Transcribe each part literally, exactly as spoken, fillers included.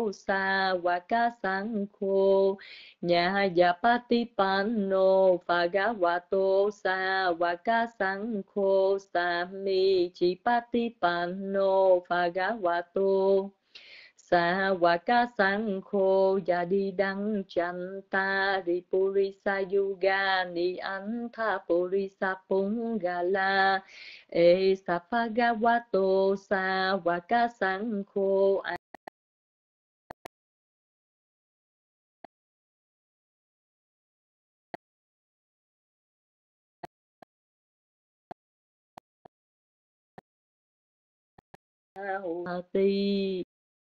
sa wa ka sankho nya ya patipanno bhagavato sa wa ka sankho sami chi patipanno bhagavato sa wa ka sankho ya đi đăng chanh ta ri purisa yuga ni antha purisa pungala e sa bhagavato sa wa ka sankho ti.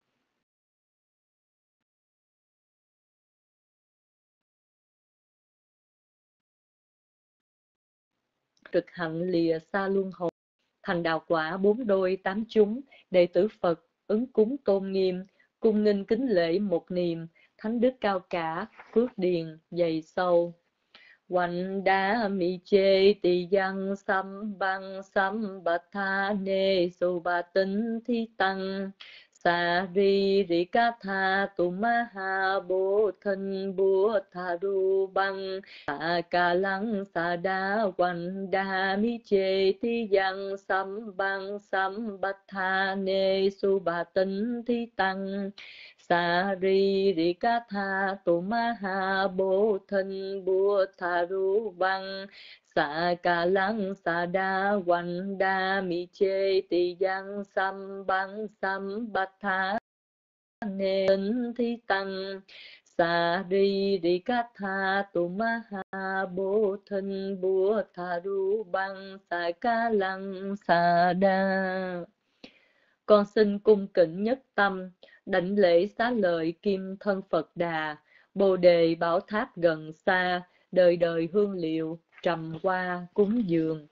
Thực hành lìa xa luân hồi, thành đạo quả bốn đôi tám chúng, đệ tử Phật ứng cúng tôn nghiêm, cung nghênh kính lễ một niềm, thánh đức cao cả, phước điền dày sâu. Quanh đá mi chê tỳ văn sam băng sam bát tha nê su ba tính thi tăng sa ri ri ca tha tu ma ha bố thân bố tha ru băng sa ca lăng sa đa quanh đá mi chê tỳ văn sam băng sam bát tha nê su ba tính thi tăng sa ri ri ca tha tu ma ha bố thân bố tha ru băng sa ca lăng sa đa quanh đa mi chê tỳ văn sam băng sam bát tha nê tính thi tăng sa ri ri ca tha tu ma ha bố thân bố tha ru băng sa ca lăng sa đa. Con xin cung kính nhất tâm đảnh lễ xá lợi kim thân Phật Đà, Bồ đề bảo tháp gần xa, đời đời hương liệu trầm hoa cúng dường.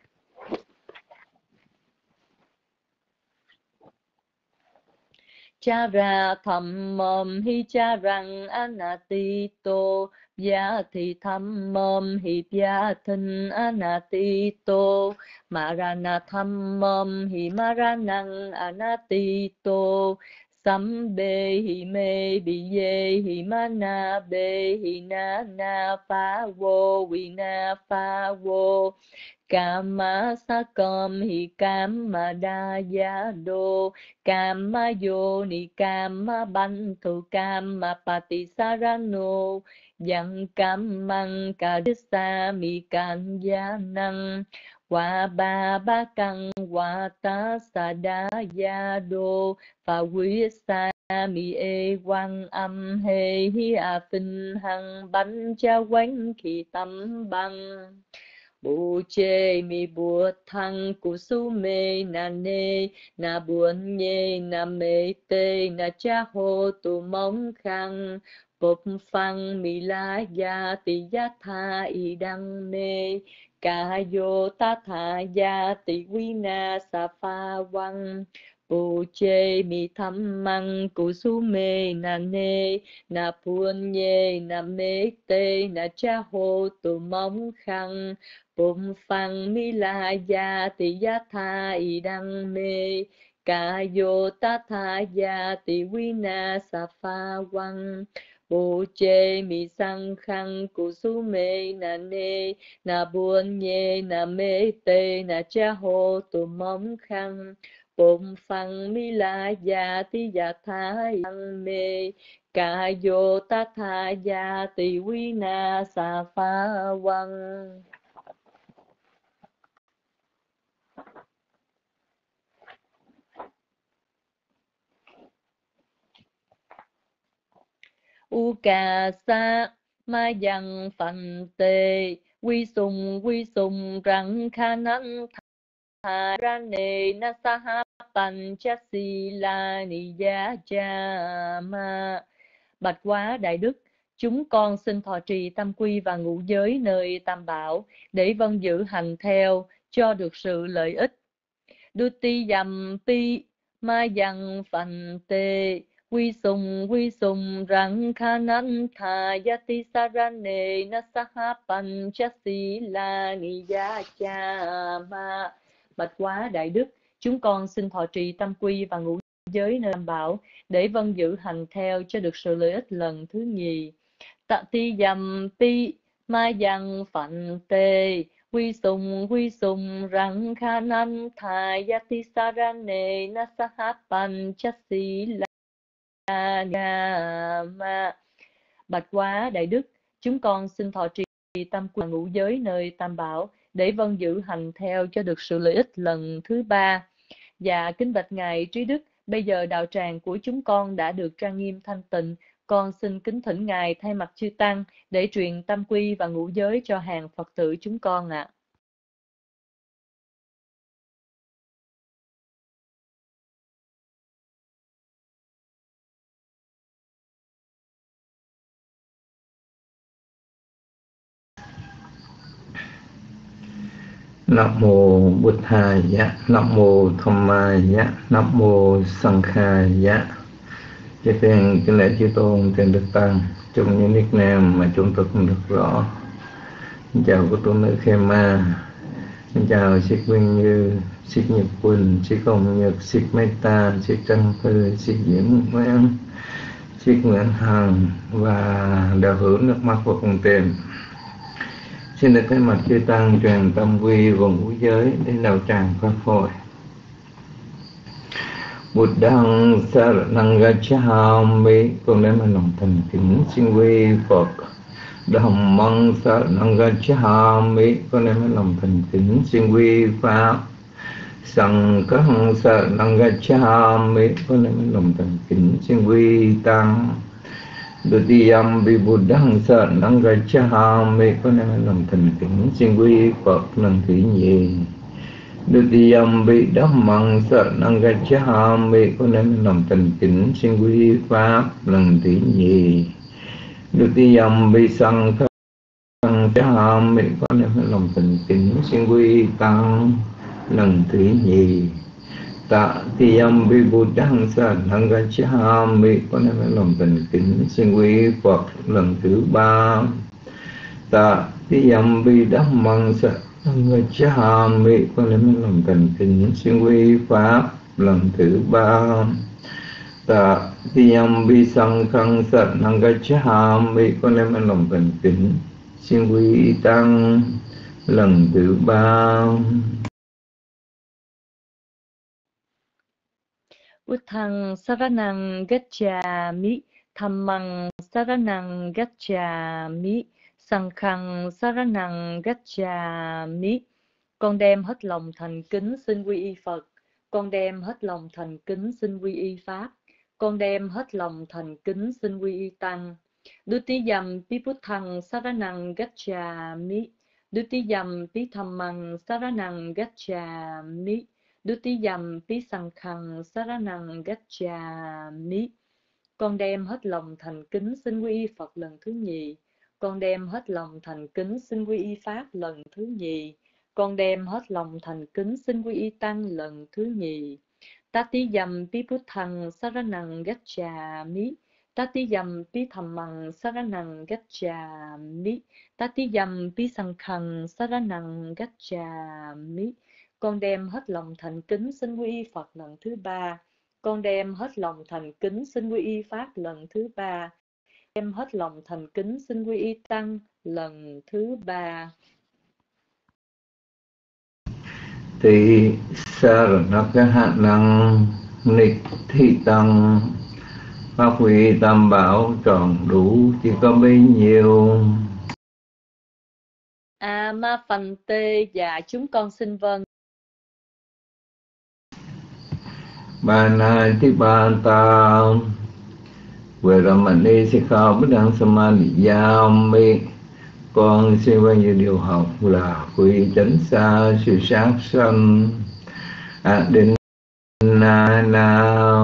Chara dhammam hi charang anatito Vyati dhammam hi vyathin anatito Marana dhammam hi maranang anatito Sambe hi me biye hi mana be hi na na pha vô vi na pha vô Kama sakam hi kama daya do Kama yoni kama bantu kama patisarano Yang kamang kadisami kanyanang Wa ba ba căng wa ta sa đa ya do Và quý sa mi e quang âm he hi a phinh hằng bánh cha quánh khi tâm băng Bồ chê mi bùa thăng cụ su mê na nê na buồn nhê na mê tê na cha hô tu mong khăn Bộp phăng mi la ya tì ya tha y đăng mê Ca yo ta tha ya tì quy na sa pha quăng Bồ chê mi thăm măng cụ su mê na nê na buồn nhê na mê tê na cha hô tu mong khăn Bụng phăng mi la ya tì ya tha y đăng mê Ca yo ta tha ya tì quy na sa pha quăng Bồ chê mi sang khăn cụ su mê na nê na buồn nhê na mê tê na cha hô tu mong khăn Bụng phăng mi la ya tì ya tha y đăng mê Ca yo ta tha ya tì quy na sa pha quăng. U cà sa ma dằng phành tề quy sùng quy sùng răng kha năn thà ra nề na sa ha pan cha si la ni ya cha ma. Bạch quá đại đức, chúng con xin thọ trì tam quy và ngũ giới nơi tam bảo để vâng giữ hành theo cho được sự lợi ích. Duti dầm pi ma dằng phành tề quy sùng quy sùng răng kha năn thà yati sarane na saha panchasi la ni ya cha ma. Bạch quá đại đức, chúng con xin thọ trì tam quy và ngũ giới nơi tam bảo để vâng giữ hành theo cho được sự lợi ích lần thứ nhì. Tạ ti dầm pi ma dằng phận tê quy sùng quy sùng răng kha nan thai yati sarane nasahapan chasi la ma. Bạch quá đại đức, chúng con xin thọ trì tam quy ngũ giới nơi tam bảo để vâng giữ hành theo cho được sự lợi ích lần thứ ba. Dạ kính bạch ngài trí đức, bây giờ đạo tràng của chúng con đã được trang nghiêm thanh tịnh, con xin kính thỉnh ngài thay mặt chư tăng để truyền tam quy và ngũ giới cho hàng Phật tử chúng con ạ. À. Nam mô Bụt Thaya, Nam mô Dhammaya, Nam mô Sanghaya. Chư thiên kính lễ chư tôn trên đức tăng trong những nickname mà chúng tôi không được rõ. Xin chào cô tu nữ Khema, xin chào Sĩ Quyên Như, Sĩ Nhật Quỳnh, Sĩ Công Nhật, Sĩ Meta, Sĩ Trăng Thư, Sĩ Diễm Nguyễn, Sĩ Nguyễn Hằng và đạo hữu nước mắt và cùng tiền. Xin được thay mặt chư tăng truyền tam quy và ngũ giới đến đạo tràng Pháp Hội. Buddhang saranang gacchami, con đem lòng thành kính xin quy Phật. Dhammang saranang gacchami, con đem lòng thành kính xin quy Pháp. Sanghang saranang gacchami, con đem lòng thành kính xin quy Tăng. Dutiyam bi Buddhang saranang gacchami, con đem lòng thành kính xin quy Phật lần thứ nhì. Dutiyam bi Dhammang saranang gacchami, con đem lòng thành kính xin quy Pháp lần thứ nhì. Dutiyam bi Sanghang gacchami, con đem lòng thành kính xin quy Tăng lần thứ nhì. Tatiyam bi Buddhang saranang gacchami, con đem lòng thành kính xin quy Phật lần thứ ba. Tatiyam bi Dhammang saranang gacchami, con đem lòng thành kính xin quy Pháp lần thứ ba. Tatiyam bi Sanghang saranang gacchami, con đem lòng thành kính xin quy Tăng lần thứ ba. Buddhang saranang gacchami, Dhammang saranang gacchami, Sanghang saranang gacchami. Con đem hết lòng thành kính xin quy y Phật. Con đem hết lòng thành kính xin quy y Pháp. Con đem hết lòng thành kính xin quy y Tăng. Dutiyam pi Buddhang saranang gacchami, Dutiyam pi Dhammang saranang gacchami, Dutiyam pi Sanghang saranang gacchami. Con đem hết lòng thành kính xin quy y Phật lần thứ nhì. Con đem hết lòng thành kính xin quy y Pháp lần thứ nhì. Con đem hết lòng thành kính xin quy y Tăng lần thứ nhì. Tatiyam pi Buddhang saranang gacchami, Tatiyam pi Dhammang saranang gacchami, Tatiyam pi Sanghang saranang gacchami. Con đem hết lòng thành kính xin quy y Phật lần thứ ba. Con đem hết lòng thành kính xin quy y Pháp lần thứ ba. Đem hết lòng thành kính xin quy y Tăng lần thứ ba. Thì saranang nịch thị tăng, pháp huy tam bảo tròn đủ chỉ có bấy nhiêu. A ma phần tê, dạ chúng con xin vâng. Banatipata Veramani Sikha Buddhang Samadhiyami, con xin bao nhiêu điều học là quy chánh xa sự sát sanh Adinana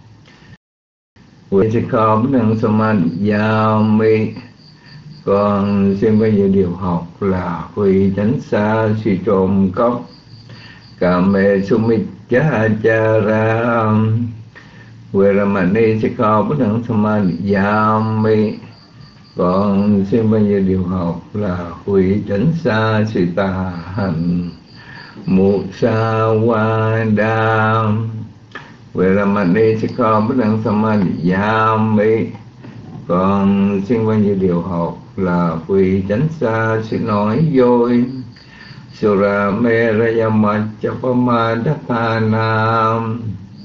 Sikha Buddhang Samadhiyami, con xin bao nhiêu điều học là quy chánh xa sự trộm cắp Kame Sumicchachara Veramani Sikha Buddhang Samadhiyami, con xin bao nhiêu điều học là quy tránh xa sự tà hành. Musawada Veramani Sikkhapadang Samadhiyami. Con xin bao nhiêu điều học là quy chánh xa, sự nói dối. Sura Merayama Chapama Dathanam.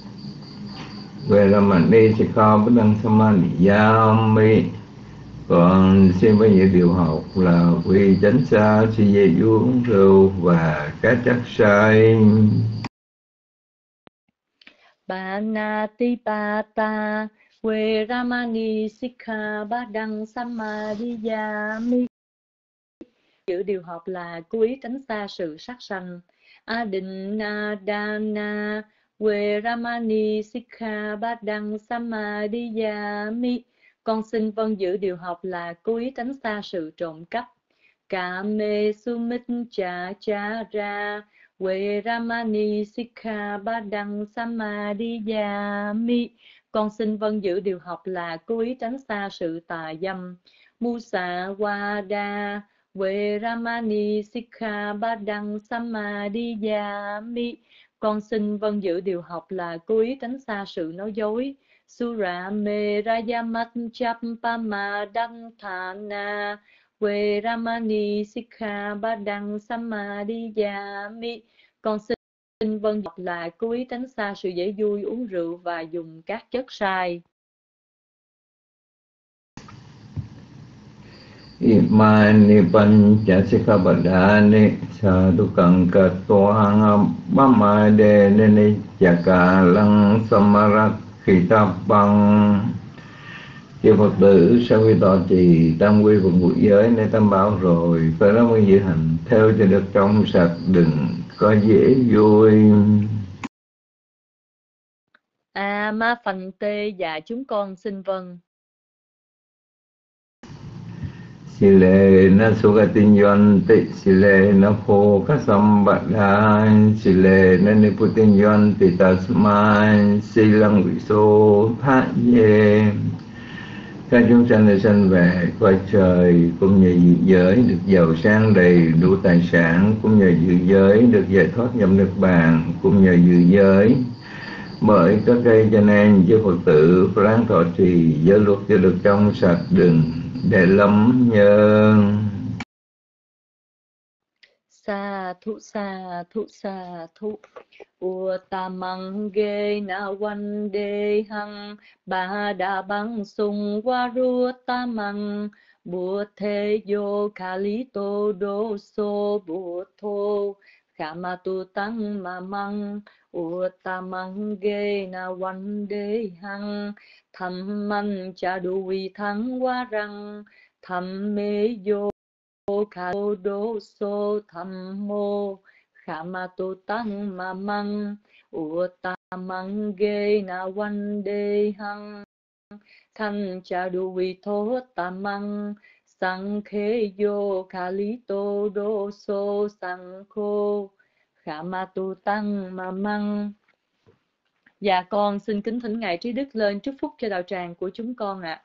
Veramani Sikkhapadang Samadhiyami. Còn xin bao nhiêu điều học là quy chánh xa, sự về uống rượu và các chất say. Panatipata Veramani Sikkhapadang Samadhiyami. Giữ điều học là cố ý tránh xa sự sát sanh. Adinadana Veramani Sikkhapadang Samadhiyami. Con xin vâng giữ điều học là cố ý tránh xa sự trộm cắp. Kame Sumichachara Veramani Sikkhapadang Samadhiyami. Con xin vâng giữ điều học là cố ý tránh xa sự tà dâm. Musawada Veramani Sikkhapadang Samadhiyami. Con xin vâng giữ điều học là cố ý tránh xa sự nói dối. Sura Merayamat Champamadantana Veramani Sikkhapadang Samadhiyami. Con xin vâng học là cố ý tránh xa sự dễ vui, uống rượu và dùng các chất sai. Imani pancha sikkhapadani sadukang katwang mamade nene chakalang samarakhitabang. Chư Phật tử sau khi tọa trì tam quy và ngũ giới nơi tam bảo rồi, phải nói nguyên giữ hành theo cho được trong sạch, đừng có dễ vui. A Ma Phành Tê, dạ chúng con xin vâng. Sile na sugatinyanti, sile na phokasambadhan, sile na niputinyanti tasman, silang viso thát ye. Các chúng sanh đã sanh về cõi trời, cũng nhờ dự giới được giàu sang đầy đủ tài sản, cũng nhờ dự giới được giải thoát nhập niết bàn, cũng nhờ dự giới. Bởi các đây cho nên chư Phật tử ráng thọ trì giới luật cho được trong sạch, đừng để lắm nhân. Sa thu sa thu sa thu. Uttamang ge na văn đề hằng ba đà băng sung varu tamang bùa thế yo kali tô đô so bùa thô khama tu tăng ma măng. Uttamang ge na văn đề hằng tham man cha du vi thắng wa răng tham mê yo kha đô so tham mô khama tu tăng ma măng. Uttamang ge na văn đề hằng thanh cha du vi thố tamang sang khê yo kali tô đô so sang khô khama tu tăng ma măng. Dạ con xin kính thỉnh Ngài Trí Đức lên chúc phúc cho đạo tràng của chúng con ạ.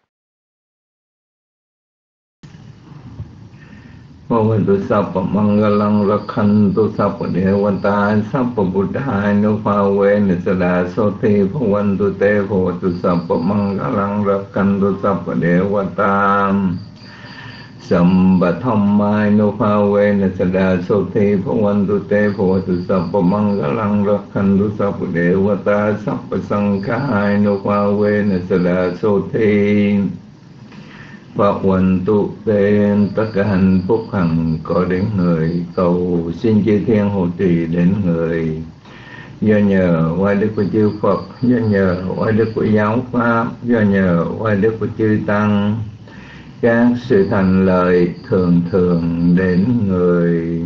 Bhavantu sappa mangalang rakhantu sappa devata sappa buddhanuphāvena sada soti bhavantu te bhavatu sappa mangalang rakhantu sappa devata samba thammanuphāvena sada soti bhavantu te bhavatu sappa mangalang rakhantu sappa devata sappa saṅghānuphāvena sada soti. Phật huỳnh tu tên tất cả hạnh phúc hằng có đến người, cầu xin chư thiên hộ trì đến người. Do nhờ oai đức của chư Phật, do nhờ oai đức của giáo pháp, do nhờ oai đức của chư tăng, các sự thành lợi thường thường đến người.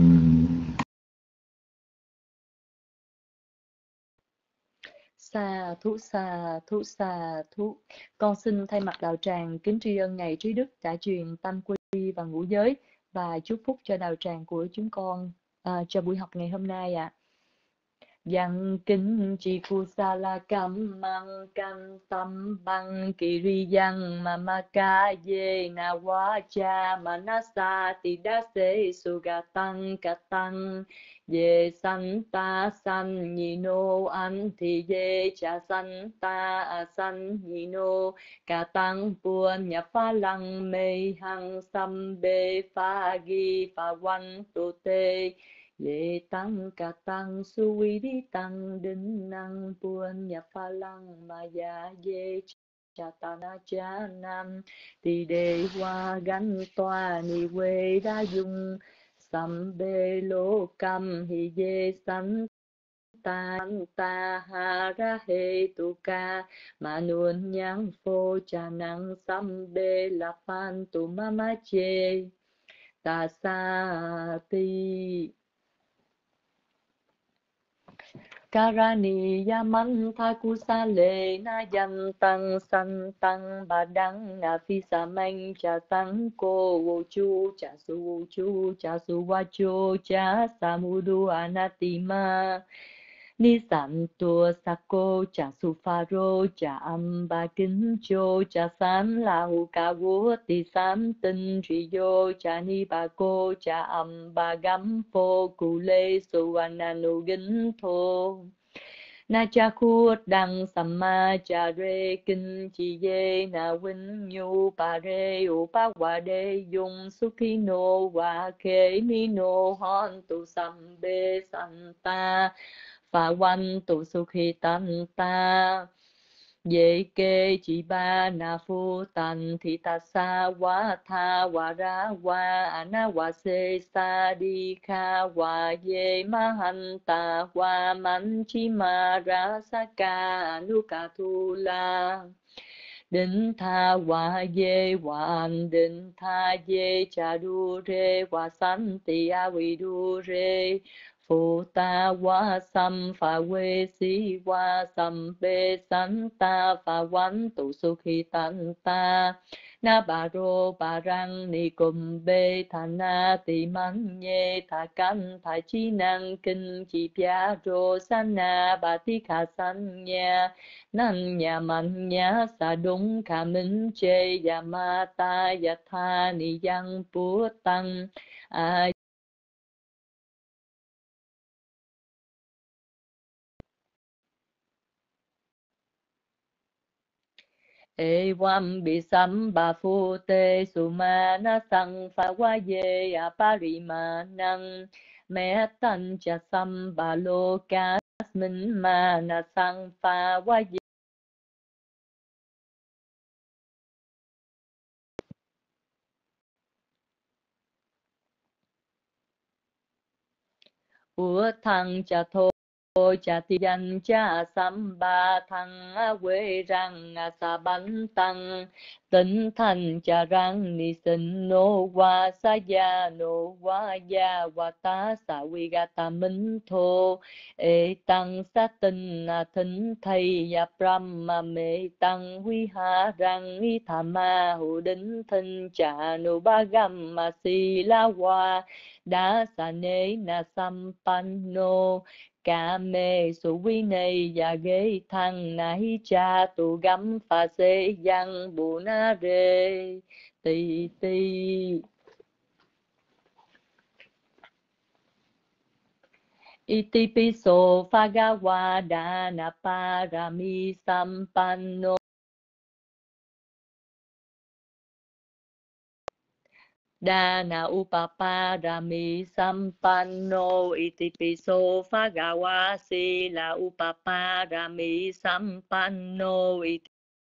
Sa thú sa thú sa thú. Con xin thay mặt đạo tràng kính tri ân Ngài Trí Đức đã truyền tam quy và ngũ giới và chúc phúc cho đạo tràng của chúng con à, cho buổi học ngày hôm nay ạ. À. Văn kính chi kusala kammang kan tam bang kiriyang mamaka ye na wacha manasa tidase sugatang katang ye santa san nhino an thì ye cha santa asan nhino katang puan nhập pha lăng mê hằng sam bê pha gi pha văn tu tê Lệ tăng ca tăng su vi đi tăng đinh năng buôn nhập pha lăng mà ya dê cha ta na cha nam tỳ đề hoa gắn toa ni quê đa dung sam bê lô cam hi dê sanh ta ta ha ra he tu ca mà nuôn nhang phô cha năng sam bê la phan tu mama chê ta sa ti Karani yaman thakusa le na yan tăng san tăng ba đăng na phi sa manh cha tăng cô vô chu cha su vô chu cha su wa chu cha samudu anatima ni san tua sako cha su pharo cha amba kính chô cha san la hu ca vô ti san tinh truy yo cha ni ba cô cha amba gam phô cu lê su ananu gính thô na cha khuất đăng samma cha re kinh chi ye na win nhu pa re u pa wa de yung sukhi no wa ke ni no hon tu sam be santa pha wan tu sukhi tan ta Dễ kê chỉ ba na phu tần thị ta sa wa tha wa ra wa ana wa se sa di kha wa ye ma han ta wa man chi ma ra sa ka nu ka thu la Định tha wa ye wan định tha ye cha du re wa san ti a vi du re Phụ ta wa sam pha quê si wa sam bê san ta pha quán tu su khi tan ta na bà rô bà răng ni cùng bê thà na tì man nhê thà căn thà chi năng kinh chi pia rô san na bà ti khả san nha nan nhà man nha sa đúng khả minh chê ya ma ta ya tha ni yang pu tăng a Ê quam bị sắm bà phu tê su ma na sang pha qua ye a pa ri ma năng mẹ tan cha sam ba lô ca minh ma na sang pha qua ye ủa thằng cha thô cha ti danh cha sam ba thằng a quê răng a sa bánh tăng tinh thành cha răng ni sinh nô wa sa ya nô wa ya wa ta sa vi ga ta minh thô ê tăng sa tinh a thính thầy ya brahma mê tăng vi ha răng ni tha ma hu đính thinh cha nô ba gam ma si la wa đa sa nê na sam pan nô Ca mê su vi nê ya ghê thăng na hi cha tu gắm pha xê yang bu na rê tì tì iti piso phagawa dana parami sampanno Dana upaparami sampanno iti piso phagawa sila upaparami sampanno iti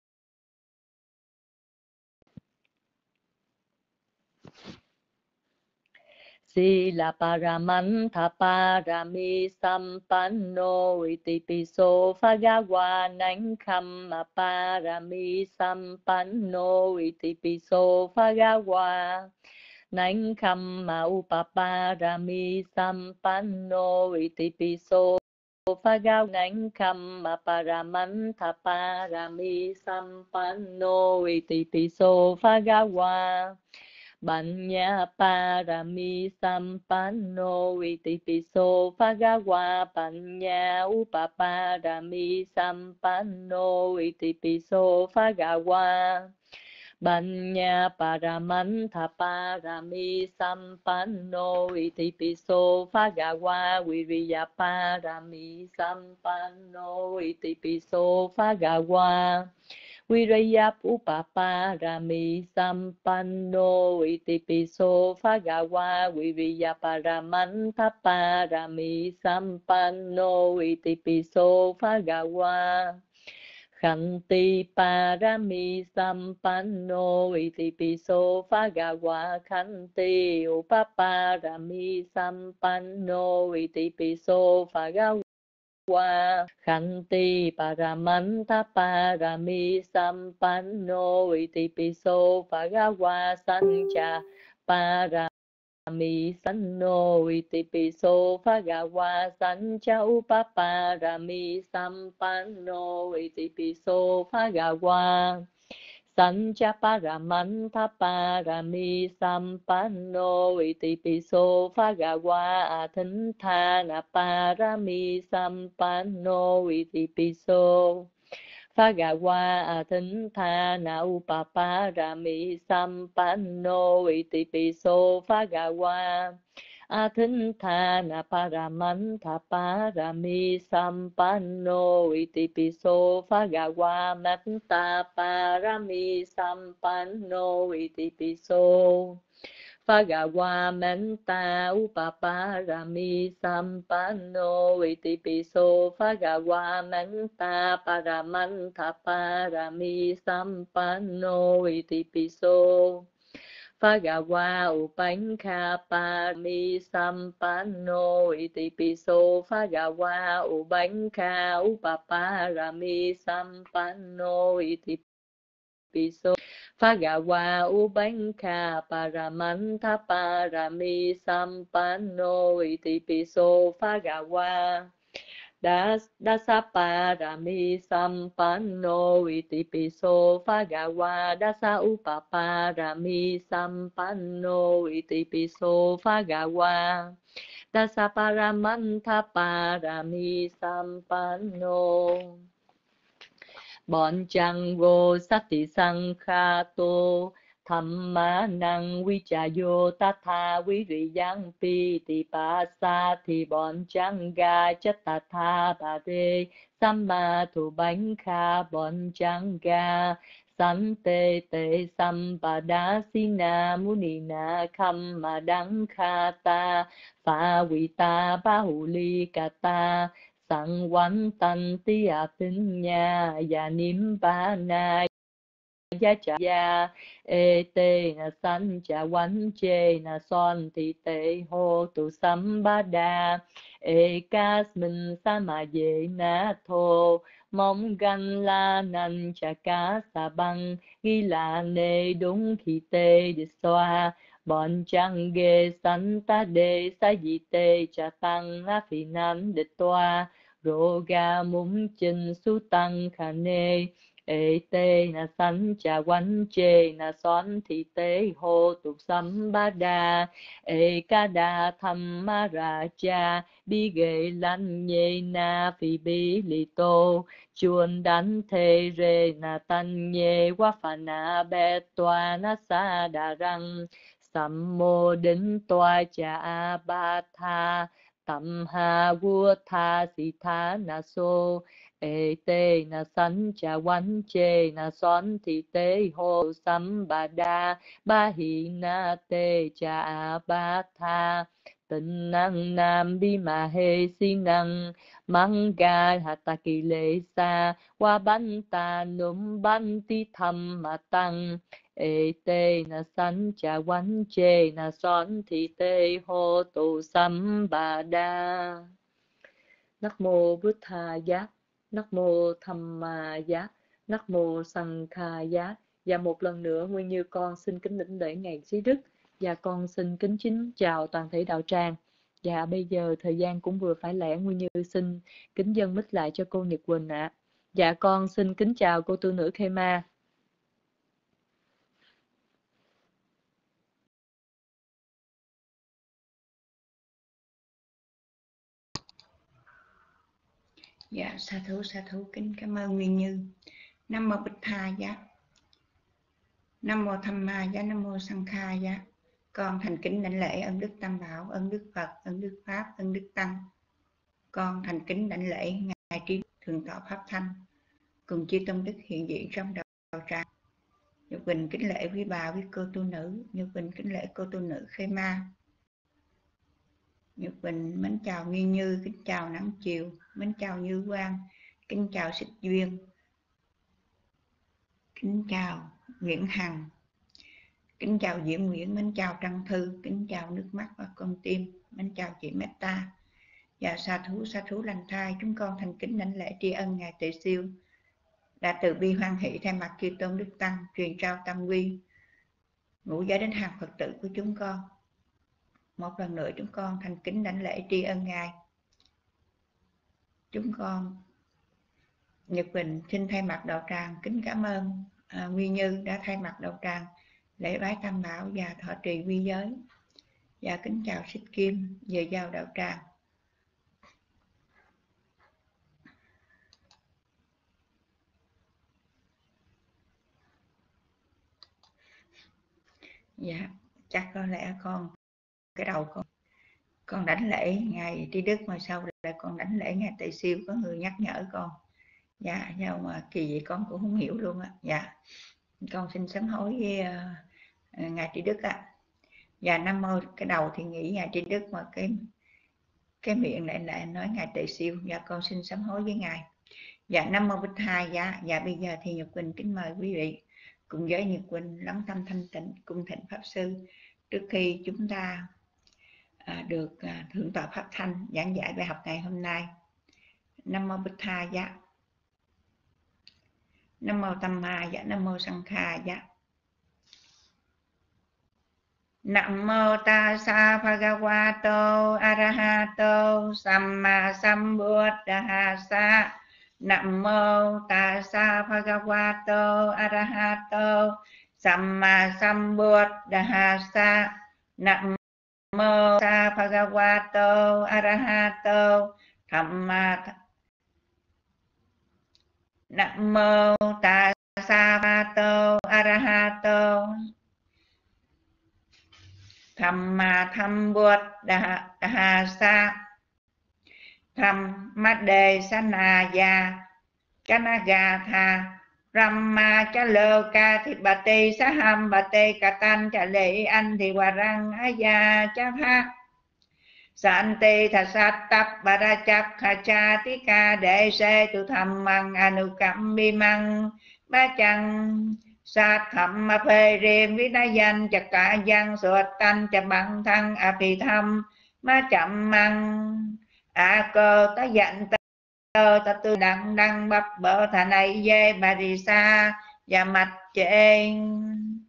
Sila paramantha parami sampanno iti piso phagawa nankham parami sampanno iti piso phagawa nankham upaparami sampanno iti piso phagawa nankham paramantha parami sampanno iti piso phagawa Banya Parami Sampanno Itipiso Phagawa Banya Upaparami Sampanno Itipiso Phagawa Banya Paramantha Parami Sampanno Itipiso Phagawa Viriya Parami Sampanno Itipiso Phagawa Viraya Upaparami Sampanno Itipiso Phagawa Viriya Paramantha Parami Sampanno Itipiso Phagawa Khanti Parami Sampanno Itipiso Phagawa Khanti Upaparami Sampanno Itipiso Phagawa Khanti Paramantha Parami Sampanno Itipiso Phagawa Sancha Parami Sanno Itipiso Phagawa Sancha Upaparami Sampanno Itipiso Phagawa Sancha Paramantha Parami Sampanno Itipiso Phagawa Athintana Parami Sampanno Itipiso Phagawa Athintana Upaparami Sampanno Itipiso Phagawa Athintana Paramantha Parami Sampanno Itipiso Phagawa Metta Parami Sampanno Itipiso Phagawa Metta Upaparami Sampanno Itipiso Phagawa Metta Paramantha Parami Sampanno Itipiso Phagawa Upankha Parami Sampanno Itipiso Phagawa Upankha Upaparami Sampanno Itipiso Phagawa Upankha Paramantha Parami Sampanno Itipiso Phagawa Das Dasa Parami Sampanno Itipiso Phagawa Dasa Upaparami Sampanno Itipiso Phagawa Dasa Paramantha Parami Sampanno Bọn chăng vô sati sankhato Thamma năng vichayo tatha viriyang piti pasa thì bọn chăng ga chất tatha bà đề samma thủ bánh kha bọn chăng ga san tê tê sampada sina munina khamma đăng kha ta pha vita bahuli kata sang quán tăng ti a tinh nha và niệm ba na giá trả ya e tê na san cha quán chê na son thì tê hô tu sam ba đa e cas minh sa ma ye na thô mong gan la nan cha cá sa băng ghi là nê đúng khi tê đi xoa bọn chăng ghê sanh ta đê sa di tê cha tăng na phi nan địch toa rô ga múng chinh su tăng khả nê ê tê na sanh cha quánh chê na xoan thị tế hô tục sắm ba đa ê ca đa tham ma ra cha bi ghê lanh nhê na phi bi li tô chuồn đánh thê rê na tăng nhê quá phà na bê toa na sa đà răng sam mô đính toa cha a ba tha tam ha vua tha si tha na so ê tê na sanh cha quánh chê na xoan thị tế hô sắm bà đa ba hi na tê cha a ba tha tịnh năng nam bi ma hê si năng măng ga hà ta kỳ lệ sa qua bánh ta nụm bánh ti thầm mà tăng ê tê na sanh cha quánh chê na xoan thị tế hô tu sắm bà đa. Nắc mô Bụt Tha Giá, Nắc mô Dhamma Giá, Nắc mô Sankha Giá. Và một lần nữa Nguyên Như con xin kính đảnh lễ ngài Trí Đức và con xin kính chính chào toàn thể đạo tràng. Và bây giờ thời gian cũng vừa phải lẽ, Nguyên Như xin kính dâng mic lại cho cô Nhật Quỳnh ạ. À. Dạ con xin kính chào cô tu nữ Khê Ma. Dạ, sa thú, sa thú, kính cảm ơn Nguyên Như. Nam mô Bích Tha Giá, Nam mô Tham Ma Giá, Nam mô Sang Kha Giá. Con thành kính đảnh lễ ơn Đức Tam Bảo, ơn Đức Phật, ơn Đức Pháp, ơn Đức Tăng. Con thành kính đảnh lễ Ngài Trí Thượng Tọa Pháp Thanh, cùng chư tôn đức hiện diện trong đạo tràng. Nhật Bình kính lễ quý bà, quý cô tu nữ. Nhật Bình kính lễ cô tu nữ Khê Ma. Nhật Bình mến chào Nguyên Như, kính chào Nắng Chiều, mến chào Như Quang, kính chào Xích Duyên, kính chào Nguyễn Hằng, kính chào Diễm Nguyễn, mến chào Trăng Thư, kính chào Nước Mắt và Con Tim, mến chào chị Meta. Và sa thú, sa thú lành thai, chúng con thành kính đảnh lễ tri ân Ngài Tề Siêu đã từ bi hoan hỷ thay mặt chư tôn đức tăng truyền trao tam quy ngũ giới đến hàng Phật tử của chúng con. Một lần nữa chúng con thành kính đảnh lễ tri ân Ngài. Chúng con Nhật Bình xin thay mặt đạo tràng kính cảm ơn à, Nguyên Như đã thay mặt đạo tràng lễ bái Tam Bảo và thọ trì quy giới. Và kính chào Xích Kim về vào đạo tràng. Dạ, chắc có lẽ con cái đầu con con đánh lễ Ngài Trí Đức, mà sau là con đánh lễ Ngài Tề Siêu, có người nhắc nhở con. Dạ, nhưng mà kỳ gì con cũng không hiểu luôn á. Dạ, con xin sám hối với uh, Ngài Trí Đức ạ. À. Dạ, Nam mô, cái đầu thì nghĩ Ngài Trí Đức mà cái cái miệng lại lại nói Ngài Tề Siêu. Dạ, con xin sám hối với Ngài. Dạ, Nam mô Bích Tha Giá. Dạ, bây giờ thì Nhật Quỳnh kính mời quý vị cùng với Nhật Quỳnh lắng tâm thanh tịnh cung thịnh Pháp Sư. Trước khi chúng ta à, được à, Thượng tọa Pháp Thanh giảng dạy bài học ngày hôm nay. Nam mô Bích Tha Giá, Nam mô Tam Ma Giá, Nam mô Sang Kha Giá. Nam mô Tassa Bhagavato Arahato Samma Sambuddhassa. Nam mô Tassa Bhagavato Arahato Samma Sambuddhassa. Nam mô Tassa Bhagavato Arahato Samma Nam mô Tassa Bhagavato Arahato Thamma Sambuddhassa. Thammadde Sanaya Kanagatha Brahma Chaloka Thibati Saham Bate Katan Chale Antiwarang Aya Chatha Santi Thasatap Barachak Khachatika Đệ Se Tu Thammang Anukam Bimang Bachang Sát thẩm mà phê riêng với đá danh chặt cả dân suột tanh chặt bằng thân à phì thăm má chậm măng à cơ ta dặn tơ ta tư đặng đăng bắp bỡ thà này dê bà rì xa và mặt trên.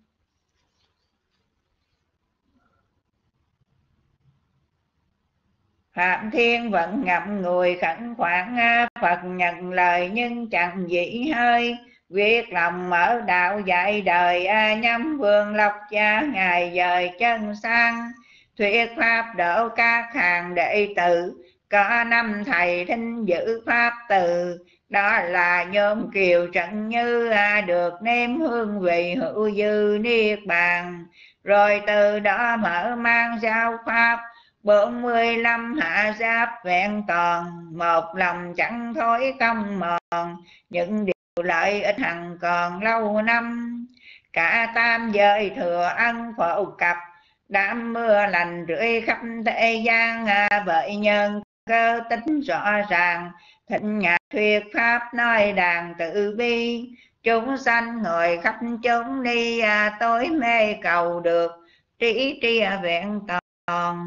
Phạm Thiên vẫn ngậm ngùi khẩn khoản Phật nhận lời nhưng chẳng dĩ hơi. Quyết lòng mở đạo dạy đời nhắm vương lộc cha ngài dời chân sang. Thuyết pháp độ các hàng đệ tử có năm thầy thinh giữ pháp từ. Đó là Nhôm Kiều Trận Như được nếm hương vị hữu dư niết bàn. Rồi từ đó mở mang giáo pháp bốn mươi lăm hạ giáp vẹn toàn. Một lòng chẳng thối không mòn những điều lợi ích hằng còn lâu năm. Cả tam giới thừa ân phổ cập đám mưa lành rưỡi khắp thế gian. Bởi nhân cơ tính rõ ràng thịnh nhạc thuyết pháp nói đàn tự bi. Chúng sanh ngồi khắp chúng đi tối mê cầu được trí tri vẹn toàn.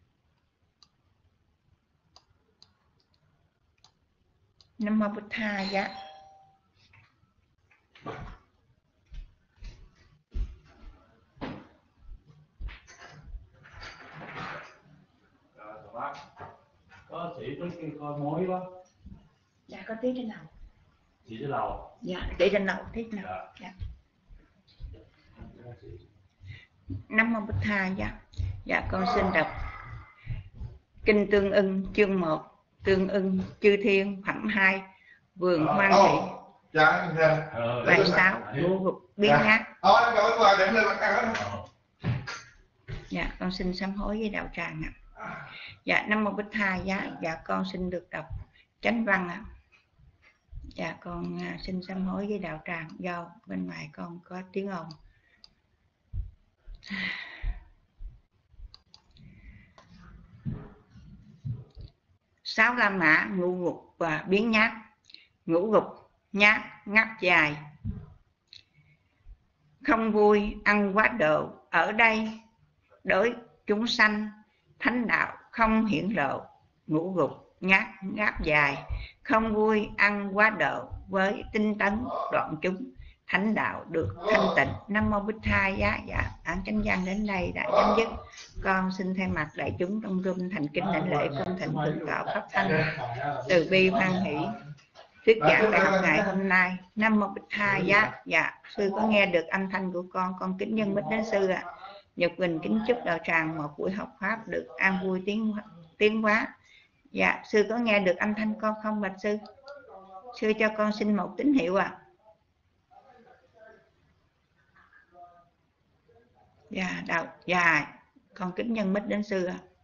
Nam mô Bích Tha Giá. Có sĩ trước kia coi mối đó. Dạ có tí trên đầu. Chỉ trên đầu. Dạ tí trên đầu tí trên đầu. Dạ. Dạ. Nam mô Bích Tha Giá. Dạ con xin đọc Kinh Tương Ưng chương một tương ưng chư thiên phẩm hai vườn hoan hỷ bài sáu ngũ gục biến ngát. Dạ con xin sám hối với đạo tràng ạ. Dạ Nam Mô Bích Tha Giá. Dạ con xin được đọc chánh văn ạ. Dạ con xin sám hối với đạo tràng do bên ngoài con có tiếng ồn. Sáu la mã ngũ gục và biến nhát. Ngũ gục nhát ngáp dài, không vui ăn quá độ. Ở đây đối chúng sanh thánh đạo không hiển lộ. Ngũ gục nhát ngáp dài, không vui ăn quá độ. Với tinh tấn đoạn chúng thánh đạo được thanh tịnh. Nam Mô Bích Tha Giá. Dạ án chánh văn đến đây đã chấm dứt. Con xin thay mặt đại chúng trong room thành kính đảnh lễ cung thỉnh thượng tọa pháp thanh từ bi hoan hỷ thuyết giảng bài học ngày hôm nay. Nam Mô Bích Tha Giá. Dạ sư có nghe được âm thanh của con, con kính nhân bích đến sư ạ. À. Nhật Quỳnh kính chúc đạo tràng một buổi học pháp được an vui tiến tiến hóa. Dạ sư có nghe được âm thanh con không bạch sư? Sư cho con xin một tín hiệu ạ. À. Dạ đạo dạ con kính nhân bích đến sư ạ. À.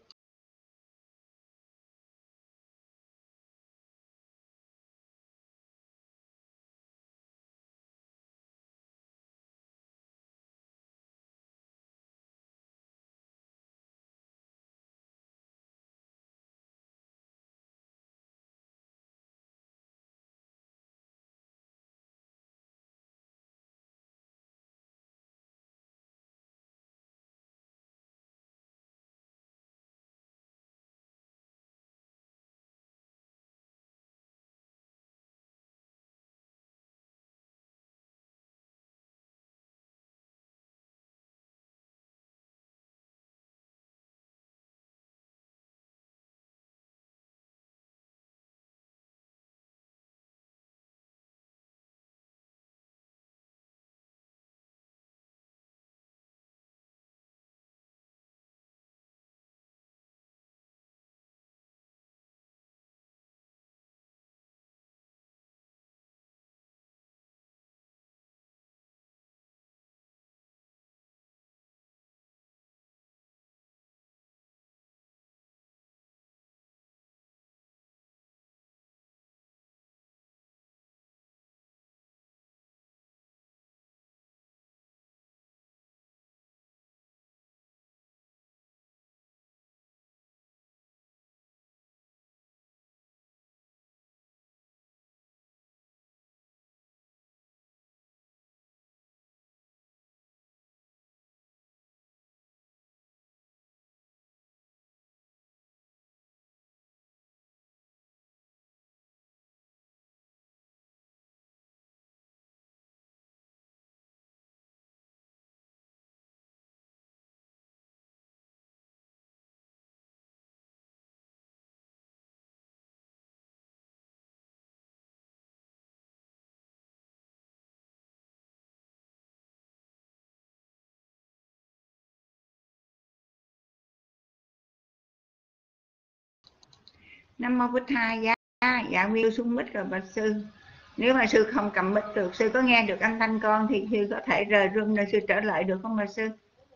Nam Mô Bích Tha Giá. Dạ Miêu xuống mic rồi bạch sư. Nếu mà sư không cầm mic được, sư có nghe được âm thanh con thì sư có thể rời room rồi sư trở lại được không bạch sư?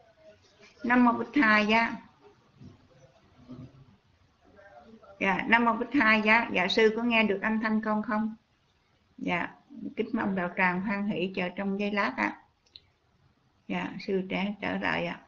Nam Mô Bích Tha Giá. Dạ Nam Mô Bích Tha Giá. Dạ sư có nghe được âm thanh con không? Dạ kính mong đạo tràng hoan hỷ chờ trong giây lát ạ. À. Dạ sư trẻ trở lại ạ. À.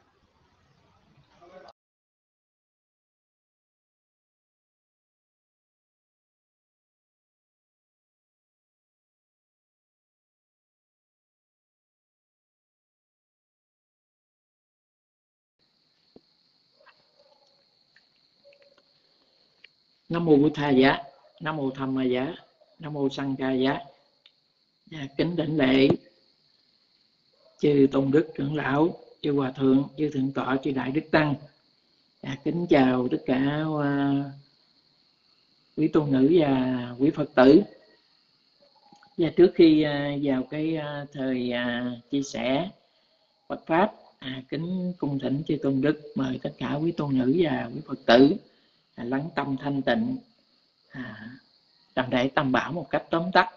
Nam Mô Bổn Tha Giá. Nam Mô Tham Ma Giá. Nam Mô Sanh Ca Giá. Kính đảnh lễ chư tôn đức trưởng lão, chư hòa thượng, chư thượng tọa, chư đại đức tăng. Kính chào tất cả uh, quý tôn nữ và quý Phật tử. Và trước khi uh, vào cái uh, thời uh, chia sẻ Phật pháp, à, kính cung thỉnh chư tôn đức mời tất cả quý tôn nữ và quý Phật tử à, lắng tâm thanh tịnh à, làm lễ tam bảo một cách tóm tắt.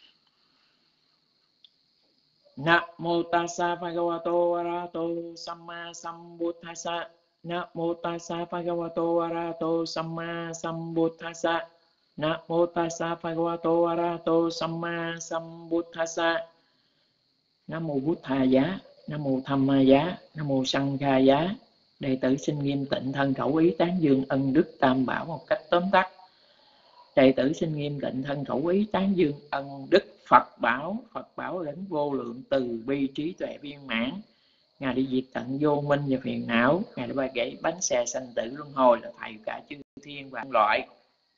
Namo tassa bhagavato arahato samma sambuddhassa. Namo tassa bhagavato arahato samma sambuddhassa. Namo tassa bhagavato arahato samma sambuddhassa. Nam mô Bụt Thà Giá, Nam mô Tham Ma Giá, Nam mô Sanh Kha Giá. Đệ tử xin nghiêm tịnh thân khẩu ý tán dương ân đức tam bảo một cách tóm tắt. Đệ tử xin nghiêm tịnh thân khẩu ý tán dương ân đức Phật bảo. Phật bảo đến vô lượng từ bi trí tuệ viên mãn. Ngài đi diệt tận vô minh và phiền não. Ngài đã ba gãy bánh xe sanh tử luân hồi, là thầy cả chư thiên và loại.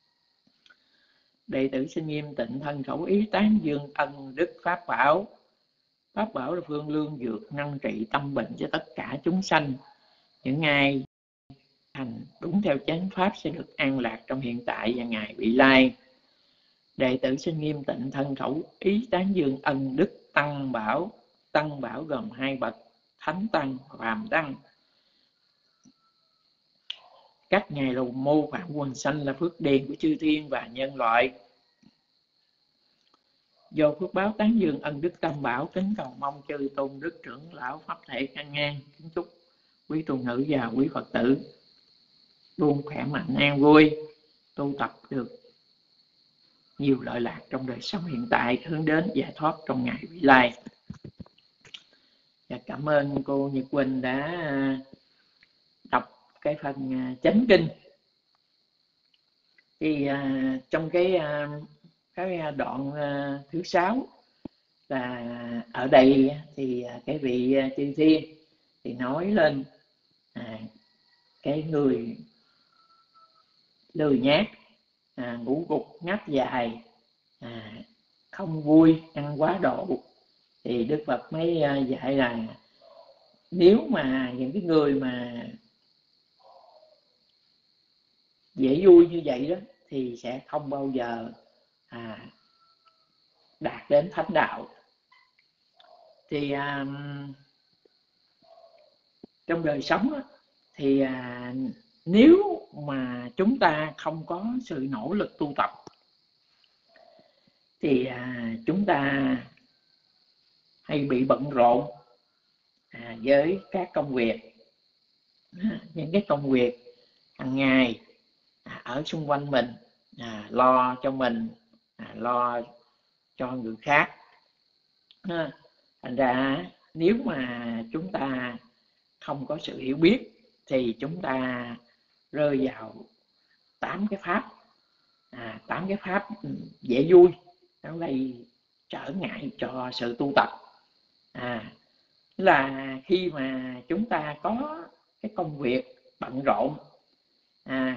Đệ tử xin nghiêm tịnh thân khẩu ý tán dương ân đức Pháp bảo. Pháp bảo là phương lương dược ngăn trị tâm bệnh cho tất cả chúng sanh. Những ai hành đúng theo chánh pháp sẽ được an lạc trong hiện tại và ngày vị lai. Đệ tử xin nghiêm tịnh thân khẩu ý tán dương ân đức tăng bảo. Tăng bảo gồm hai bậc, thánh tăng và phàm tăng. Các ngài là mô phạm quần sanh, là phước điền của chư thiên và nhân loại. Do phước báo tán dương ân đức tam bảo, kính cầu mong chư tôn đức trưởng lão pháp thể an ngang. Kính chúc quý tu nữ và quý Phật tử luôn khỏe mạnh an vui, tu tập được nhiều lợi lạc trong đời sống hiện tại, hướng đến giải thoát trong ngày vị lai. Và cảm ơn cô Nhật Quỳnh đã đọc cái phần chánh kinh. Thì uh, trong cái uh, cái đoạn uh, thứ sáu là ở đây thì uh, cái vị uh, chư thiên thì nói lên à, cái người lười nhác, à, ngủ gục ngáp dài, à, không vui, ăn quá độ, thì Đức Phật mới uh, dạy là nếu mà những cái người mà dễ vui như vậy đó thì sẽ không bao giờ à, đạt đến thánh đạo. Thì à, trong đời sống đó, thì à, nếu mà chúng ta không có sự nỗ lực tu tập thì à, chúng ta hay bị bận rộn à, với các công việc, à, những cái công việc hàng ngày à, ở xung quanh mình, à, lo cho mình, à, lo cho người khác. À, thành ra nếu mà chúng ta không có sự hiểu biết thì chúng ta rơi vào tám cái pháp, à, tám cái pháp dễ vui, nó gây trở ngại cho sự tu tập. À, là khi mà chúng ta có cái công việc bận rộn, à,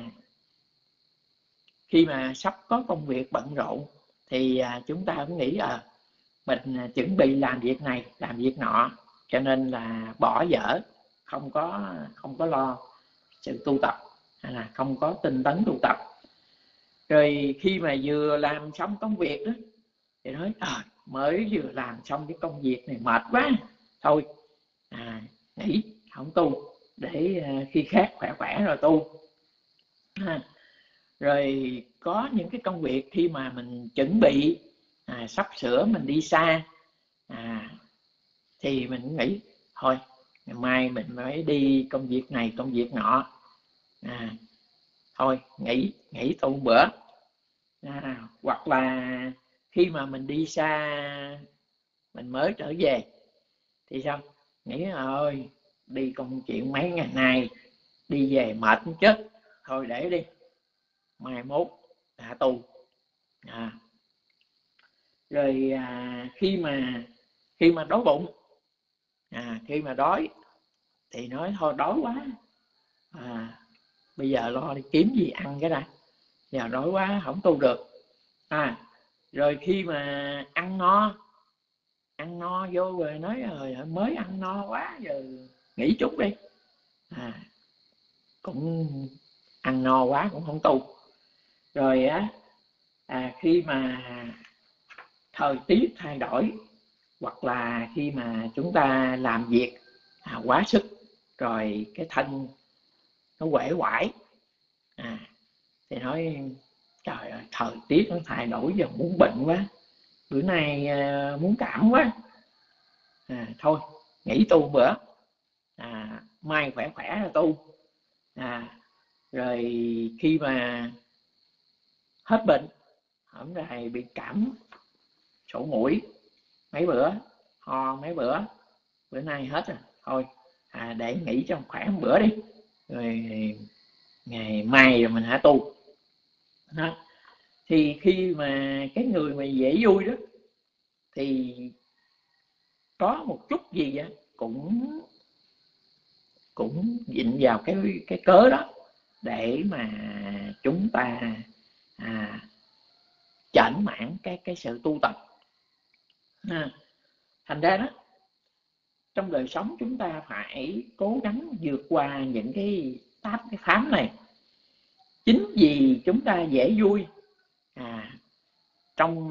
khi mà sắp có công việc bận rộn thì à, chúng ta cũng nghĩ à, mình à, chuẩn bị làm việc này, làm việc nọ, cho nên là bỏ dở, không có không có lo sự tu tập, hay là không có tinh tấn tu tập. Rồi khi mà vừa làm xong công việc đó thì nói à, mới vừa làm xong cái công việc này mệt quá, thôi à, nghỉ không tu, để à, khi khác khỏe khỏe rồi tu. À, rồi có những cái công việc khi mà mình chuẩn bị à, sắp sửa mình đi xa, à, thì mình nghĩ thôi ngày mai mình phải đi công việc này công việc nọ, à, thôi nghỉ nghỉ tu bữa. À, hoặc là khi mà mình đi xa mình mới trở về thì sao, nghĩ ơi đi công chuyện mấy ngày nay đi về mệt chết, thôi để đi mai mốt đã tu. À, rồi à, khi mà khi mà đói bụng, à, khi mà đói thì nói thôi đói quá, à, bây giờ lo đi kiếm gì ăn cái đã, giờ đói quá không tu được. À, rồi khi mà ăn no ăn no vô rồi nói rồi mới ăn no quá giờ nghỉ chút đi, à, cũng ăn no quá cũng không tu. Rồi á, à, khi mà thời tiết thay đổi, hoặc là khi mà chúng ta làm việc à, quá sức rồi cái thân nó uể oải, à, thì nói trời ơi, thời tiết nó thay đổi giờ muốn bệnh quá, bữa nay à, muốn cảm quá, à, thôi nghỉ tu bữa, à, mai khỏe khỏe là tu, à, rồi khi mà hết bệnh, hôm nay bị cảm sổ mũi mấy bữa, ho mấy bữa, bữa nay hết rồi, thôi à, để nghỉ cho khỏe một bữa đi, rồi ngày mai rồi mình hãy tu đó. Thì khi mà cái người mà dễ vui đó thì có một chút gì á cũng cũng dịnh vào cái cái cớ đó để mà chúng ta à, chểnh mãn cái cái sự tu tập. À, thành ra đó, trong đời sống chúng ta phải cố gắng vượt qua những cái tám cái phám này. Chính vì chúng ta dễ vui, à, trong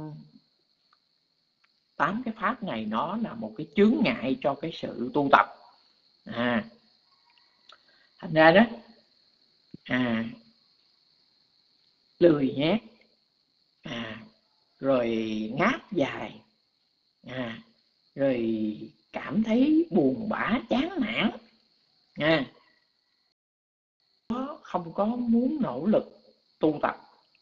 tám cái pháp này nó là một cái chướng ngại cho cái sự tu tập. À, thành ra đó, à, lười nhác, à, rồi ngáp dài, à, rồi cảm thấy buồn bã chán nản, à, không có muốn nỗ lực tu tập.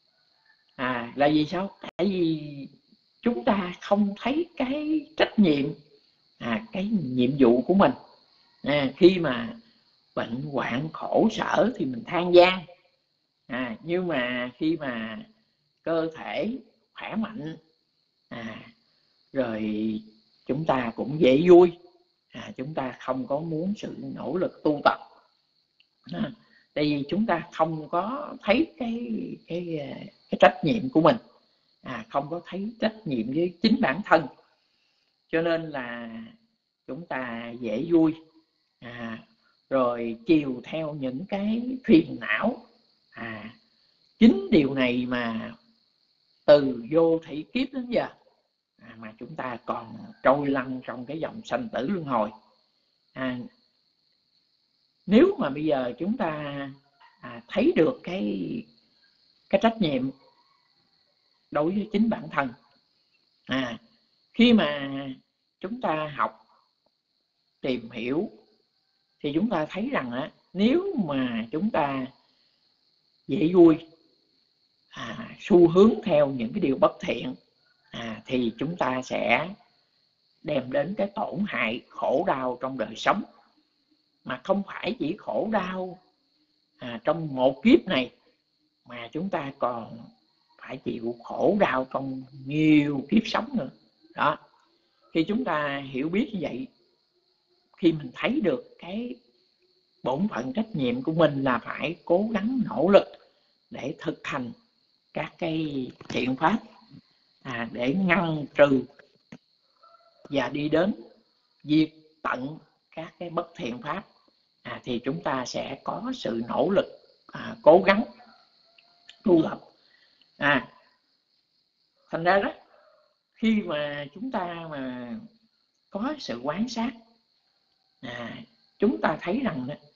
À, là vì sao? Tại vì chúng ta không thấy cái trách nhiệm, à, cái nhiệm vụ của mình. À, khi mà bệnh hoạn khổ sở thì mình than gian, à, nhưng mà khi mà cơ thể khỏe mạnh, à, rồi chúng ta cũng dễ vui, à, chúng ta không có muốn sự nỗ lực tu tập, à, tại vì chúng ta không có thấy cái cái cái trách nhiệm của mình, à, không có thấy trách nhiệm với chính bản thân, cho nên là chúng ta dễ vui, à, rồi chiều theo những cái phiền não. À, chính điều này mà từ vô thủy kiếp đến giờ, à, mà chúng ta còn trôi lăn trong cái dòng sanh tử luân hồi. À, nếu mà bây giờ chúng ta à, thấy được cái cái trách nhiệm đối với chính bản thân, à, khi mà chúng ta học tìm hiểu thì chúng ta thấy rằng á, nếu mà chúng ta dễ vui, à, xu hướng theo những cái điều bất thiện, à, thì chúng ta sẽ đem đến cái tổn hại khổ đau trong đời sống, mà không phải chỉ khổ đau à, trong một kiếp này, mà chúng ta còn phải chịu khổ đau trong nhiều kiếp sống nữa đó. Khi chúng ta hiểu biết như vậy, khi mình thấy được cái bổn phận trách nhiệm của mình là phải cố gắng nỗ lực để thực hành các cái thiện pháp, à, để ngăn trừ và đi đến diệt tận các cái bất thiện pháp, à, thì chúng ta sẽ có sự nỗ lực, à, cố gắng tu tập. À, thành ra đó, khi mà chúng ta mà có sự quan sát, à, chúng ta thấy rằng đó,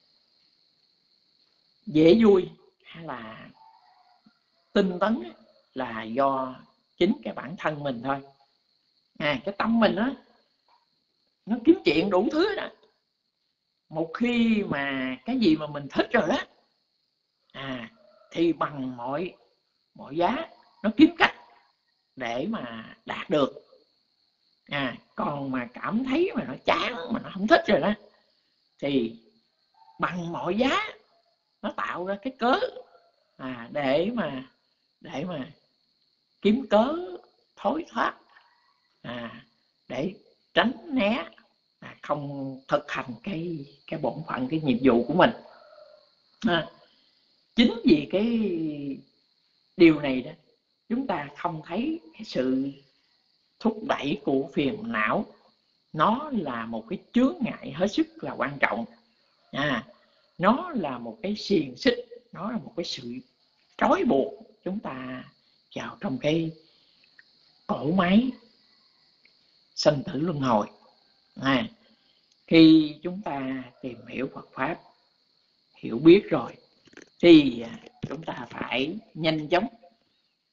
dễ vui hay là tinh tấn là do chính cái bản thân mình thôi. À, cái tâm mình đó, nó kiếm chuyện đủ thứ đó. Một khi mà cái gì mà mình thích rồi đó, à, thì bằng mọi mọi giá nó kiếm cách để mà đạt được. À, còn mà cảm thấy mà nó chán, mà nó không thích rồi đó, thì bằng mọi giá nó tạo ra cái cớ, à, để mà để mà kiếm cớ thối thoát, à, để tránh né, à, không thực hành cái cái bổn phận, cái nhiệm vụ của mình. À, chính vì cái điều này đó, chúng ta không thấy cái sự thúc đẩy của phiền não, nó là một cái chướng ngại hết sức là quan trọng. À, nó là một cái xiềng xích, nó là một cái sự trói buộc chúng ta vào trong cái cỗ máy sanh tử luân hồi. À, khi chúng ta tìm hiểu Phật pháp, hiểu biết rồi, thì chúng ta phải nhanh chóng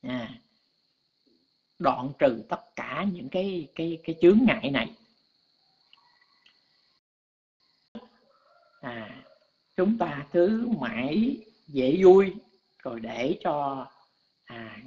à, đoạn trừ tất cả những cái cái cái chướng ngại này. À, chúng ta cứ mãi dễ vui rồi để cho à,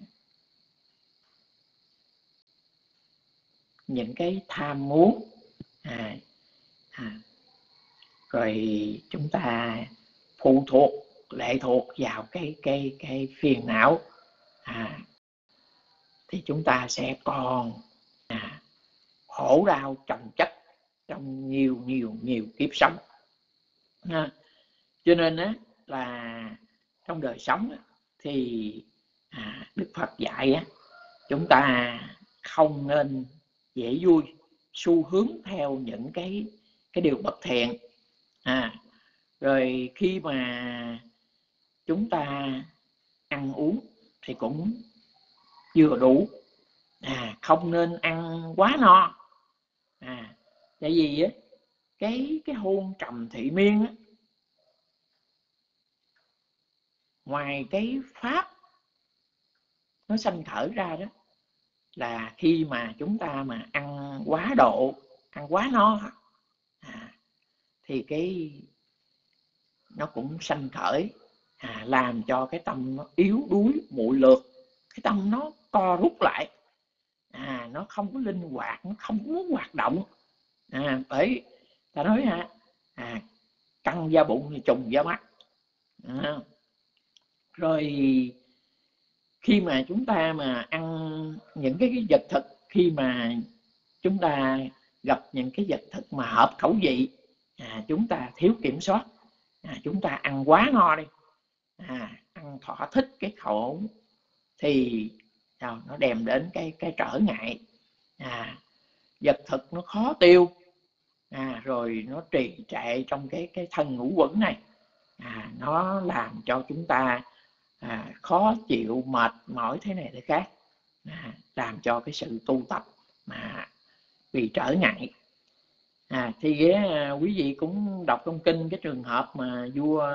những cái tham muốn à, à, rồi chúng ta phụ thuộc lệ thuộc vào cái cái cái phiền não, à, thì chúng ta sẽ còn à, khổ đau chồng chất trong nhiều nhiều nhiều kiếp sống. À, cho nên á, là trong đời sống á, thì à, Đức Phật dạy á, chúng ta không nên dễ vui, xu hướng theo những cái cái điều bất thiện. À, rồi khi mà chúng ta ăn uống thì cũng vừa đủ, à, không nên ăn quá no. À, tại vì á, cái cái hôn trầm thị miên á, ngoài cái pháp nó sanh khởi ra đó, là khi mà chúng ta mà ăn quá độ, ăn quá no, à, thì cái nó cũng sanh khởi à, làm cho cái tâm nó yếu đuối muội lược, cái tâm nó co rút lại, à, nó không có linh hoạt, nó không muốn hoạt động. À, bởi ta nói ha, à, căng da bụng thì trùng da mắt. À, rồi khi mà chúng ta mà ăn những cái, cái vật thực, khi mà chúng ta gặp những cái vật thực mà hợp khẩu vị, à, chúng ta thiếu kiểm soát, à, chúng ta ăn quá no đi, à, ăn thỏa thích cái khẩu, thì à, nó đem đến cái cái trở ngại, à, vật thực nó khó tiêu, à, rồi nó trì trệ trong cái cái thân ngũ quẩn này, à, nó làm cho chúng ta à, khó chịu, mệt mỏi thế này thế khác, à, làm cho cái sự tu tập mà bị trở ngại. À, thì à, quý vị cũng đọc trong kinh cái trường hợp mà vua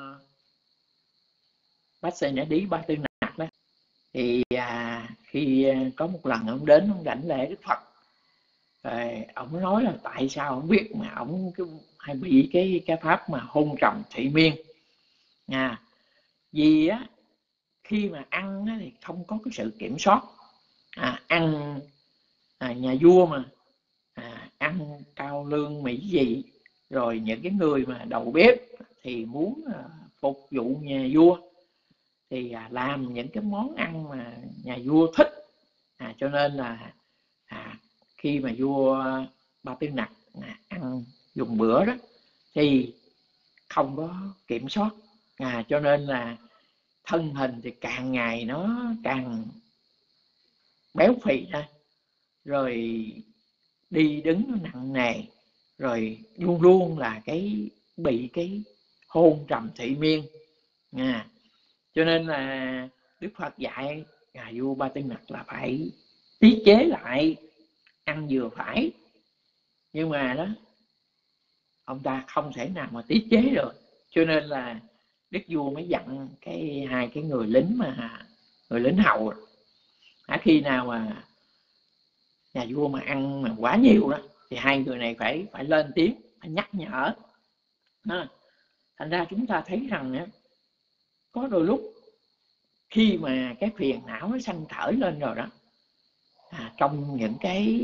Bát Xê Nã Đí Ba Tư Nặc đó, thì à, khi có một lần ông đến ông đảnh lễ Đức Phật, rồi ông nói là tại sao không biết mà ông hay bị cái cái pháp mà hôn trầm thị miên. À, vì á, khi mà ăn á, thì không có cái sự kiểm soát, à, ăn à, nhà vua mà à, ăn cao lương mỹ vị, rồi những cái người mà đầu bếp thì muốn à, phục vụ nhà vua, thì à, làm những cái món ăn mà nhà vua thích, à, cho nên là à, khi mà vua Ba Tư Nặc à, ăn dùng bữa đó thì không có kiểm soát, à, cho nên là thân hình thì càng ngày nó càng béo phì ra, rồi đi đứng nó nặng nề, rồi luôn luôn là cái bị cái hôn trầm thị miên. À, cho nên là Đức Phật dạy à, vua Ba Tư Nặc là phải tiết chế lại, ăn vừa phải. Nhưng mà đó, ông ta không thể nào mà tiết chế được, cho nên là đức vua mới dặn cái hai cái người lính mà người lính hầu, à, khi nào mà nhà vua mà ăn mà quá nhiều đó, thì hai người này phải phải lên tiếng, phải nhắc nhở. À, thành ra chúng ta thấy rằng á, có đôi lúc khi mà cái phiền não nó sanh khởi lên rồi đó, à, trong những cái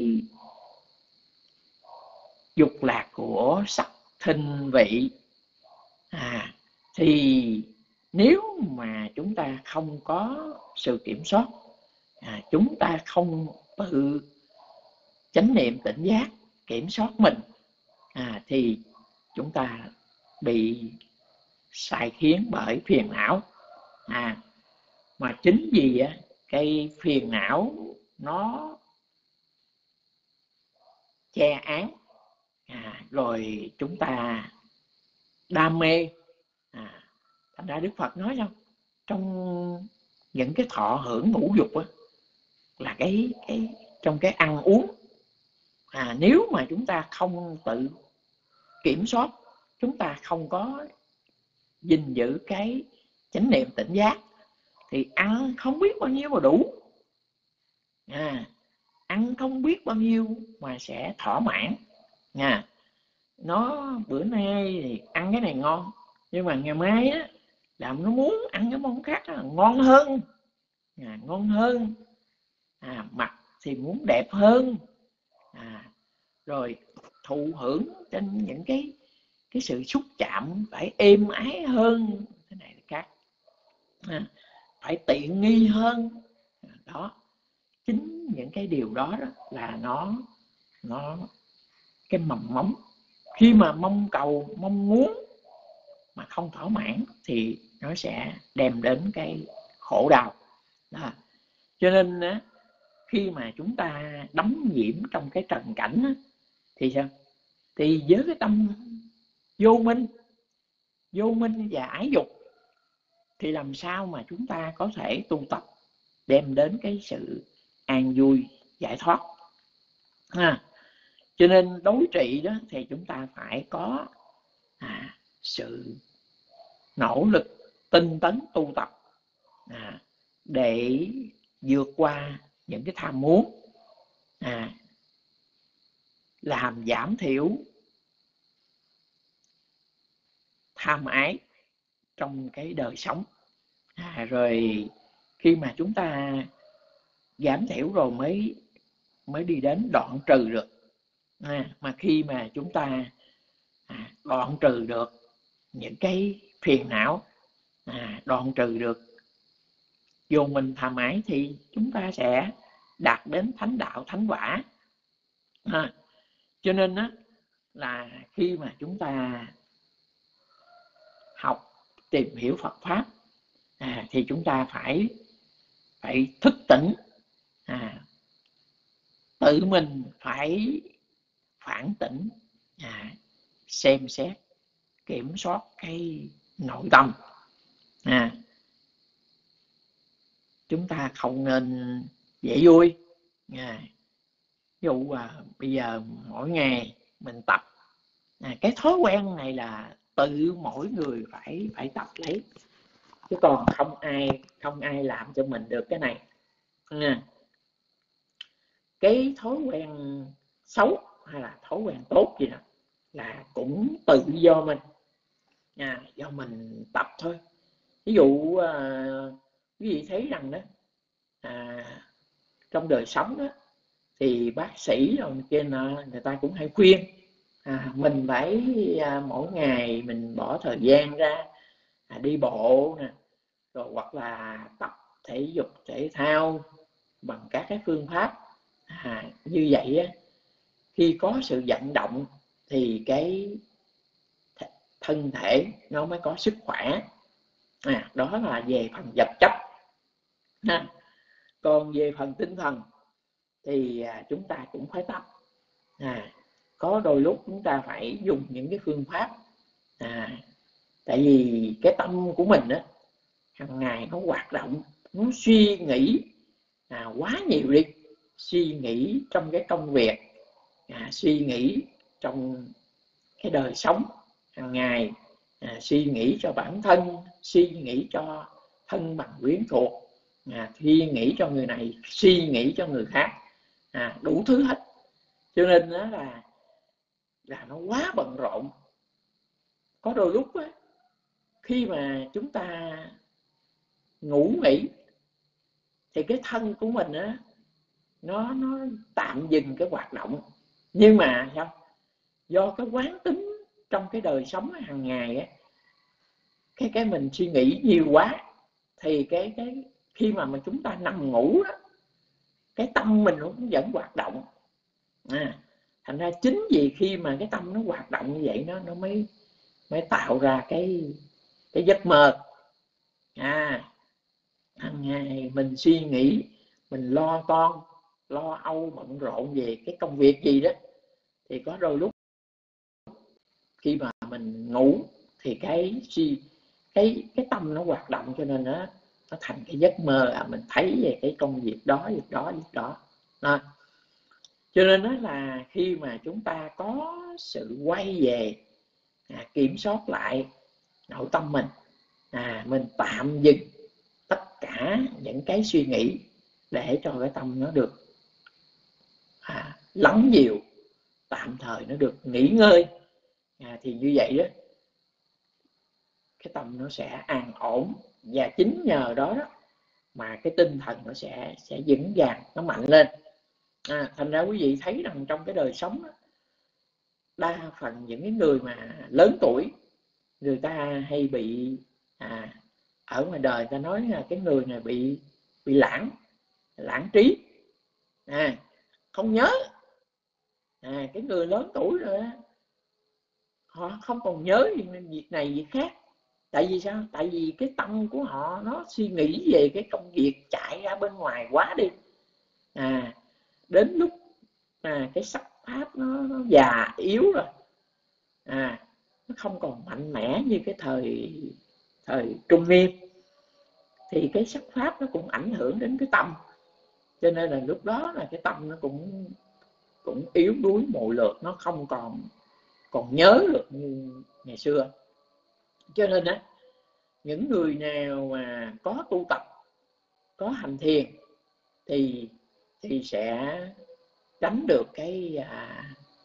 dục lạc của sắc thinh vị, à, thì nếu mà chúng ta không có sự kiểm soát, à, chúng ta không tự chánh niệm tỉnh giác kiểm soát mình, à, thì chúng ta bị sai khiến bởi phiền não. À, mà chính vì á, cái phiền não nó che án, à, rồi chúng ta đam mê. À, thành ra Đức Phật nói đâu, trong những cái thọ hưởng ngũ dục á, là cái cái trong cái ăn uống, à, nếu mà chúng ta không tự kiểm soát, chúng ta không có gìn giữ cái chánh niệm tỉnh giác, thì ăn không biết bao nhiêu mà đủ, à, ăn không biết bao nhiêu mà sẽ thỏa mãn nha. Nó bữa nay thì ăn cái này ngon, nhưng mà ngày mai á làm nó muốn ăn cái món khác đó, ngon hơn, à, ngon hơn, à, mặt thì muốn đẹp hơn, à, rồi thụ hưởng trên những cái cái sự xúc chạm phải êm ái hơn, thế này khác, à, phải tiện nghi hơn, đó. Chính những cái điều đó, đó là nó nó cái mầm móng. Khi mà mong cầu mong muốn mà không thỏa mãn thì nó sẽ đem đến cái khổ đau đó. Cho nên á, khi mà chúng ta đắm nhiễm trong cái trần cảnh á, thì sao? Thì với cái tâm vô minh vô minh và ái dục thì làm sao mà chúng ta có thể tu tập đem đến cái sự an vui giải thoát, ha. Cho nên đối trị đó thì chúng ta phải có à, sự nỗ lực tinh tấn tu tập, à, để vượt qua những cái tham muốn, à, làm giảm thiểu tham ái trong cái đời sống, à, rồi khi mà chúng ta giảm thiểu rồi mới mới đi đến đoạn trừ được, à, mà khi mà chúng ta à, đoạn trừ được những cái phiền não, à, đoạn trừ được vô minh tham ái thì chúng ta sẽ đạt đến thánh đạo thánh quả, à, cho nên á, là khi mà chúng ta học tìm hiểu Phật pháp, à, thì chúng ta phải phải thức tỉnh, à, tự mình phải phản tỉnh, à, xem xét kiểm soát cái nội tâm, à, chúng ta không nên dễ vui, à, ví dụ à, bây giờ mỗi ngày mình tập, à, cái thói quen này là tự mỗi người phải phải tập lấy, chứ còn không ai không ai làm cho mình được cái này, à, cái thói quen xấu hay là thói quen tốt gì đó là cũng tự do mình, à, do mình tập thôi. Ví dụ à, quý vị thấy rằng đó, à, trong đời sống đó, thì bác sĩ rồi trên người ta cũng hay khuyên, à, mình phải à, mỗi ngày mình bỏ thời gian ra à, đi bộ nè, rồi hoặc là tập thể dục thể thao bằng các cái phương pháp, à, như vậy á, khi có sự vận động thì cái thân thể nó mới có sức khỏe, à, đó là về phần vật chất, ha. Còn về phần tinh thần thì à, chúng ta cũng phải tập, à, có đôi lúc chúng ta phải dùng những cái phương pháp, à, tại vì cái tâm của mình á, hàng ngày nó hoạt động, nó suy nghĩ à, quá nhiều đi, suy nghĩ trong cái công việc, à, suy nghĩ trong cái đời sống hàng ngày, à, suy nghĩ cho bản thân, suy nghĩ cho thân bằng quyến thuộc, à, suy nghĩ cho người này, suy nghĩ cho người khác, à, đủ thứ hết. Cho nên đó là là nó quá bận rộn. Có đôi lúc á, khi mà chúng ta ngủ nghỉ thì cái thân của mình á, nó nó tạm dừng cái hoạt động, nhưng mà sao? Do cái quán tính trong cái đời sống hàng ngày á, cái cái mình suy nghĩ nhiều quá thì cái cái khi mà mà chúng ta nằm ngủ đó, cái tâm mình nó cũng vẫn hoạt động, à, thành ra chính vì khi mà cái tâm nó hoạt động như vậy nó nó mới mới tạo ra cái cái giấc mơ, à, hàng ngày mình suy nghĩ, mình lo toan lo âu bận rộn về cái công việc gì đó, thì có đôi lúc khi mà mình ngủ thì cái suy cái cái tâm nó hoạt động, cho nên nó nó thành cái giấc mơ, à, mình thấy về cái công việc đó việc đó việc đó, à. Cho nên đó là khi mà chúng ta có sự quay về, à, kiểm soát lại nội tâm mình, à, mình tạm dừng tất cả xả những cái suy nghĩ để cho cái tâm nó được à, lắng dịu, tạm thời nó được nghỉ ngơi, à, thì như vậy đó cái tâm nó sẽ an ổn, và chính nhờ đó, đó mà cái tinh thần nó sẽ sẽ vững vàng, nó mạnh lên. À, thành ra quý vị thấy rằng trong cái đời sống đó, đa phần những cái người mà lớn tuổi, người ta hay bị à, ở ngoài đời ta nói là cái người này bị bị lãng lãng trí, à, không nhớ. À, cái người lớn tuổi rồi đó, họ không còn nhớ việc này việc khác. Tại vì sao? Tại vì cái tâm của họ nó suy nghĩ về cái công việc chạy ra bên ngoài quá đi. À, đến lúc à, cái sắc pháp nó, nó già yếu rồi, à, nó không còn mạnh mẽ như cái thời thời trung niên, thì cái sắc pháp nó cũng ảnh hưởng đến cái tâm. Cho nên là lúc đó là cái tâm nó cũng cũng yếu đuối mộ lược, nó không còn còn nhớ được như ngày xưa. Cho nên á, những người nào mà có tu tập, có hành thiền thì thì sẽ tránh được cái à,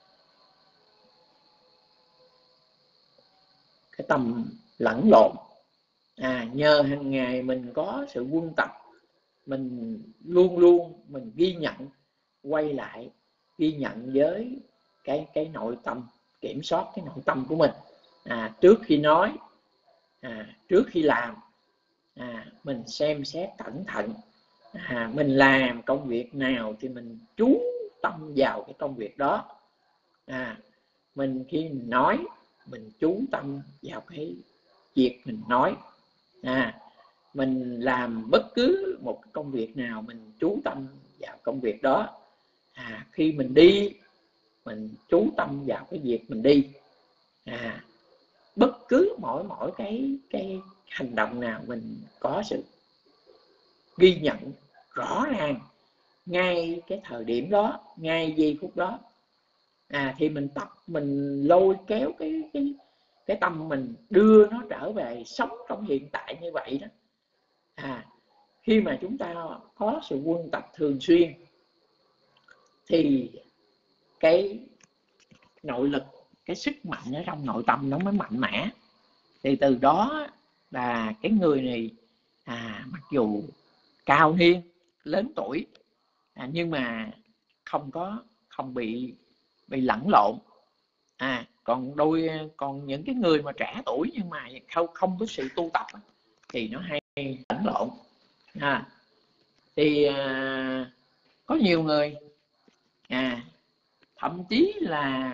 cái tâm lẫn lộn. À, nhờ hàng ngày mình có sự quân tập, mình luôn luôn mình ghi nhận, quay lại ghi nhận với cái cái nội tâm, kiểm soát cái nội tâm của mình. À, trước khi nói, à, trước khi làm, à, mình xem xét cẩn thận. À, mình làm công việc nào thì mình chú tâm vào cái công việc đó. À, mình khi mình nói, mình chú tâm vào cái việc mình nói. À, mình làm bất cứ một công việc nào, mình chú tâm vào công việc đó. À, khi mình đi, mình chú tâm vào cái việc mình đi. À, bất cứ mỗi mỗi cái cái hành động nào mình có sự ghi nhận rõ ràng ngay cái thời điểm đó, ngay giây phút đó. À, thì mình tập, mình lôi kéo cái cái cái tâm mình, đưa nó trở về sống trong hiện tại như vậy đó. À, khi mà chúng ta có sự quân tập thường xuyên thì cái nội lực, cái sức mạnh ở trong nội tâm nó mới mạnh mẽ. Thì từ đó là cái người này à, mặc dù cao niên, lớn tuổi, à, nhưng mà không có không bị bị lẫn lộn. À, còn đôi còn những cái người mà trẻ tuổi nhưng mà không không có sự tu tập thì nó hay lẫn lộn. À, thì à, có nhiều người à, thậm chí là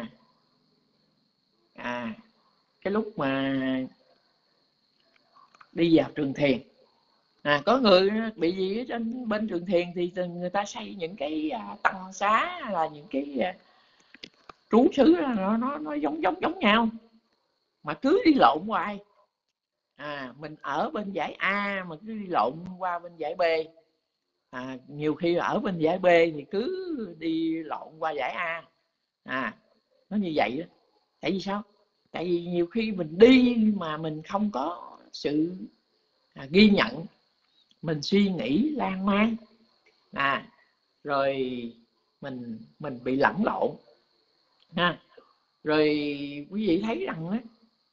à, cái lúc mà đi vào trường thiền, à, có người bị gì ở trên bên trường thiền thì người ta xây những cái à, tăng xá, là những cái à, trú xứ, nó nó nó giống giống giống nhau mà cứ đi lộn hoài. À, mình ở bên dãy A mà cứ đi lộn qua bên dãy B. À, nhiều khi ở bên dãy B thì cứ đi lộn qua dãy A. À, nó như vậy đó. Tại vì sao? Tại vì nhiều khi mình đi mà mình không có sự à, ghi nhận, mình suy nghĩ lan man, à, rồi mình mình bị lẫn lộn. Ha. Rồi quý vị thấy rằng á,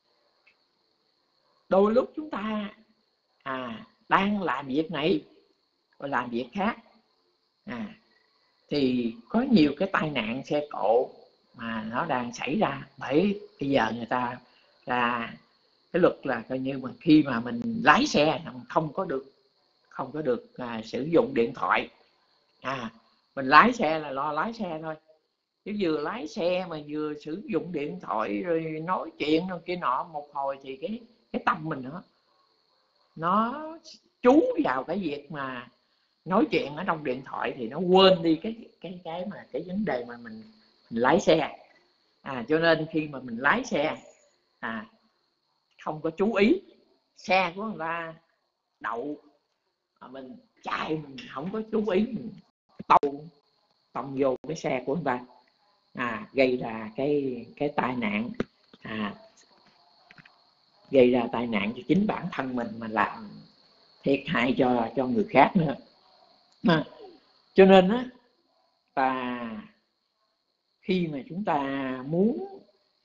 đôi lúc chúng ta à, đang làm việc này rồi làm việc khác, à, thì có nhiều cái tai nạn xe cộ mà nó đang xảy ra. Bởi bây giờ người ta là cái luật là coi như mà khi mà mình lái xe không có được không có được à, sử dụng điện thoại. À, mình lái xe là lo lái xe thôi, chứ vừa lái xe mà vừa sử dụng điện thoại rồi nói chuyện rồi kia nọ một hồi thì cái cái tâm mình nó nó chú vào cái việc mà nói chuyện ở trong điện thoại, thì nó quên đi cái cái cái mà cái vấn đề mà mình, mình lái xe. À, cho nên khi mà mình lái xe à, không có chú ý, xe của người ta đậu mà mình chạy, mình không có chú ý, mình tông tông vô cái xe của người ta, à, gây ra cái cái tai nạn, à, gây ra tai nạn cho chính bản thân mình mà làm thiệt hại cho cho người khác nữa. À, cho nên á, và khi mà chúng ta muốn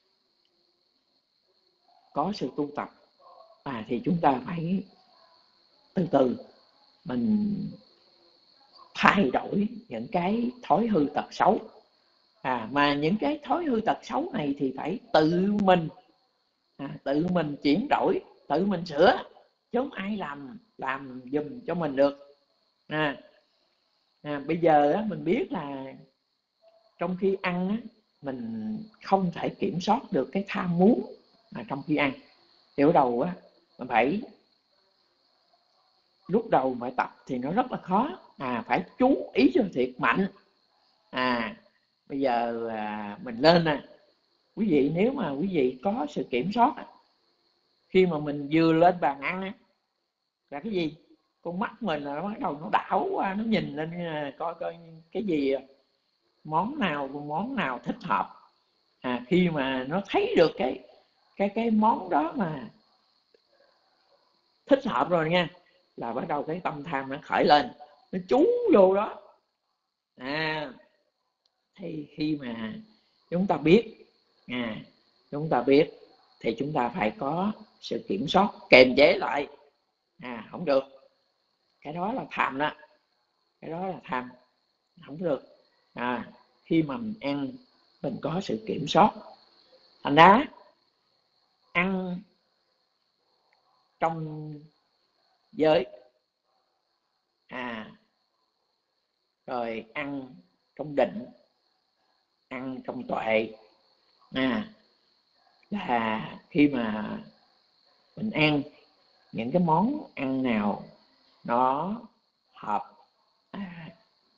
có sự tu tập à, thì chúng ta phải từ từ mình thay đổi những cái thói hư tật xấu. À, mà những cái thói hư tật xấu này thì phải tự mình à, tự mình chuyển đổi, tự mình sửa, chứ không ai làm làm giùm cho mình được. À, à, bây giờ á, mình biết là trong khi ăn á, mình không thể kiểm soát được cái tham muốn à, trong khi ăn. Thì ở đầu á, mình phải lúc đầu phải tập thì nó rất là khó, à, phải chú ý cho thiệt mạnh. À, bây giờ à, mình lên nè, quý vị nếu mà quý vị có sự kiểm soát khi mà mình vừa lên bàn ăn á, là cái gì, con mắt mình là nó bắt đầu nó đảo qua, nó nhìn lên coi coi cái gì, món nào món nào thích hợp. À, khi mà nó thấy được cái cái cái món đó mà thích hợp rồi nha, là bắt đầu cái tâm tham nó khởi lên, nó chú vô đó. À, thì khi mà chúng ta biết à, chúng ta biết thì chúng ta phải có sự kiểm soát, kềm chế lại. À, không được, cái đó là tham đó, cái đó là tham, không được. À, khi mà mình ăn mình có sự kiểm soát. Thành ra ăn trong giới, à, rồi ăn trong định, ăn trong tuệ, à, là khi mà mình ăn những cái món ăn nào nó hợp à,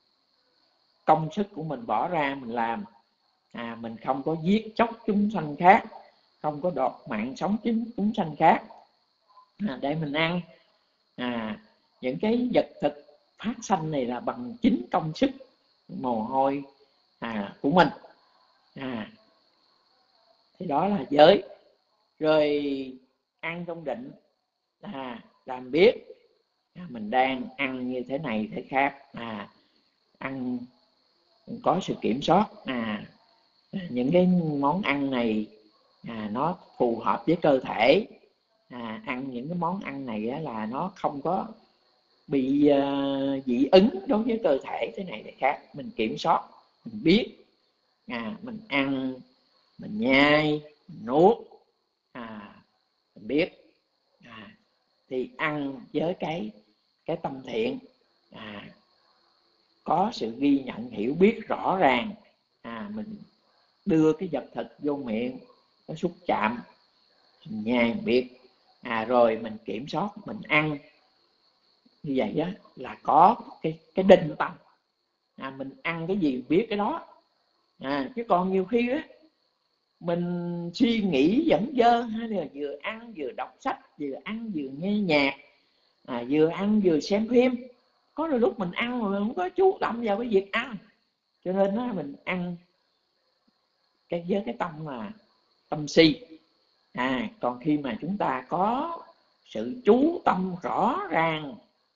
công sức của mình bỏ ra mình làm, à, mình không có giết chóc chúng sanh khác, không có đọt mạng sống chúng chúng sanh khác, à, để mình ăn. À, những cái vật thực phát sanh này là bằng chính công sức mồ hôi à, của mình. À, thì đó là giới. Rồi ăn trong định à, làm biết à, mình đang ăn như thế này thế khác, à, ăn có sự kiểm soát. À, những cái món ăn này à, nó phù hợp với cơ thể. À, ăn những cái món ăn này á, là nó không có bị uh, dị ứng đối với cơ thể thế này thế khác. Mình kiểm soát, mình biết, à, mình ăn, mình nhai, mình nuốt, à, mình biết. À, thì ăn với cái cái tâm thiện, à, có sự ghi nhận hiểu biết rõ ràng. À, mình đưa cái vật thực vô miệng, nó xúc chạm, mình nhai mình biết. À, rồi mình kiểm soát, mình ăn như vậy đó là có cái cái định tâm. À, mình ăn cái gì biết cái đó. À, chứ còn nhiều khi á mình suy nghĩ dẫn dơ, hay là vừa ăn vừa đọc sách, vừa ăn vừa nghe nhạc, à, vừa ăn vừa xem phim. Có đôi lúc mình ăn mà mình không có chú tâm vào cái việc ăn, cho nên đó, mình ăn cái với cái tâm là tâm si. À, còn khi mà chúng ta có sự chú tâm rõ ràng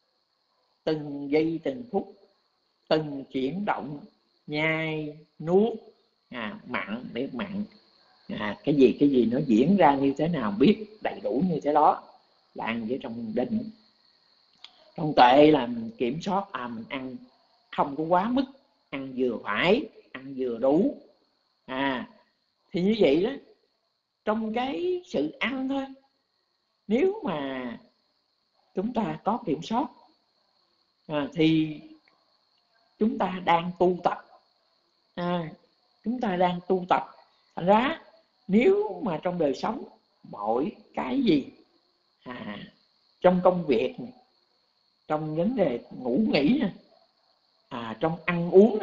từng giây từng phút, từng chuyển động, nhai nuốt, à, mặn biết mặn, à, cái gì cái gì nó diễn ra như thế nào biết đầy đủ như thế đó, là ăn với trong định. Trong tuệ là mình kiểm soát, à, mình ăn không có quá mức, ăn vừa phải, ăn vừa đủ. À, thì như vậy đó, trong cái sự ăn thôi, nếu mà chúng ta có kiểm soát à, thì chúng ta đang tu tập. À, chúng ta đang tu tập. Thành ra nếu mà trong đời sống mỗi cái gì, à, trong công việc, trong vấn đề ngủ nghỉ, à, trong ăn uống,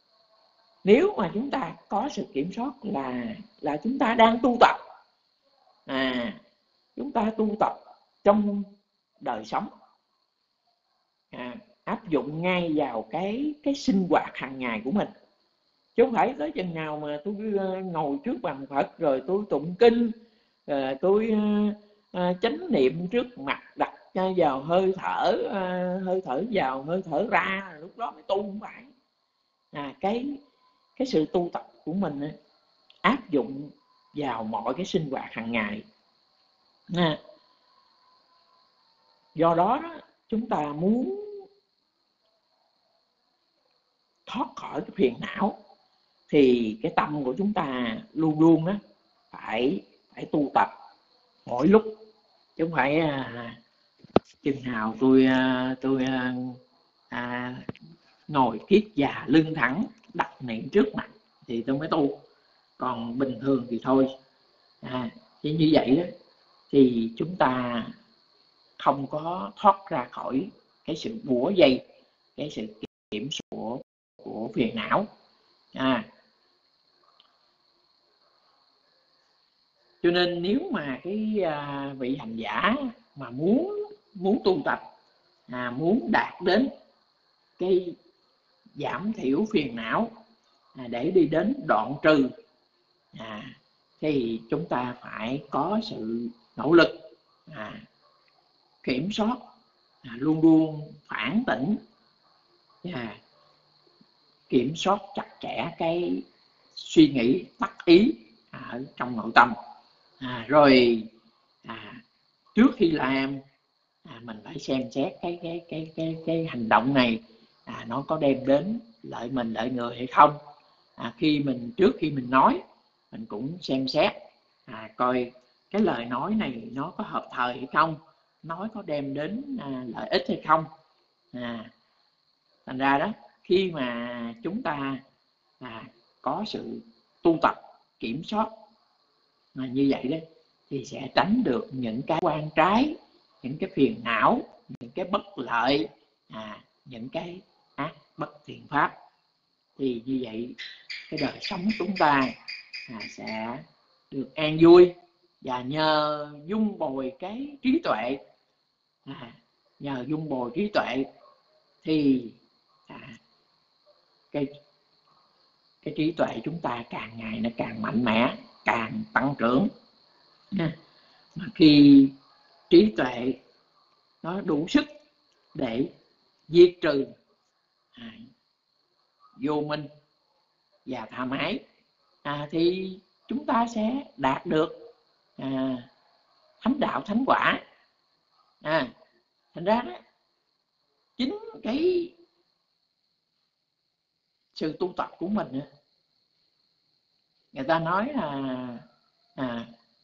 nếu mà chúng ta có sự kiểm soát là là chúng ta đang tu tập. À, chúng ta tu tập trong đời sống, à, áp dụng ngay vào cái cái sinh hoạt hàng ngày của mình, chứ không phải tới chừng nào mà tôi ngồi trước bàn Phật rồi tôi tụng kinh, rồi tôi uh, uh, chánh niệm trước mặt đặt vào hơi thở, hơi thở vào hơi thở ra, lúc đó mới tu, không phải. À, cái cái sự tu tập của mình ấy, áp dụng vào mọi cái sinh hoạt hàng ngày. À, do đó, đó chúng ta muốn thoát khỏi cái phiền não thì cái tâm của chúng ta luôn luôn đó phải phải tu tập mỗi lúc, chứ không phải à, chừng nào tôi à, tôi à, à, ngồi kiết già lưng thẳng đặt niệm trước mặt thì tôi mới tu, còn bình thường thì thôi. À, thì như vậy đó thì chúng ta không có thoát ra khỏi cái sự bủa dây, cái sự kiểm soát của, của phiền não. À, cho nên nếu mà cái à, vị hành giả mà muốn muốn tu tập, à, muốn đạt đến cái giảm thiểu phiền não, à, để đi đến đoạn trừ, à, thì chúng ta phải có sự nỗ lực, à, kiểm soát, à, luôn luôn phản tỉnh, à, kiểm soát chặt chẽ cái suy nghĩ tác ý ở trong nội tâm. À, rồi à, trước khi làm, à, mình phải xem xét cái cái cái cái cái hành động này, à, nó có đem đến lợi mình lợi người hay không. À, khi mình trước khi mình nói, mình cũng xem xét, à, coi cái lời nói này nó có hợp thời hay không, nói có đem đến à, lợi ích hay không. À, thành ra đó, khi mà chúng ta à, có sự tu tập kiểm soát à, như vậy đó, thì sẽ tránh được những cái quan trái, những cái phiền não, những cái bất lợi, à, những cái ác bất thiện pháp. Thì như vậy cái đời sống chúng ta à, sẽ được an vui, và nhờ dung bồi cái trí tuệ, à, nhờ dung bồi trí tuệ thì à, cái cái trí tuệ chúng ta càng ngày nó càng mạnh mẽ, càng tăng trưởng. Mà khi trí tuệ nó đủ sức để diệt trừ à, vô minh và tham ái, à, thì chúng ta sẽ đạt được à, thánh đạo thánh quả. À, thành ra đó, chính cái sự tu tập của mình, người ta nói là à,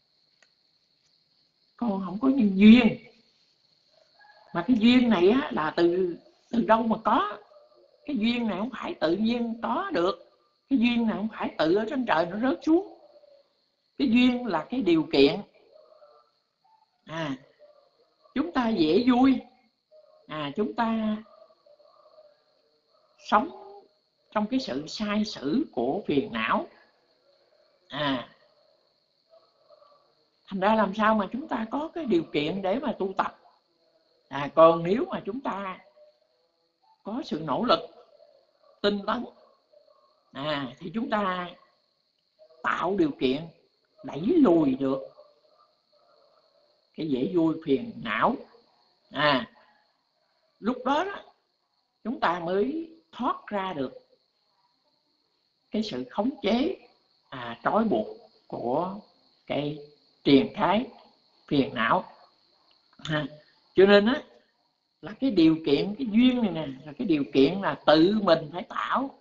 con không có nhân duyên, mà cái duyên này á, là từ từ đâu mà có. Cái duyên này không phải tự nhiên có được, cái duyên này không phải tự ở trên trời nó rớt xuống. Cái duyên là cái điều kiện. À, chúng ta dễ vui, à, chúng ta sống trong cái sự sai sử của phiền não, à, thành ra làm sao mà chúng ta có cái điều kiện để mà tu tập. À, còn nếu mà chúng ta có sự nỗ lực tinh tấn, à, thì chúng ta tạo điều kiện đẩy lùi được cái dễ vui phiền não. À, lúc đó, đó chúng ta mới thoát ra được cái sự khống chế, à, trói buộc của cái triền thái phiền não. À, cho nên á, là cái điều kiện, cái duyên này nè, là cái điều kiện là tự mình phải tạo,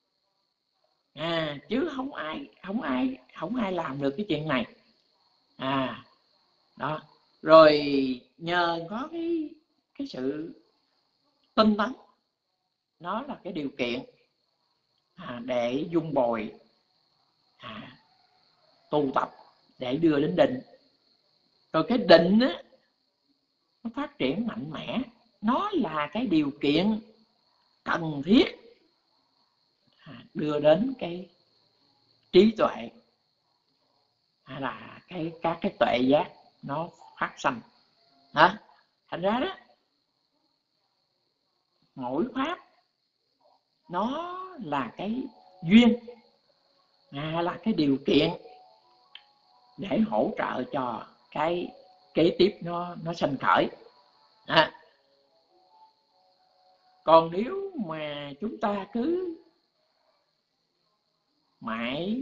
à, chứ không ai không ai không ai làm được cái chuyện này. À, đó, rồi nhờ có cái cái sự tinh tấn, nó là cái điều kiện à, để dung bồi, à, tu tập để đưa đến định. Rồi cái định á, nó phát triển mạnh mẽ, nó là cái điều kiện cần thiết à, đưa đến cái trí tuệ, hay là cái các cái tuệ giác nó phát sanh. Hả? Thành ra đó, mỗi pháp nó là cái duyên, à, là cái điều kiện để hỗ trợ cho cái kế tiếp nó nó sanh khởi. À, còn nếu mà chúng ta cứ mãi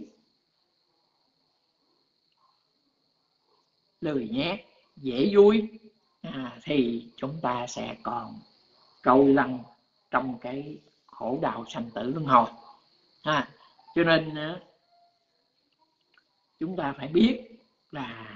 lười nhác, dễ vui, à, thì chúng ta sẽ còn trôi lăn trong cái khổ đau sanh tử luân hồi. À, cho nên chúng ta phải biết là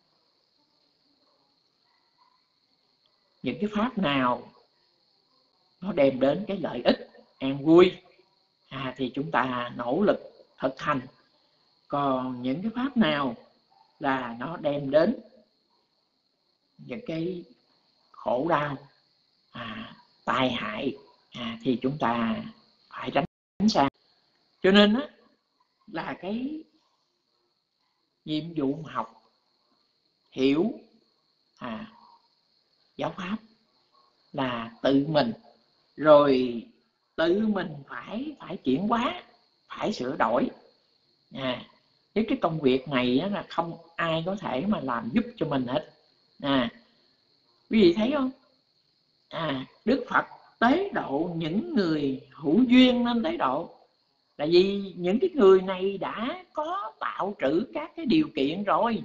những cái pháp nào nó đem đến cái lợi ích an vui, à, thì chúng ta nỗ lực thực hành. Còn những cái pháp nào là nó đem đến những cái khổ đau, à, tai hại, à, thì chúng ta phải tránh xa. Cho nên á, là cái nhiệm vụ học hiểu à, giáo pháp là tự mình, rồi tự mình phải phải chuyển hóa, phải sửa đổi. À, nếu cái công việc này á, là không ai có thể mà làm giúp cho mình hết. À, quý vị thấy không? À, Đức Phật tế độ những người hữu duyên nên tế độ, là vì những cái người này đã có tạo trữ các cái điều kiện rồi,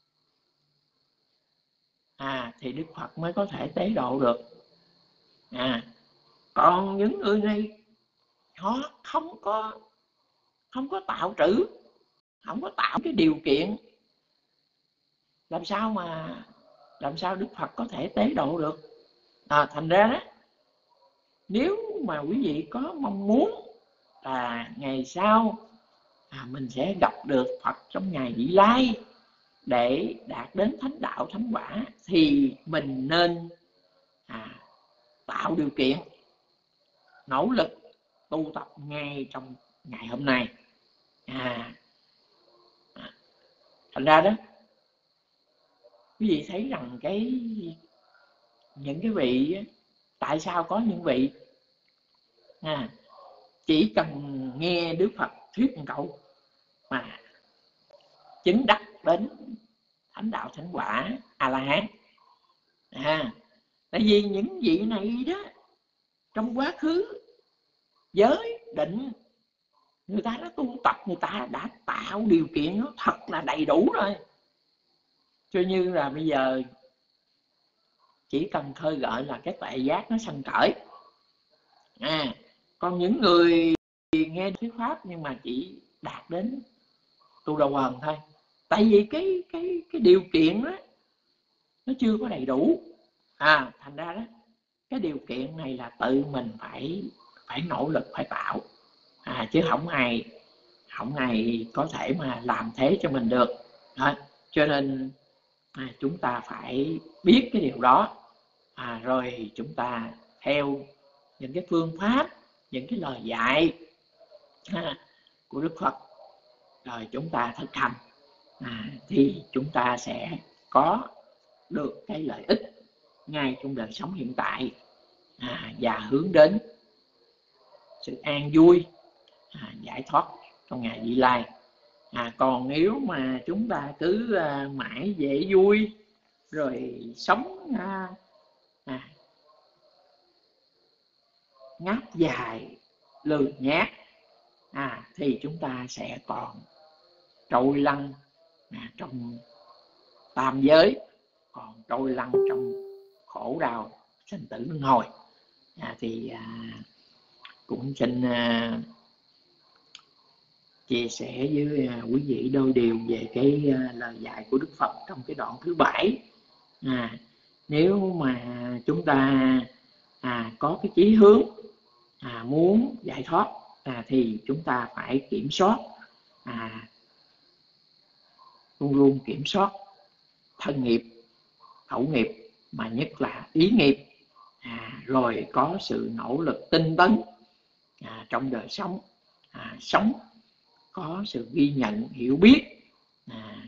à, thì Đức Phật mới có thể tế độ được. À, còn những người này họ không có không có tạo trữ, không có tạo cái điều kiện, làm sao mà làm sao Đức Phật có thể tế độ được. À, thành ra đó, nếu mà quý vị có mong muốn là ngày sau à, mình sẽ gặp được Phật trong ngày vị lai để đạt đến thánh đạo thánh quả, thì mình nên à, tạo điều kiện, nỗ lực tu tập ngay trong ngày hôm nay. À, thành ra đó, quý vị thấy rằng cái những cái vị, tại sao có những vị à, chỉ cần nghe Đức Phật thuyết một câu mà chứng đắc đến thánh đạo thánh quả A La Hán. À, tại vì những vị này đó, trong quá khứ giới định người ta đã tu tập, người ta đã tạo điều kiện nó thật là đầy đủ rồi. Cho như là bây giờ chỉ cần khơi gợi là cái tuệ giác nó sanh khởi. À, còn những người nghe thuyết pháp nhưng mà chỉ đạt đến tu đầu quần thôi, tại vì cái cái cái điều kiện đó nó chưa có đầy đủ. À, thành ra đó, cái điều kiện này là tự mình phải phải nỗ lực, phải tạo. À, chứ không ai không ai có thể mà làm thế cho mình được. Đó. Cho nên à, chúng ta phải biết cái điều đó, à, rồi chúng ta theo những cái phương pháp, những cái lời dạy à, của Đức Phật, rồi chúng ta thực hành, à, thì chúng ta sẽ có được cái lợi ích ngay trong đời sống hiện tại, à, và hướng đến sự an vui, à, giải thoát trong ngày vị lai. À, còn nếu mà chúng ta cứ à, mãi dễ vui rồi sống à, à, ngáp dài lười nhác, à, thì chúng ta sẽ còn trôi lăn à, trong tam giới, còn trôi lăn trong khổ đau sanh tử luân hồi. À, thì à, cũng xin à, chia sẻ với à, quý vị đôi điều về cái à, lời dạy của Đức Phật trong cái đoạn thứ bảy. À, nếu mà chúng ta à, có cái chí hướng à, muốn giải thoát, à, thì chúng ta phải kiểm soát, à, luôn luôn kiểm soát thân nghiệp, khẩu nghiệp, mà nhất là ý nghiệp, à, rồi có sự nỗ lực tinh tấn à, trong đời sống, à, sống có sự ghi nhận, hiểu biết, à,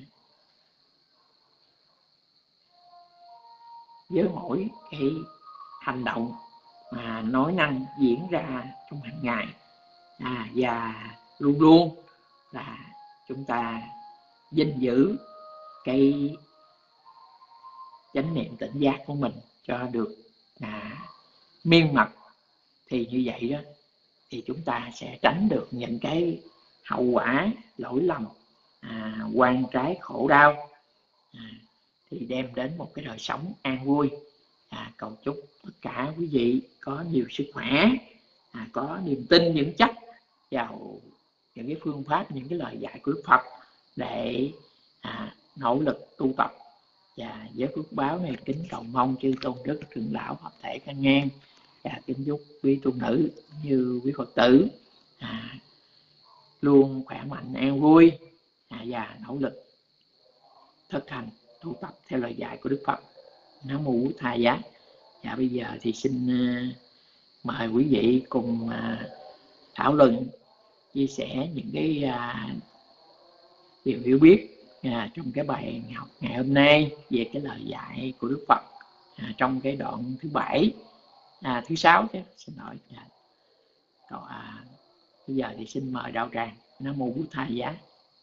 với mỗi cái hành động mà nói năng diễn ra trong hàng ngày, à, và luôn luôn là chúng ta gìn giữ cái chánh niệm tỉnh giác của mình cho được à, miên mật, thì như vậy đó thì chúng ta sẽ tránh được những cái hậu quả lỗi lầm, à, oan trái khổ đau, à, thì đem đến một cái đời sống an vui. À, cầu chúc tất cả quý vị có nhiều sức khỏe, à, có niềm tin vững chắc vào những cái phương pháp, những cái lời dạy của Đức Phật để à, nỗ lực tu tập. Và với phước báo này kính cầu mong chư tôn đức trưởng lão hợp thể căn ngang, và kính chúc quý tu nữ như quý Phật tử à, luôn khỏe mạnh an vui, à, và nỗ lực thực hành tu tập theo lời dạy của Đức Phật. Nam mô Bổn Thầy Giá. Và bây giờ thì xin uh, mời quý vị cùng uh, thảo luận, chia sẻ những cái uh, điều hiểu biết uh, trong cái bài học ngày hôm nay về cái lời dạy của Đức Phật uh, trong cái đoạn thứ bảy, à, thứ sáu chứ, xin lỗi. Yeah. Còn, uh, bây giờ thì xin mời đạo tràng. Nam mô Bổn Thầy Giá.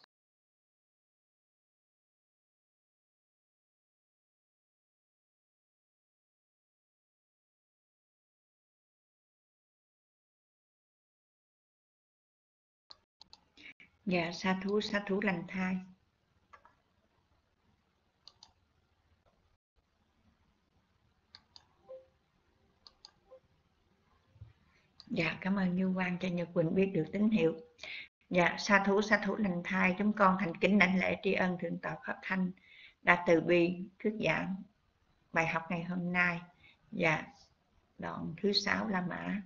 Dạ, sa thú, sa thú lành thai. Dạ, cảm ơn Như Quang cho Nhật Quỳnh biết được tín hiệu. Dạ, sa thú, sa thú lành thai, chúng con thành kính đảnh lễ tri ân Thượng tọa Pháp Thanh đã từ bi thuyết giảng bài học ngày hôm nay. Dạ, đoạn thứ sáu La Mã,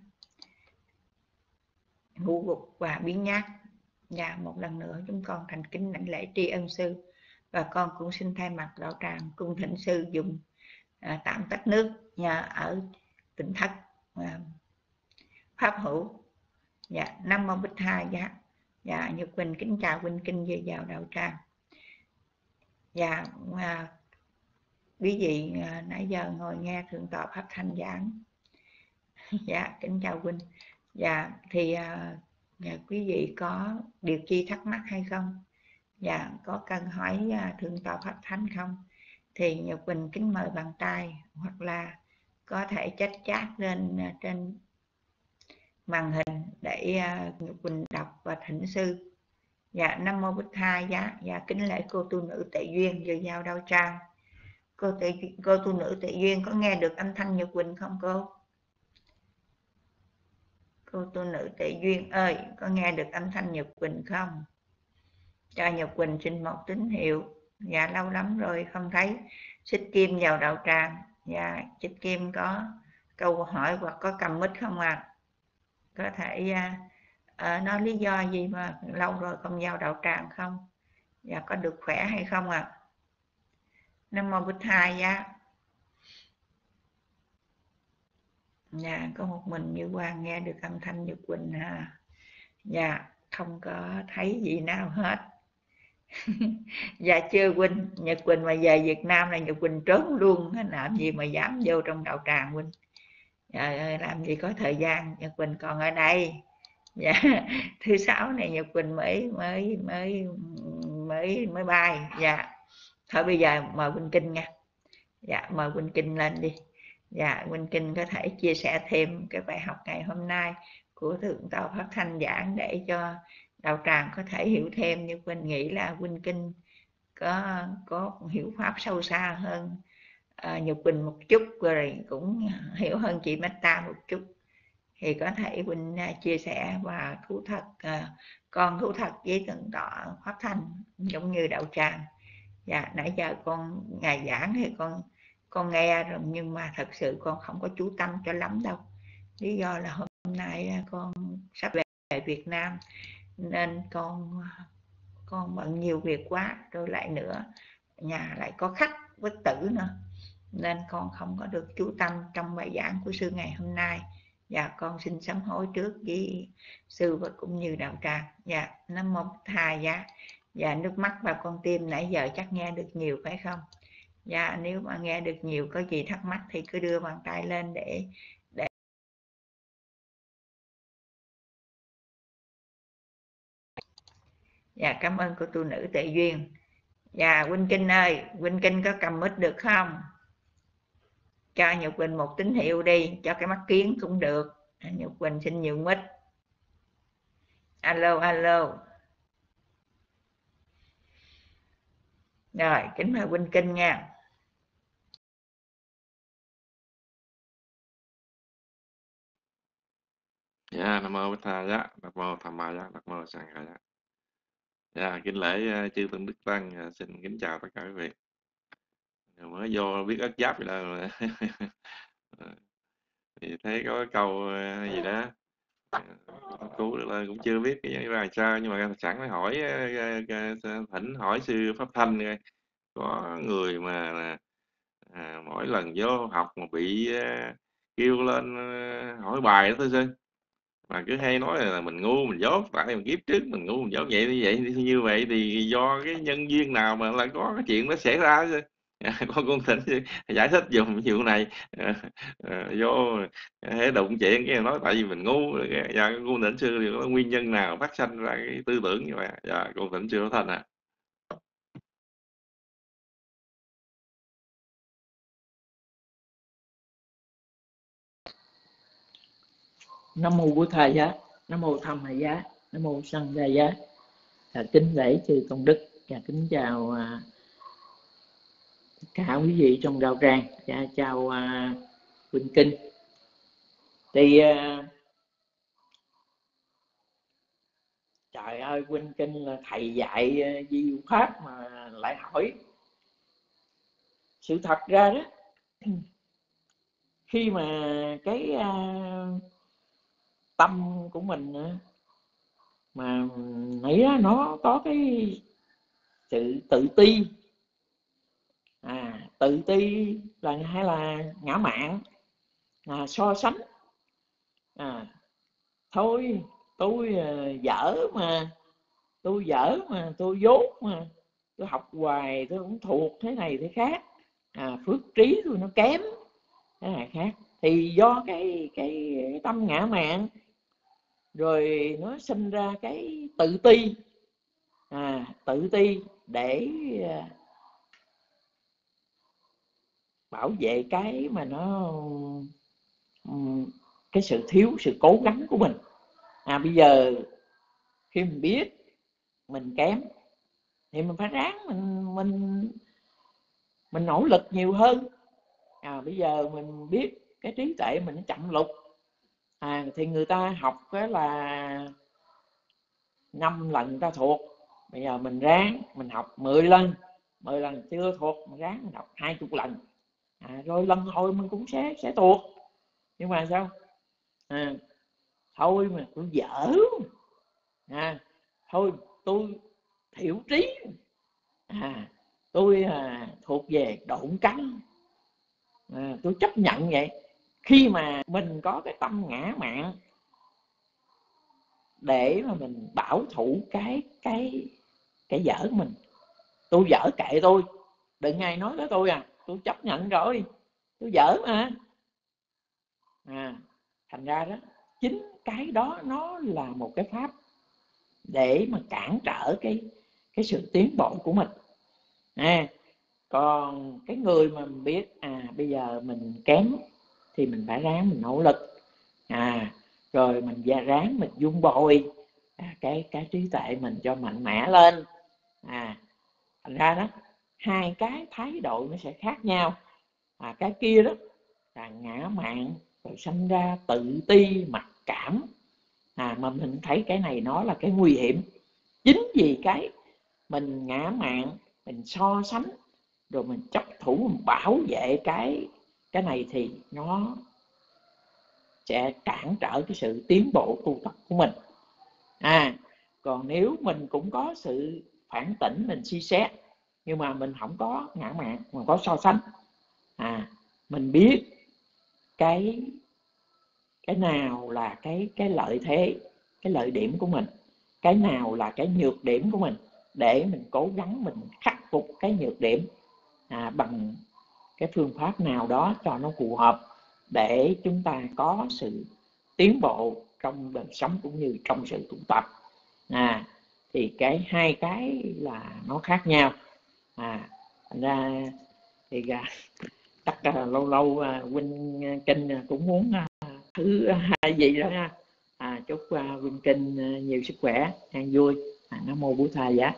ngũ gục và biến nhát. Dạ, một lần nữa chúng con thành kính đảnh lễ tri ân sư, và con cũng xin thay mặt đạo tràng cung thỉnh sư dùng à, tạm tách nước nhà ở tỉnh thất à, pháp hữu. Dạ, Nam mô Bích Tha Giá. Dạ, Nhật Quỳnh kính chào huynh kinh về vào đạo tràng. Dạ, à, quý vị à, nãy giờ ngồi nghe Thượng tọa Pháp Thanh giảng. Dạ, kính chào huynh. Dạ, thì à, dạ, quý vị có điều chi thắc mắc hay không? Dạ, có cần hỏi à, Thượng tọa Pháp Thanh không? Thì Nhật Quỳnh kính mời bàn tay, hoặc là có thể chat chat lên à, trên màn hình để uh, Nhật Quỳnh đọc và thỉnh sư. Dạ, Nam mô Bích Tha Giá. Dạ, kính lễ cô tu nữ Tệ Duyên vừa vào đạo tràng. Cô tệ, cô tu nữ Tệ Duyên có nghe được âm thanh Nhật Quỳnh không cô? Cô tu nữ Tệ Duyên ơi, có nghe được âm thanh Nhật Quỳnh không? Cho Nhật Quỳnh xin một tín hiệu. Dạ, lâu lắm rồi không thấy Xích Kim vào đạo tràng. Dạ, Xích Kim có câu hỏi hoặc có cầm mic không ạ? À? Có thể uh, nói lý do gì mà lâu rồi không vào đạo tràng không? Dạ, có được khỏe hay không ạ? À? Nam mô Bích Tha Giá. Dạ, có một mình Như Quang nghe được âm thanh Nhật Quỳnh ha. Dạ, không có thấy gì nào hết. Dạ chưa Quỳnh, Nhật Quỳnh mà về Việt Nam là Nhật Quỳnh trốn luôn, làm gì mà dám vô trong đạo tràng Quỳnh. Trời ơi, làm gì có thời gian, Nhật Quỳnh còn ở đây. Dạ, thứ sáu này Nhật Quỳnh mới mới mới mới mới bay. Dạ, thôi bây giờ mời Quỳnh Kinh nha. Dạ, mời Quỳnh Kinh lên đi. Dạ, Quỳnh Kinh có thể chia sẻ thêm cái bài học ngày hôm nay của Thượng tọa Pháp Thanh giảng để cho đạo tràng có thể hiểu thêm. Nhưng Quỳnh nghĩ là Quỳnh Kinh có có hiểu pháp sâu xa hơn à, Nhật Quỳnh một chút, rồi cũng hiểu hơn chị Meta một chút, thì có thể Quỳnh chia sẻ và thú thật à, con thú thật với Thượng tọa Pháp Thanh giống như đạo tràng. Dạ, nãy giờ con ngài giảng thì con con nghe rồi, nhưng mà thật sự con không có chú tâm cho lắm đâu. Lý do là hôm nay con sắp về Việt Nam nên con con bận nhiều việc quá, rồi lại nữa nhà lại có khách bất tử nữa, nên con không có được chú tâm trong bài giảng của sư ngày hôm nay. Dạ, con xin sám hối trước với sư và cũng như đạo tràng. Dạ, Nam mô Tha Giá. Dạ, nước mắt và con tim nãy giờ chắc nghe được nhiều phải không? Dạ, nếu mà nghe được nhiều, có gì thắc mắc thì cứ đưa bàn tay lên để để dạ, cảm ơn cô tu nữ Tệ Duyên. Dạ, Quỳnh Kinh ơi, Quỳnh Kinh có cầm mic được không? cho Nhật Quỳnh một tín hiệu đi, cho cái mắt kiến cũng được. Nhật Quỳnh xin nhiều mic. Alo alo. Rồi, kính mời Quỳnh Kinh nha. Dạ, Nam mô Bích Tha Giá, Nam mô Tham Ma Giá, Nam mô Sanh Khai Giá. Dạ, kính lễ uh, chư tôn đức tăng, uh, xin kính chào tất cả quý vị. Mới vô biết ớt giáp vậy đó. Thì thấy có cái câu uh, gì đó uh, cứu được lên cũng chưa biết cái ra sao, nhưng mà sẵn phải hỏi uh, uh, thỉnh hỏi sư Pháp Thanh coi. Có người mà uh, mỗi lần vô học mà bị uh, kêu lên uh, hỏi bài đó thôi sư, mà cứ hay nói là mình ngu mình dốt, tại mình kiếp trước mình ngu mình dốt vậy như vậy như vậy thì do cái nhân duyên nào mà lại có cái chuyện nó xảy ra chứ. Con con thỉnh giải thích dùng vụ này à, à, vô hệ đụng chuyện cái nói tại vì mình ngu, dạ con thỉnh sư thì có nguyên nhân nào phát sinh ra cái tư tưởng như vậy. Dạ con thỉnh sư Thành à. Nam mô Bổn Thầy Giá, Nam mô Tham Ma Giá, Nam mô Sanh Gia Giá. À, kính lễ chư tôn đức và kính chào à, cả quý vị trong đạo tràng và chào à, Quỳnh Kinh. Thì à, trời ơi, Quỳnh Kinh là thầy dạy à, di diệu pháp mà lại hỏi. Sự thật ra đó, khi mà cái à, tâm của mình mà nãy đó, nó có cái sự tự ti, à, tự ti là hay là ngã mạn, à, so sánh, à, thôi tôi uh, dở mà tôi dở mà tôi dốt mà tôi học hoài tôi cũng thuộc thế này thế khác, à, phước trí tôi nó kém thế này khác, thì do cái cái, cái tâm ngã mạn rồi nó sinh ra cái tự ti, à, tự ti để uh, bảo vệ cái mà nó cái sự thiếu sự cố gắng của mình. À, bây giờ khi mình biết mình kém thì mình phải ráng mình mình mình nỗ lực nhiều hơn. À, bây giờ mình biết cái trí tuệ mình nó chậm lục, à, thì người ta học cái là năm lần người ta thuộc, bây giờ mình ráng mình học mười lần, mười lần chưa thuộc mình ráng mình học hai chục lần, à, rồi lần hồi mình cũng sẽ sẽ thuộc. Nhưng mà sao, à, thôi mà tôi dở, à, thôi tôi thiểu trí, à, tôi à, thuộc về độn cánh, à, tôi chấp nhận vậy. Khi mà mình có cái tâm ngã mạn để mà mình bảo thủ cái cái cái dở của mình, tôi dở kệ tôi, đừng ai nói tới tôi, à tôi chấp nhận rồi, tôi dở mà, à, thành ra đó chính cái đó nó là một cái pháp để mà cản trở cái cái sự tiến bộ của mình. À, còn cái người mà mình biết à bây giờ mình kém thì mình phải ráng mình nỗ lực, à, rồi mình ra ráng mình dung bồi à, cái cái trí tuệ mình cho mạnh mẽ lên. À, thành ra đó hai cái thái độ nó sẽ khác nhau. À, cái kia đó là ngã mạn rồi sanh ra tự ti mặc cảm, à, mà mình thấy cái này nó là cái nguy hiểm. Chính vì cái mình ngã mạn, mình so sánh rồi mình chấp thủ, mình bảo vệ cái cái này thì nó sẽ cản trở cái sự tiến bộ tu tập của mình. À, còn nếu mình cũng có sự phản tỉnh, mình suy xét nhưng mà mình không có ngã mạn, mình có so sánh, à, mình biết cái cái nào là cái cái lợi thế, cái lợi điểm của mình, cái nào là cái nhược điểm của mình, để mình cố gắng mình khắc phục cái nhược điểm, à, bằng cái phương pháp nào đó cho nó phù hợp để chúng ta có sự tiến bộ trong đời sống cũng như trong sự tu tập. À, thì cái hai cái là nó khác nhau. À, thành ra thì chắc là lâu lâu à, huynh Kinh cũng muốn à, thử hai vị đó ha. À, chúc à, huynh Kinh à, nhiều sức khỏe, an vui. À, Nam mô Bổn Thầy Giá.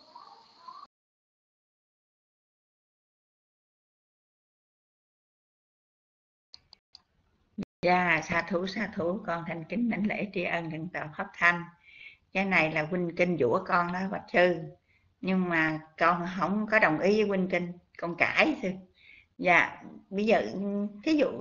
Dạ, sa thú sa thú, con thành kính đảnh lễ tri ân thượng tọa Pháp Thanh. Cái này là huynh Kinh dũa con đó bạch sư, nhưng mà con không có đồng ý với huynh Kinh, con cãi sư. Dạ, bây giờ thí dụ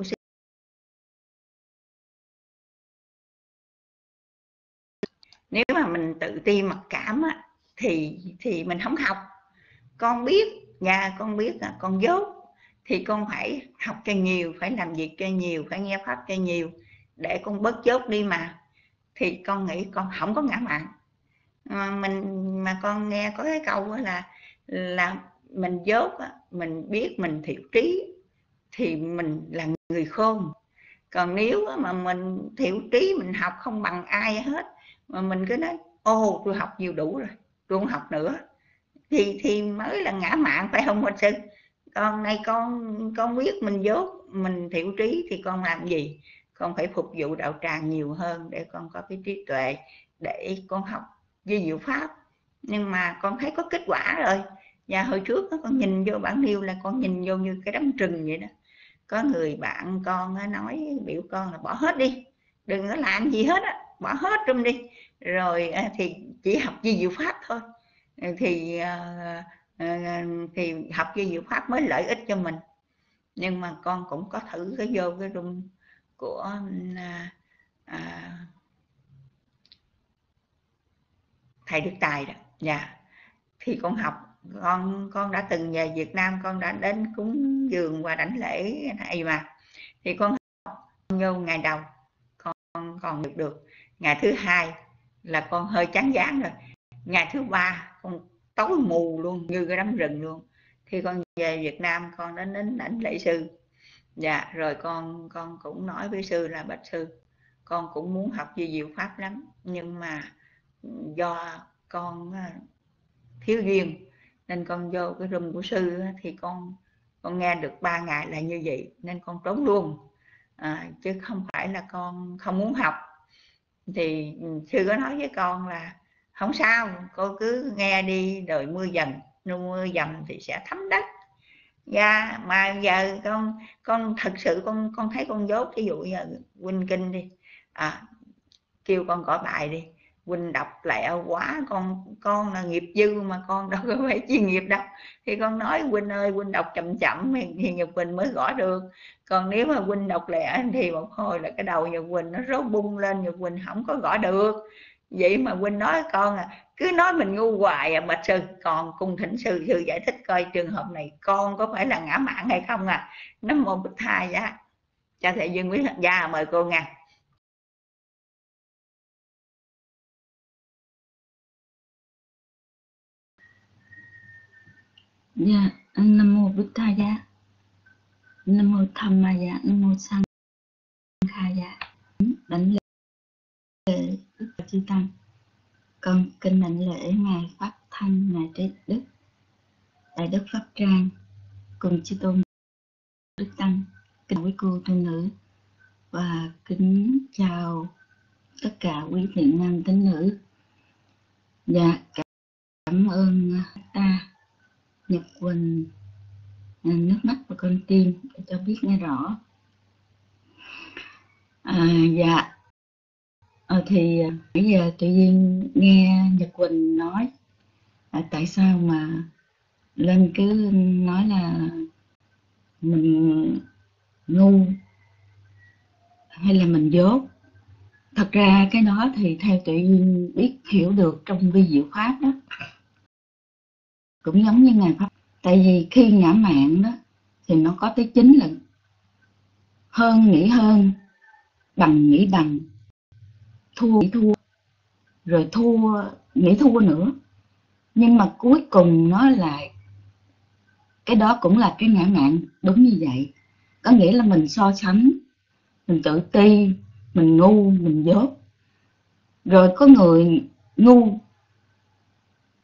nếu mà mình tự ti mặc cảm á, thì thì mình không học. Con biết, nhà con biết là con dốt, thì con phải học cho nhiều, phải làm việc cho nhiều, phải nghe pháp cho nhiều để con bớt dốt đi mà. Thì con nghĩ con không có ngã mạn. Mà mình mà con nghe có cái câu là là mình dốt, mình biết mình thiểu trí thì mình là người khôn. Còn nếu mà mình thiểu trí, mình học không bằng ai hết, mà mình cứ nói ô tôi học nhiều đủ rồi, tôi không học nữa, thì thì mới là ngã mạn, phải không bạch sư? Còn này con con biết mình dốt, mình thiểu trí thì con làm gì? Con phải phục vụ đạo tràng nhiều hơn để con có cái trí tuệ, để con học vi diệu pháp. Nhưng mà con thấy có kết quả rồi. Và hồi trước đó, con nhìn vô bản niêu là con nhìn vô như cái đám trừng vậy đó. Có người bạn con nói biểu con là bỏ hết đi, đừng có làm gì hết á, bỏ hết trong đi, rồi thì chỉ học vi diệu pháp thôi, thì thì học vi diệu pháp mới lợi ích cho mình. Nhưng mà con cũng có thử cái vô cái room của à, à, thầy Đức Tài đó, dạ. Thì con học, con con đã từng về Việt Nam, con đã đến cúng dường và đảnh lễ thầy mà. Thì con học vô ngày đầu con còn được được, ngày thứ hai là con hơi chán chán rồi, ngày thứ ba con tối mù luôn như cái đám rừng luôn. Thì con về Việt Nam con đến đến đảnh lễ sư, dạ, rồi con con cũng nói với sư là bạch sư, con cũng muốn học vi diệu pháp lắm, nhưng mà do con thiếu duyên nên con vô cái room của sư thì con con nghe được ba ngày là như vậy nên con trốn luôn, à, chứ không phải là con không muốn học. Thì sư có nói với con là không sao, cô cứ nghe đi, rồi mưa dần, mưa dầm thì sẽ thấm đất. Dạ, mà giờ con con thật sự con con thấy con dốt. Ví dụ giờ huynh Kinh đi, à, kêu con gõ bài đi, huynh đọc lẹo quá, con con là nghiệp dư mà con đâu có phải chuyên nghiệp đâu. Thì con nói huynh ơi, huynh đọc chậm chậm thì Nhật Quỳnh mới gõ được. Còn nếu mà huynh đọc lẹ thì một hồi là cái đầu Nhật Quỳnh nó rốt bung lên, Nhật Quỳnh không có gõ được. Vậy mà huynh nói con à, cứ nói mình ngu hoài à bạch sư. Còn cung thỉnh sư, sư giải thích coi trường hợp này con có phải là ngã mạn hay không à. Nam mô Bích Thai Giá. Cha thầy Dương Quý Gia mời cô nghe. Dạ, Nam mô Bích Thai Giá, Nam mô Tham Ma Giá, Nam mô Sang Kha Giá. Đảnh lễ Đức Phật Chư Tăng. Con kính đảnh lễ ngài Pháp Thanh, ngài Trí Đức, Đại Đức Pháp Trang cùng chư tôn Đức Tăng, kính quý cô tu nữ và kính chào tất cả quý vị nam tín nữ. Dạ, cảm ơn ta Nhật Quỳnh nước mắt và con tim để cho biết nghe rõ. À, dạ, à, thì bây giờ tự nhiên nghe Nhật Quỳnh nói à, tại sao mà lên cứ nói là mình ngu hay là mình dốt. Thật ra cái đó thì theo tự nhiên biết hiểu được trong vi diệu pháp đó, cũng giống như ngài Pháp. Tại vì khi ngã mạn đó thì nó có tới chín lần, hơn nghĩ hơn, bằng nghĩ bằng, thua nghĩ thua, rồi thua nghĩ thua nữa. Nhưng mà cuối cùng nó lại, cái đó cũng là cái ngã mạn đúng như vậy. Có nghĩa là mình so sánh, mình tự ti, mình ngu, mình dốt. Rồi có người ngu,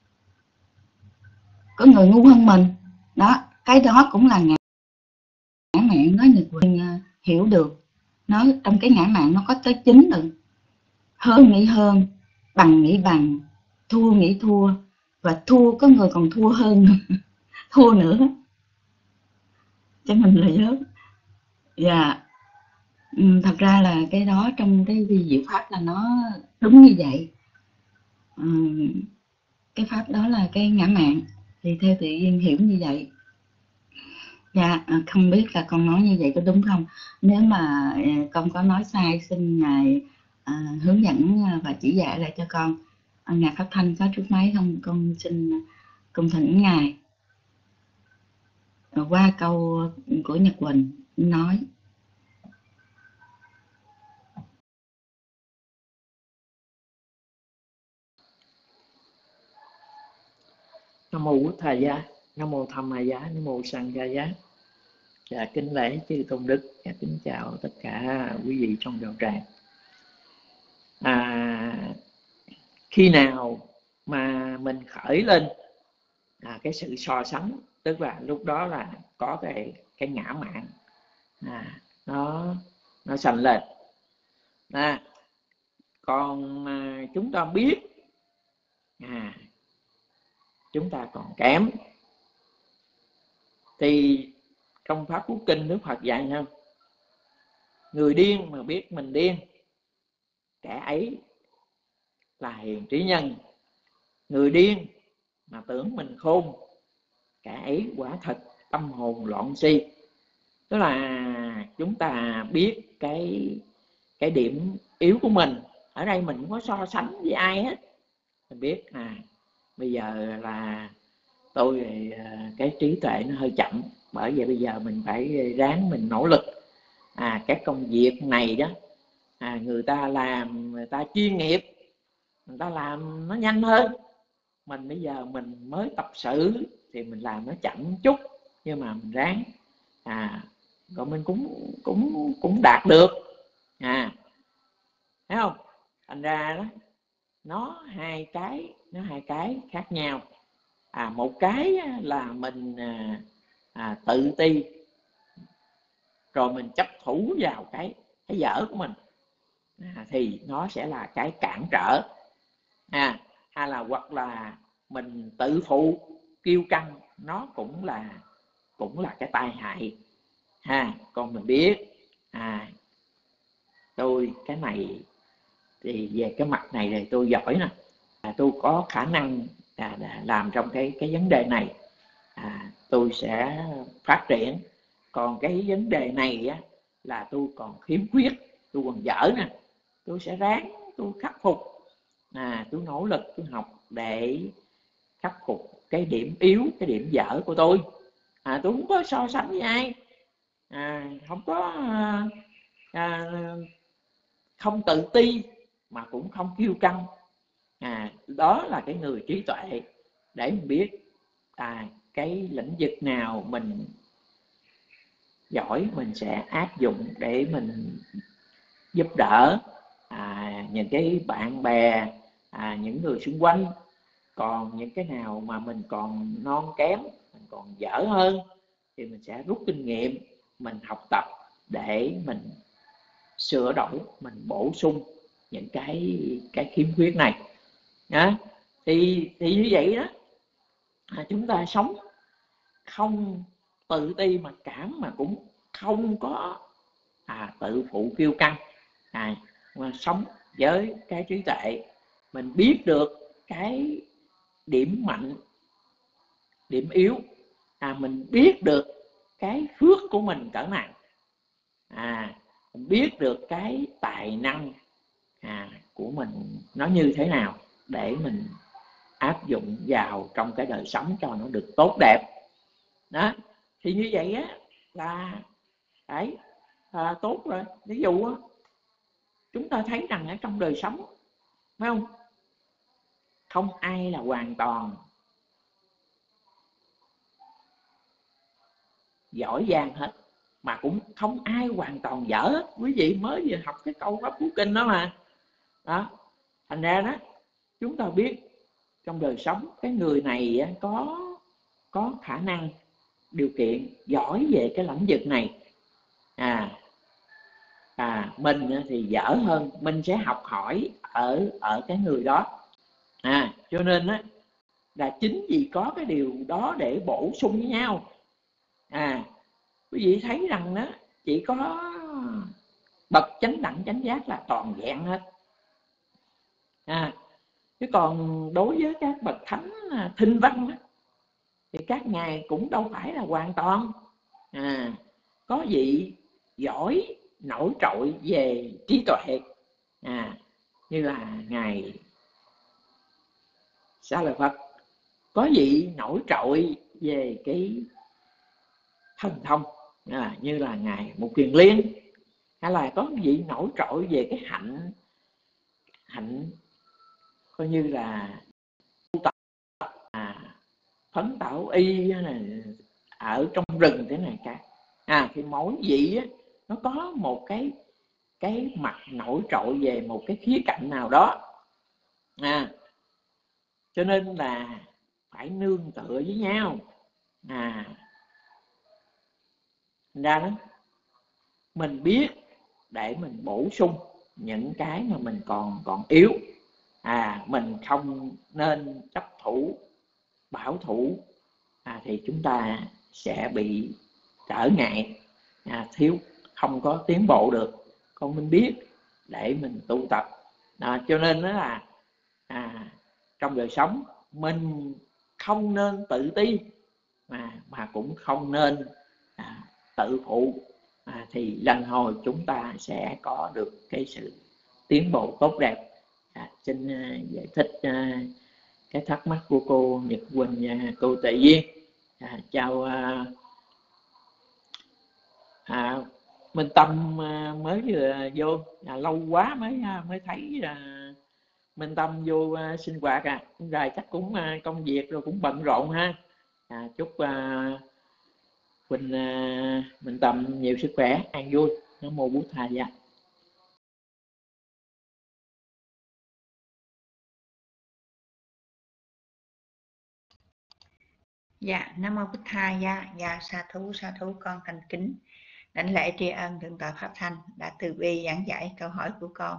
có người ngu hơn mình. Đó, cái đó cũng là ngã hiểu được nó trong cái ngã mạn nó có tới chín lần: hơn nghĩ hơn, bằng nghĩ bằng, thua nghĩ thua, và thua có người còn thua hơn thua nữa, cho mình là nhớ. Dạ, ừ, thật ra là cái đó trong cái vi diệu pháp là nó đúng như vậy. Ừ, cái pháp đó là cái ngã mạn, thì theo tự nhiên hiểu như vậy. Dạ, không biết là con nói như vậy có đúng không? Nếu mà con có nói sai, xin Ngài à, hướng dẫn và chỉ dạy lại cho con. À, Ngài Pháp Thanh có trước máy không? Con xin cung thỉnh Ngài. Qua câu của Nhật Quỳnh nói. Nam mô Bụt Thầy Giá, Nam mô Tham Ma Giá, Nam mô Sang Ca Giá. Dạ, kính lễ chư tôn đức, và kính chào tất cả quý vị trong đạo tràng. À, khi nào mà mình khởi lên à, cái sự so sánh, tức là lúc đó là có cái cái ngã mạn à, nó nó sanh lên. À, còn à, chúng ta biết à, chúng ta còn kém, thì trong Pháp Cú Kinh Đức Phật dạy không? Người điên mà biết mình điên, kẻ ấy là hiền trí nhân. Người điên mà tưởng mình khôn, kẻ ấy quả thật tâm hồn loạn si. Tức là chúng ta biết cái cái điểm yếu của mình. Ở đây mình không có so sánh với ai hết. Mình biết à, bây giờ là tôi cái trí tuệ nó hơi chậm, bởi vậy bây giờ mình phải ráng mình nỗ lực. À, các công việc này đó à, người ta làm, người ta chuyên nghiệp, người ta làm nó nhanh hơn. Mình bây giờ mình mới tập sự thì mình làm nó chậm chút, nhưng mà mình ráng à, rồi mình cũng cũng cũng đạt được à, thấy không? Thành ra đó, nó hai cái nó hai cái khác nhau. À, một cái là mình à, à, tự ti, rồi mình chấp thủ vào cái cái dở của mình à, thì nó sẽ là cái cản trở. À, hay là hoặc là mình tự phụ kiêu căng, nó cũng là cũng là cái tai hại ha. Còn mình biết à, tôi cái này thì về cái mặt này thì tôi giỏi nè, à, tôi có khả năng à, làm trong cái cái vấn đề này à, tôi sẽ phát triển. Còn cái vấn đề này á, là tôi còn khiếm khuyết, tôi còn dở nè, tôi sẽ ráng tôi khắc phục à, tôi nỗ lực tôi học để khắc phục cái điểm yếu, cái điểm dở của tôi à, tôi không có so sánh với ai à, không có à, à, không tự ti mà cũng không kiêu căng à, đó là cái người trí tuệ, để mình biết à, cái lĩnh vực nào mình giỏi mình sẽ áp dụng để mình giúp đỡ à, những cái bạn bè à, những người xung quanh. Còn những cái nào mà mình còn non kém, mình còn dở hơn thì mình sẽ rút kinh nghiệm, mình học tập để mình sửa đổi, mình bổ sung những cái cái khiếm khuyết này à, thì thì như vậy đó à, chúng ta sống không tự ti mặc cảm, mà cũng không có à, tự phụ kiêu căng à, mà sống với cái trí tuệ, mình biết được cái điểm mạnh, điểm yếu à, mình biết được cái phước của mình cỡ nào à, mình biết được cái tài năng à, của mình nó như thế nào để mình áp dụng vào trong cái đời sống cho nó được tốt đẹp đó. Thì như vậy á là đấy à, tốt rồi. Ví dụ á, chúng ta thấy rằng ở trong đời sống, phải không, không ai là hoàn toàn giỏi giang hết, mà cũng không ai hoàn toàn dở hết. Quý vị mới vừa học cái câu Pháp Cú Kinh đó mà đó. Thành ra đó chúng ta biết trong đời sống cái người này có có khả năng, điều kiện giỏi về cái lĩnh vực này à, à, mình thì dở hơn, mình sẽ học hỏi ở ở cái người đó. À, cho nên á, là chính vì có cái điều đó để bổ sung với nhau. À, quý vị thấy rằng đó, chỉ có bậc chánh đẳng chánh giác là toàn vẹn hết. À, chứ còn đối với các bậc thánh thinh văn đó, thì các ngài cũng đâu phải là hoàn toàn. À, có vị giỏi nổi trội về trí tuệ, à, như là ngài Sa Lợi Phật, có vị nổi trội về cái thần thông, à, như là ngài Mục Kiền Liên, hay là có vị nổi trội về cái hạnh hạnh coi như là à, phấn tảo y là ở trong rừng thế này cả. À, thì mỗi vị á, nó có một cái cái mặt nổi trội về một cái khía cạnh nào đó. À, cho nên là phải nương tựa với nhau. À, ra đó mình biết để mình bổ sung những cái mà mình còn còn yếu. À, mình không nên chấp thủ bảo thủ, à, thì chúng ta sẽ bị trở ngại, à, thiếu, không có tiến bộ được. Còn mình biết để mình tu tập. À, cho nên đó là à, trong đời sống mình không nên tự ti, mà mà cũng không nên à, tự phụ, à, thì lần hồi chúng ta sẽ có được cái sự tiến bộ tốt đẹp. À, xin uh, giải thích uh, cái thắc mắc của cô Nhật Quỳnh và cô Tệ Duyên. À, chào uh, à, Minh Tâm uh, mới vừa vô, à, lâu quá mới uh, mới thấy uh, Minh Tâm vô uh, sinh hoạt. À, rồi chắc cũng uh, công việc rồi cũng bận rộn ha. À, chúc uh, Quỳnh uh, Minh Tâm nhiều sức khỏe, an vui. Nam mô Bụt Thầy. Dạ. Dạ, Nam mô Bụt Thầy. Dạ, dạ, sa thú sa thú con thành kính đảnh lễ tri ân thượng tọa Pháp Thanh đã từ bi giảng giải câu hỏi của con.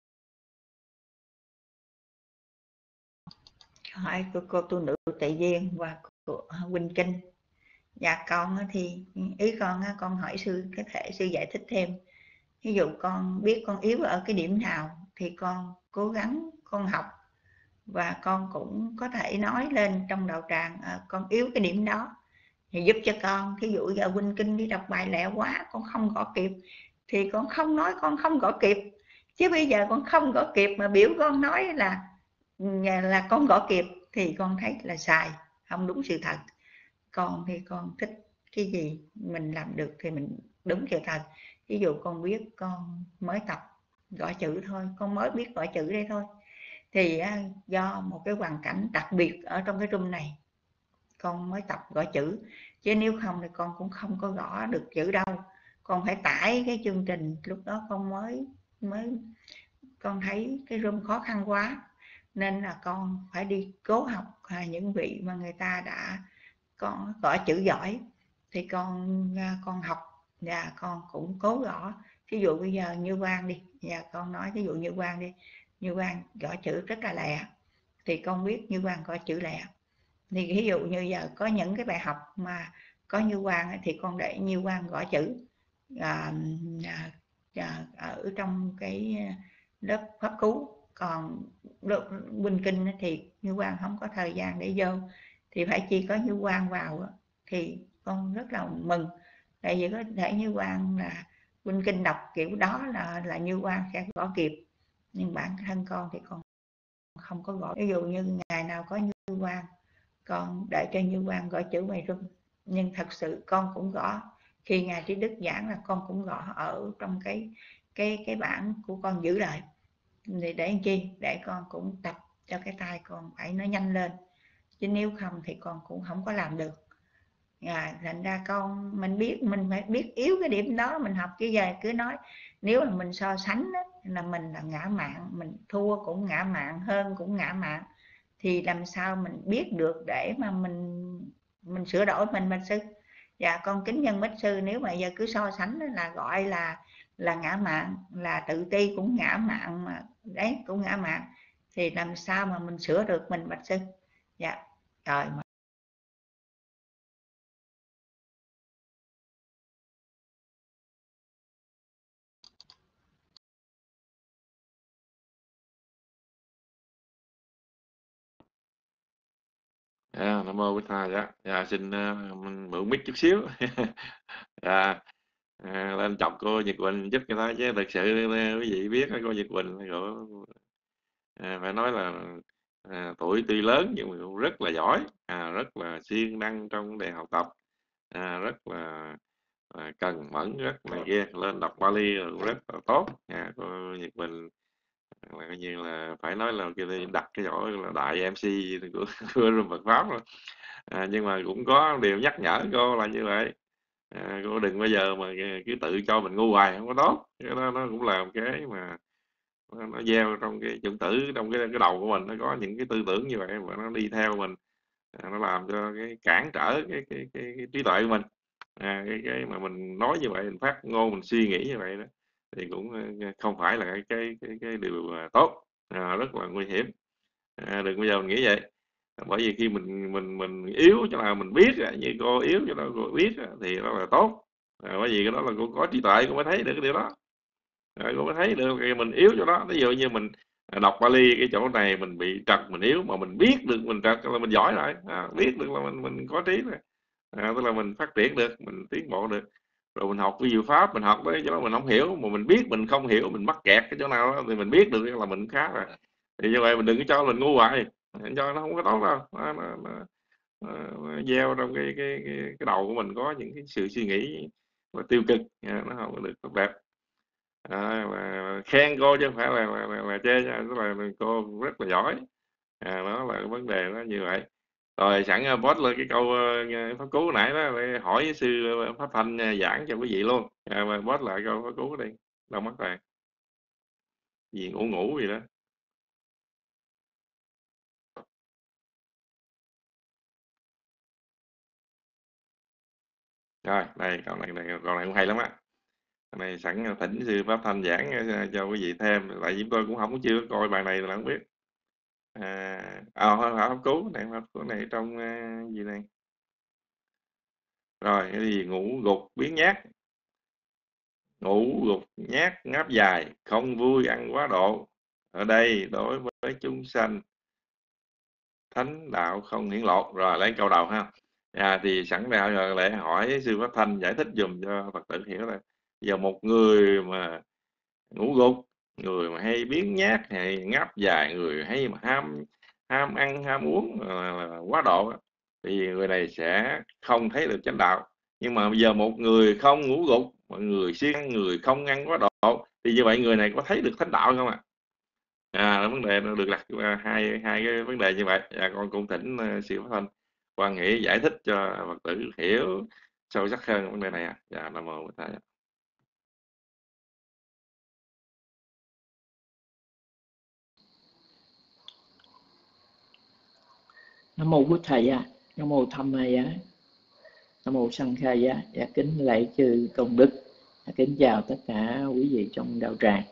Câu hỏi của cô tu nữ Tệ Duyên và của Quỳnh Kinh. Dạ, con thì ý con con hỏi sư có thể sư giải thích thêm. Ví dụ con biết con yếu ở cái điểm nào thì con cố gắng con học, và con cũng có thể nói lên trong đạo tràng à, con yếu cái điểm đó thì giúp cho con. Thí dụ giờ Quỳnh Kinh đi đọc bài lẹ quá con không gõ kịp thì con không nói con không gõ kịp, chứ bây giờ con không gõ kịp mà biểu con nói là là con gõ kịp thì con thấy là sai, không đúng sự thật. Con thì con thích cái gì mình làm được thì mình đúng sự thật. Ví dụ con biết con mới tập gõ chữ thôi, con mới biết gõ chữ đây thôi, thì do một cái hoàn cảnh đặc biệt ở trong cái room này con mới tập gõ chữ, chứ nếu không thì con cũng không có gõ được chữ đâu. Con phải tải cái chương trình, lúc đó con mới mới con thấy cái room khó khăn quá nên là con phải đi cố học à, những vị mà người ta đã con gõ chữ giỏi thì con con học và con cũng cố gõ. Ví dụ bây giờ Như Quang đi, và con nói ví dụ Như Quang đi, Như Quang gõ chữ rất là lẹ thì con biết Như Quang gõ chữ lẹ, thì ví dụ như giờ có những cái bài học mà có Như Quang thì con để Như Quang gõ chữ à, à, ở trong cái lớp pháp cứu. Còn lớp Quỳnh Kinh thì Như Quang không có thời gian để vô, thì phải chỉ có Như Quang vào thì con rất là mừng, tại vì có thể Như Quang là Quỳnh Kinh đọc kiểu đó là là Như Quang sẽ gõ kịp, nhưng bản thân con thì con không có gõ. Ví dụ như ngày nào có Như Quang con để cho Như Quang gõ chữ bài room, nhưng thật sự con cũng gõ. Khi ngài Trí Đức giảng là con cũng gõ ở trong cái cái cái bản của con giữ lại, thì để làm chi, để con cũng tập cho cái tay con phải nó nhanh lên, chứ nếu không thì con cũng không có làm được. À, thành ra con mình biết mình phải biết yếu cái điểm đó mình học, chứ giờ cứ nói nếu là mình so sánh đó, là mình là ngã mạn, mình thua cũng ngã mạn, hơn cũng ngã mạn, thì làm sao mình biết được để mà mình mình sửa đổi mình. Bạch sư, dạ con kính nhân bạch sư, nếu mà giờ cứ so sánh là gọi là là ngã mạn, là tự ti cũng ngã mạn mà đấy, cũng ngã mạn, thì làm sao mà mình sửa được mình bạch sư? Dạ rồi. À, Nam mô Bích Tha. Dạ, dạ xin uh, mình mượn mic chút xíu. Dạ, à, lên chọc cô Nhật Quỳnh giúp cho thôi, chứ thực sự quý vị biết cô Nhật Quỳnh rồi, à, phải nói là à, tuổi tuy lớn nhưng mà cũng rất là giỏi, à, rất là siêng năng trong vấn đề học tập, à, rất là à, cần mẫn, rất là ghê, lên đọc Bali rồi cũng rất là tốt. À, cô Nhật Quỳnh là coi như là phải nói là kia đặt cái chỗ là đại em xê của, của rừng Phật pháp rồi. À, nhưng mà cũng có điều nhắc nhở cô là như vậy, à, cô đừng bao giờ mà cứ tự cho mình ngu hoài, không có tốt. Cái đó nó cũng là một cái mà nó, nó gieo trong cái chủng tử, trong cái cái đầu của mình, nó có những cái tư tưởng như vậy mà nó đi theo mình, à, nó làm cho cái cản trở cái cái cái, cái trí tuệ của mình. À, cái cái mà mình nói như vậy, mình phát ngôn, mình suy nghĩ như vậy đó, thì cũng ờ, không phải là cái cái cái, cái điều mà tốt, à, rất là nguy hiểm. À, đừng bao giờ mình nghĩ vậy. Bởi vì khi mình mình mình yếu cho là mình biết, như cô yếu cho đó cô biết thì đó là tốt. À, bởi vì cái đó là cô có trí tuệ, cô mới thấy được cái điều đó. À, cô mới thấy được cái mình yếu chỗ đó. Ví dụ như mình đọc Bali cái chỗ này mình bị trật, mình yếu, mà mình biết được mình trật là mình giỏi rồi, à, biết được là mình mình có trí rồi, à, tức là mình phát triển được, mình tiến bộ được. Rồi mình học ví dụ pháp, mình học tới chỗ đó mình không hiểu, mà mình biết mình không hiểu, mình mắc kẹt cái chỗ nào đó, thì mình biết được là mình khá rồi. Thì như vậy mình đừng có cho mình ngu hoài, cho nó không có tốt đâu. Nó, nó, nó, nó gieo trong cái, cái cái cái đầu của mình có những cái sự suy nghĩ mà tiêu cực, à, nó không có được tốt đẹp. À, là khen cô chứ không phải là là, là, là chê nha, tức là cô rất là giỏi. À, đó là cái vấn đề nó như vậy. Rồi sẵn uh, post lên cái câu uh, pháp cứu nãy đó, để hỏi sư Pháp Thanh uh, giảng cho quý vị luôn. À, mà post lại câu pháp cứu đi, đâu mất rồi, gì ngủ ngủ gì đó. Rồi đây, câu này, này câu này cũng hay lắm á. Câu này sẵn thỉnh sư Pháp Thanh giảng uh, cho quý vị thêm, tại vì tôi cũng không có chưa coi bài này là không biết. À, à pháp cứu này, pháp cứu này trong uh, gì này. Rồi cái gì ngủ gục biến nhát, ngủ gục nhát ngáp dài, không vui ăn quá độ. Ở đây đối với chúng sanh thánh đạo không hiển lộ. Rồi lấy câu đầu ha. À, thì sẵn đây rồi lại hỏi sư Pháp Thanh giải thích dùm cho Phật tử hiểu là giờ một người mà ngủ gục, người mà hay biến nhát, hay ngáp dài, người hay mà ham ham ăn ham uống là quá độ, thì người này sẽ không thấy được chánh đạo. Nhưng mà bây giờ một người không ngủ gục, mọi người siêng, người không ăn quá độ, thì như vậy người này có thấy được thánh đạo không ạ? À? À, vấn đề nó được đặt hai hai cái vấn đề như vậy. À, con cũng thỉnh uh, sư Pháp Thanh quan hệ giải thích cho Phật tử hiểu sâu sắc hơn vấn đề này. À, dạ, Nam mô Bổn Thầy. Nam mô Bổn Thầy, Nam mô Tham Ma Giá, Nam mô Sanh Kha Giá. Dạ, kính lạy chư công đức, kính chào tất cả quý vị trong đạo tràng.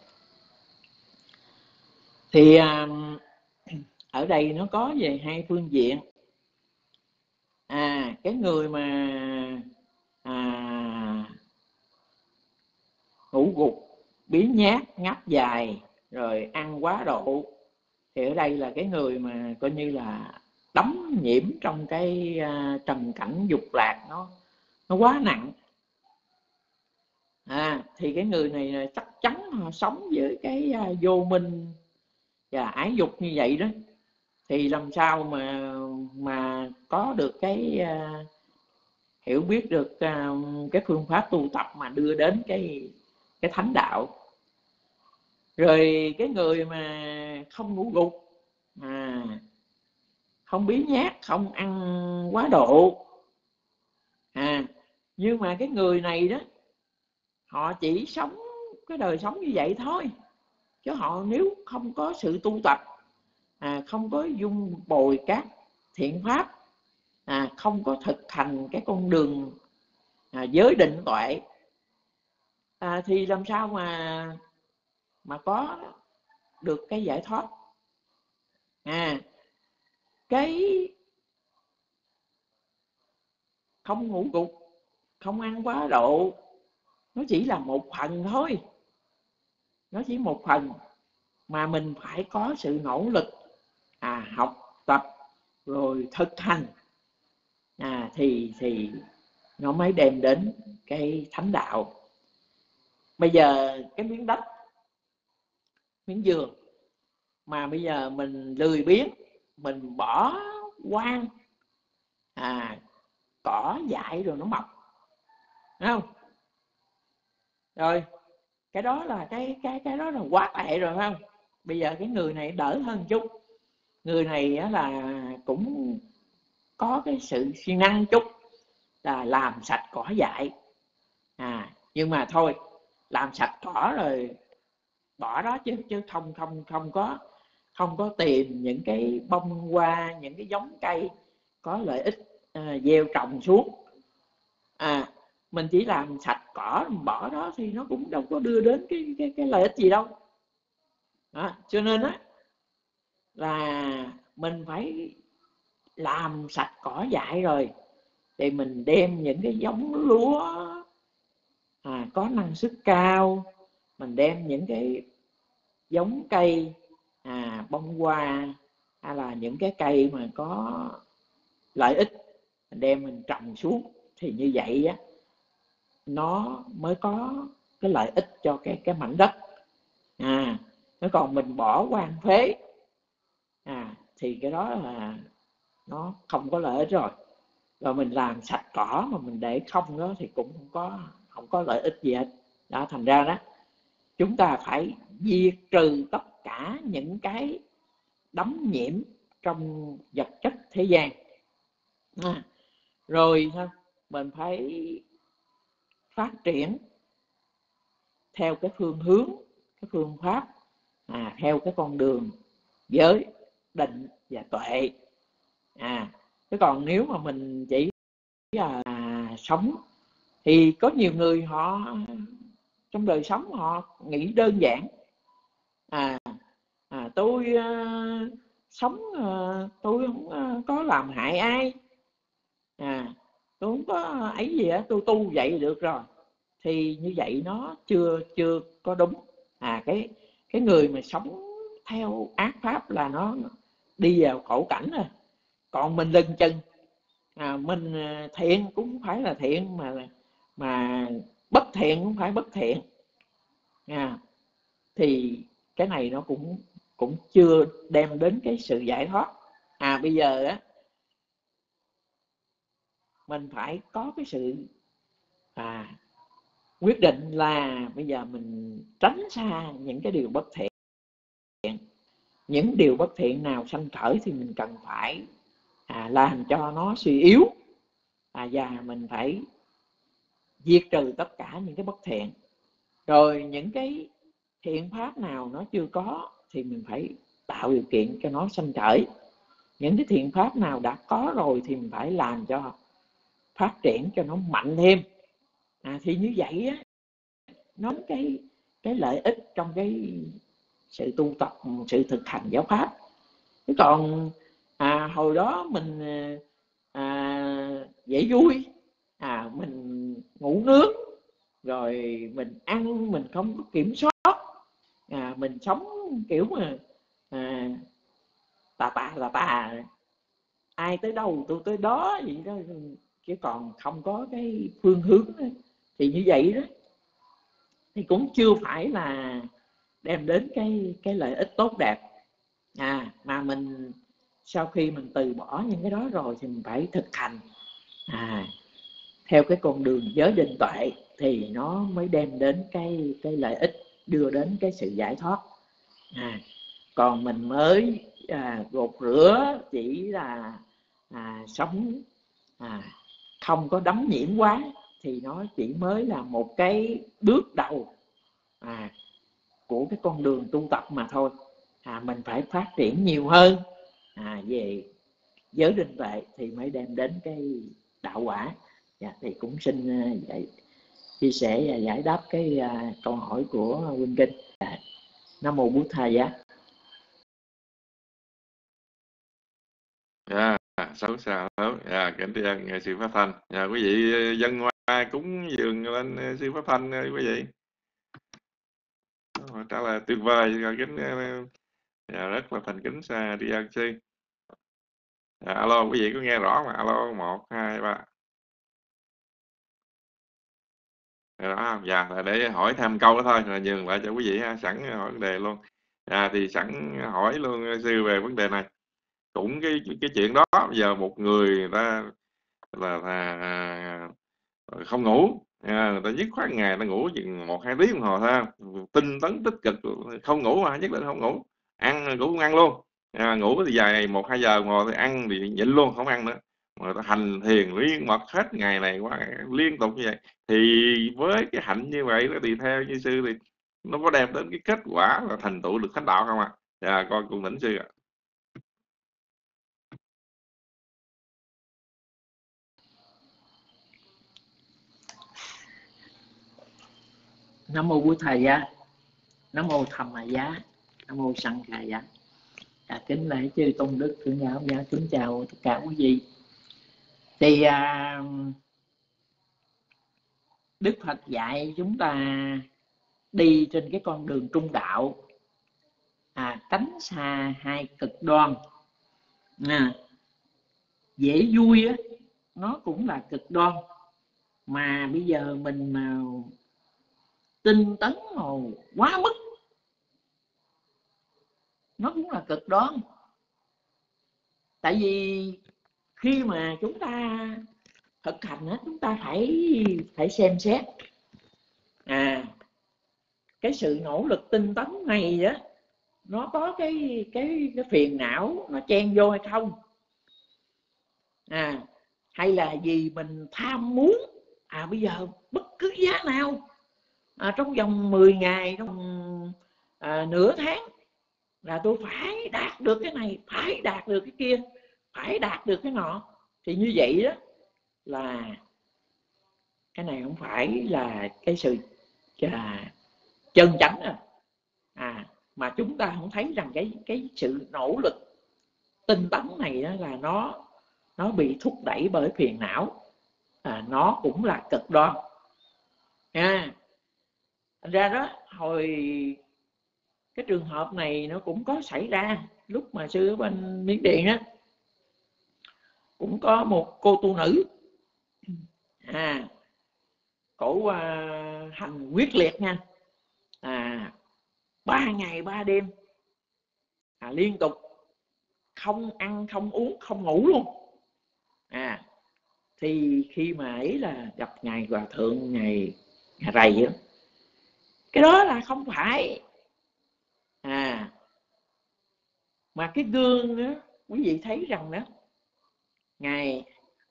Thì à, ở đây nó có về hai phương diện. À, cái người mà à, ngủ gục, biến nhát, ngáp dài, rồi ăn quá độ, thì ở đây là cái người mà coi như là đắm nhiễm trong cái uh, trần cảnh dục lạc nó nó quá nặng. À, thì cái người này chắc chắn họ sống với cái uh, vô minh và ái dục như vậy đó, thì làm sao mà mà có được cái uh, hiểu biết được uh, cái phương pháp tu tập mà đưa đến cái cái thánh đạo. Rồi cái người mà không ngủ gục, à, không biến nhát, không ăn quá độ, à, nhưng mà cái người này đó họ chỉ sống cái đời sống như vậy thôi, chứ họ nếu không có sự tu tập, à, không có dung bồi các thiện pháp, à, không có thực hành cái con đường à, giới định tuệ, à, thì làm sao mà mà có được cái giải thoát. À, cái không ngủ gục, không ăn quá độ, nó chỉ là một phần thôi, nó chỉ một phần, mà mình phải có sự nỗ lực, à, học tập rồi thực hành, à, thì thì nó mới đem đến cái thánh đạo. Bây giờ cái miếng đất, miếng vườn mà bây giờ mình lười biếng, mình bỏ hoang, à, cỏ dại rồi nó mọc, thấy không? Rồi cái đó là cái cái cái đó là quá tệ rồi, phải không? Bây giờ cái người này đỡ hơn chút, người này á là cũng có cái sự siêng năng chút, là làm sạch cỏ dại, à, nhưng mà thôi, làm sạch cỏ rồi bỏ đó, chứ chứ không không không có không có tìm những cái bông hoa, những cái giống cây có lợi ích, à, gieo trồng xuống. À, mình chỉ làm sạch cỏ mình bỏ đó thì nó cũng đâu có đưa đến cái cái cái lợi ích gì đâu. Đó, cho nên á là mình phải làm sạch cỏ dại rồi thì mình đem những cái giống lúa, à, có năng suất cao, mình đem những cái giống cây, à, bông hoa, hay là những cái cây mà có lợi ích, mình đem mình trồng xuống, thì như vậy á nó mới có cái lợi ích cho cái cái mảnh đất. À, nếu còn mình bỏ hoang phế, à, thì cái đó là nó không có lợi ích rồi. Rồi mình làm sạch cỏ mà mình để không đó thì cũng không có không có lợi ích gì hết. Đó, thành ra đó chúng ta phải diệt trừ tất cả những cái đấm nhiễm trong vật chất thế gian. À, rồi sao mình phải phát triển theo cái phương hướng, cái phương pháp, à, theo cái con đường giới, định và tuệ. À, chứ còn nếu mà mình chỉ là sống, thì có nhiều người họ trong đời sống họ nghĩ đơn giản, à, à tôi uh, sống uh, tôi không uh, có làm hại ai, à, tôi không có ấy gì á, tôi tu vậy được rồi. Thì như vậy nó chưa chưa có đúng. À, cái cái người mà sống theo ác pháp là nó đi vào khổ cảnh rồi. Còn mình lừng chừng, à, mình thiện cũng phải là thiện, mà mà bất thiện cũng phải bất thiện, à, thì cái này nó cũng cũng chưa đem đến cái sự giải thoát. À, bây giờ á mình phải có cái sự, à, quyết định là bây giờ mình tránh xa những cái điều bất thiện. Những điều bất thiện nào sanh khởi thì mình cần phải, à, làm cho nó suy yếu, à, và mình phải diệt trừ tất cả những cái bất thiện. Rồi những cái thiện pháp nào nó chưa có thì mình phải tạo điều kiện cho nó sanh khởi. Những cái thiện pháp nào đã có rồi thì mình phải làm cho phát triển cho nó mạnh thêm. À, thì như vậy á, nó cái cái lợi ích trong cái sự tu tập, sự thực hành giáo pháp. Chứ còn à, hồi đó mình à, dễ vui, à, mình ngủ nướng, rồi mình ăn mình không có kiểm soát, à, mình sống kiểu mà à, tà tà là tà, ai tới đâu tôi tới đó vậy đó, chứ còn không có cái phương hướng đó. Thì như vậy đó thì cũng chưa phải là đem đến cái cái lợi ích tốt đẹp. À, mà mình sau khi mình từ bỏ những cái đó rồi thì mình phải thực hành, à, theo cái con đường giới định tuệ thì nó mới đem đến cái cái lợi ích, đưa đến cái sự giải thoát. À, còn mình mới à, gột rửa chỉ là à, sống à, không có đắm nhiễm quá thì nó chỉ mới là một cái bước đầu, à, của cái con đường tu tập mà thôi. À, mình phải phát triển nhiều hơn, à, về giới định tuệ thì mới đem đến cái đạo quả. Dạ, thì cũng xin vậy chia sẻ và giải đáp cái uh, câu hỏi của huynh Kinh. Nam mô Bụt Thầy giá. Dạ, xấu xa lắm. Dạ, kính tri ân sư Pháp Thanh. Dạ, quý vị dân hoa cúng dường lên sư Pháp Thanh quý vị. Trả lời tuyệt vời, kính dạ, rất là thành kính xa tri ân sư. Dạ, alo, quý vị có nghe rõ mà? Alo, một, hai, ba. Đó, dạ, để hỏi thêm câu đó thôi, rồi nhường lại cho quý vị ha, sẵn hỏi vấn đề luôn. Dạ, thì sẵn hỏi luôn sư về vấn đề này. Cũng cái cái chuyện đó, giờ một người, người ta là, là không ngủ, à, người ta dứt khoát ngày ta ngủ chừng một hai tiếng đồng hồ thôi, tinh tấn tích cực, không ngủ mà nhất định không ngủ, ăn cũng không ăn luôn, à, ngủ thì dài một hai giờ ngồi thì ăn thì nhịn luôn không ăn nữa, mà ta hành thiền liên mật hết ngày này qua liên tục như vậy, thì với cái hạnh như vậy thì theo như sư thì nó có đem đến cái kết quả là thành tựu được thánh đạo không ạ? À? Con cùng thỉnh sư ạ. Nam mô Bụt Thầy giá. Nam mô Tham Ma giá. Nam mô Sanh Ca giá. À, kính lễ chư tôn đức thượng giáo giá, kính chào tất cả quý vị. Thì à, Đức Phật dạy chúng ta đi trên cái con đường trung đạo, à, tránh xa hai cực đoan. À, dễ vui á, nó cũng là cực đoan, mà bây giờ mình mà tinh tấn màu quá mức nó cũng là cực đoan. Tại vì khi mà chúng ta thực hành á, chúng ta phải phải xem xét à cái sự nỗ lực tinh tấn này á, nó có cái cái cái phiền não nó chen vô hay không, à hay là vì mình tham muốn à bây giờ bất cứ giá nào à, trong vòng mười ngày, trong à, nửa tháng là tôi phải đạt được cái này, phải đạt được cái kia, phải đạt được cái nọ. Thì như vậy đó là cái này không phải là cái sự à, chân chánh à. à mà chúng ta không thấy rằng cái cái sự nỗ lực tinh tấn này đó là nó nó bị thúc đẩy bởi phiền não, à, nó cũng là cực đoan. À, thành ra đó hồi cái trường hợp này nó cũng có xảy ra lúc mà sư ở bên Miến Điện á, cũng có một cô tu nữ, à cổ à, hành quyết liệt nha, à ba ngày ba đêm à, liên tục không ăn không uống không ngủ luôn. À thì khi mà ấy là gặp ngài hòa thượng ngày ngày rày đó, cái đó là không phải à mà cái gương đó, quý vị thấy rằng đó ngài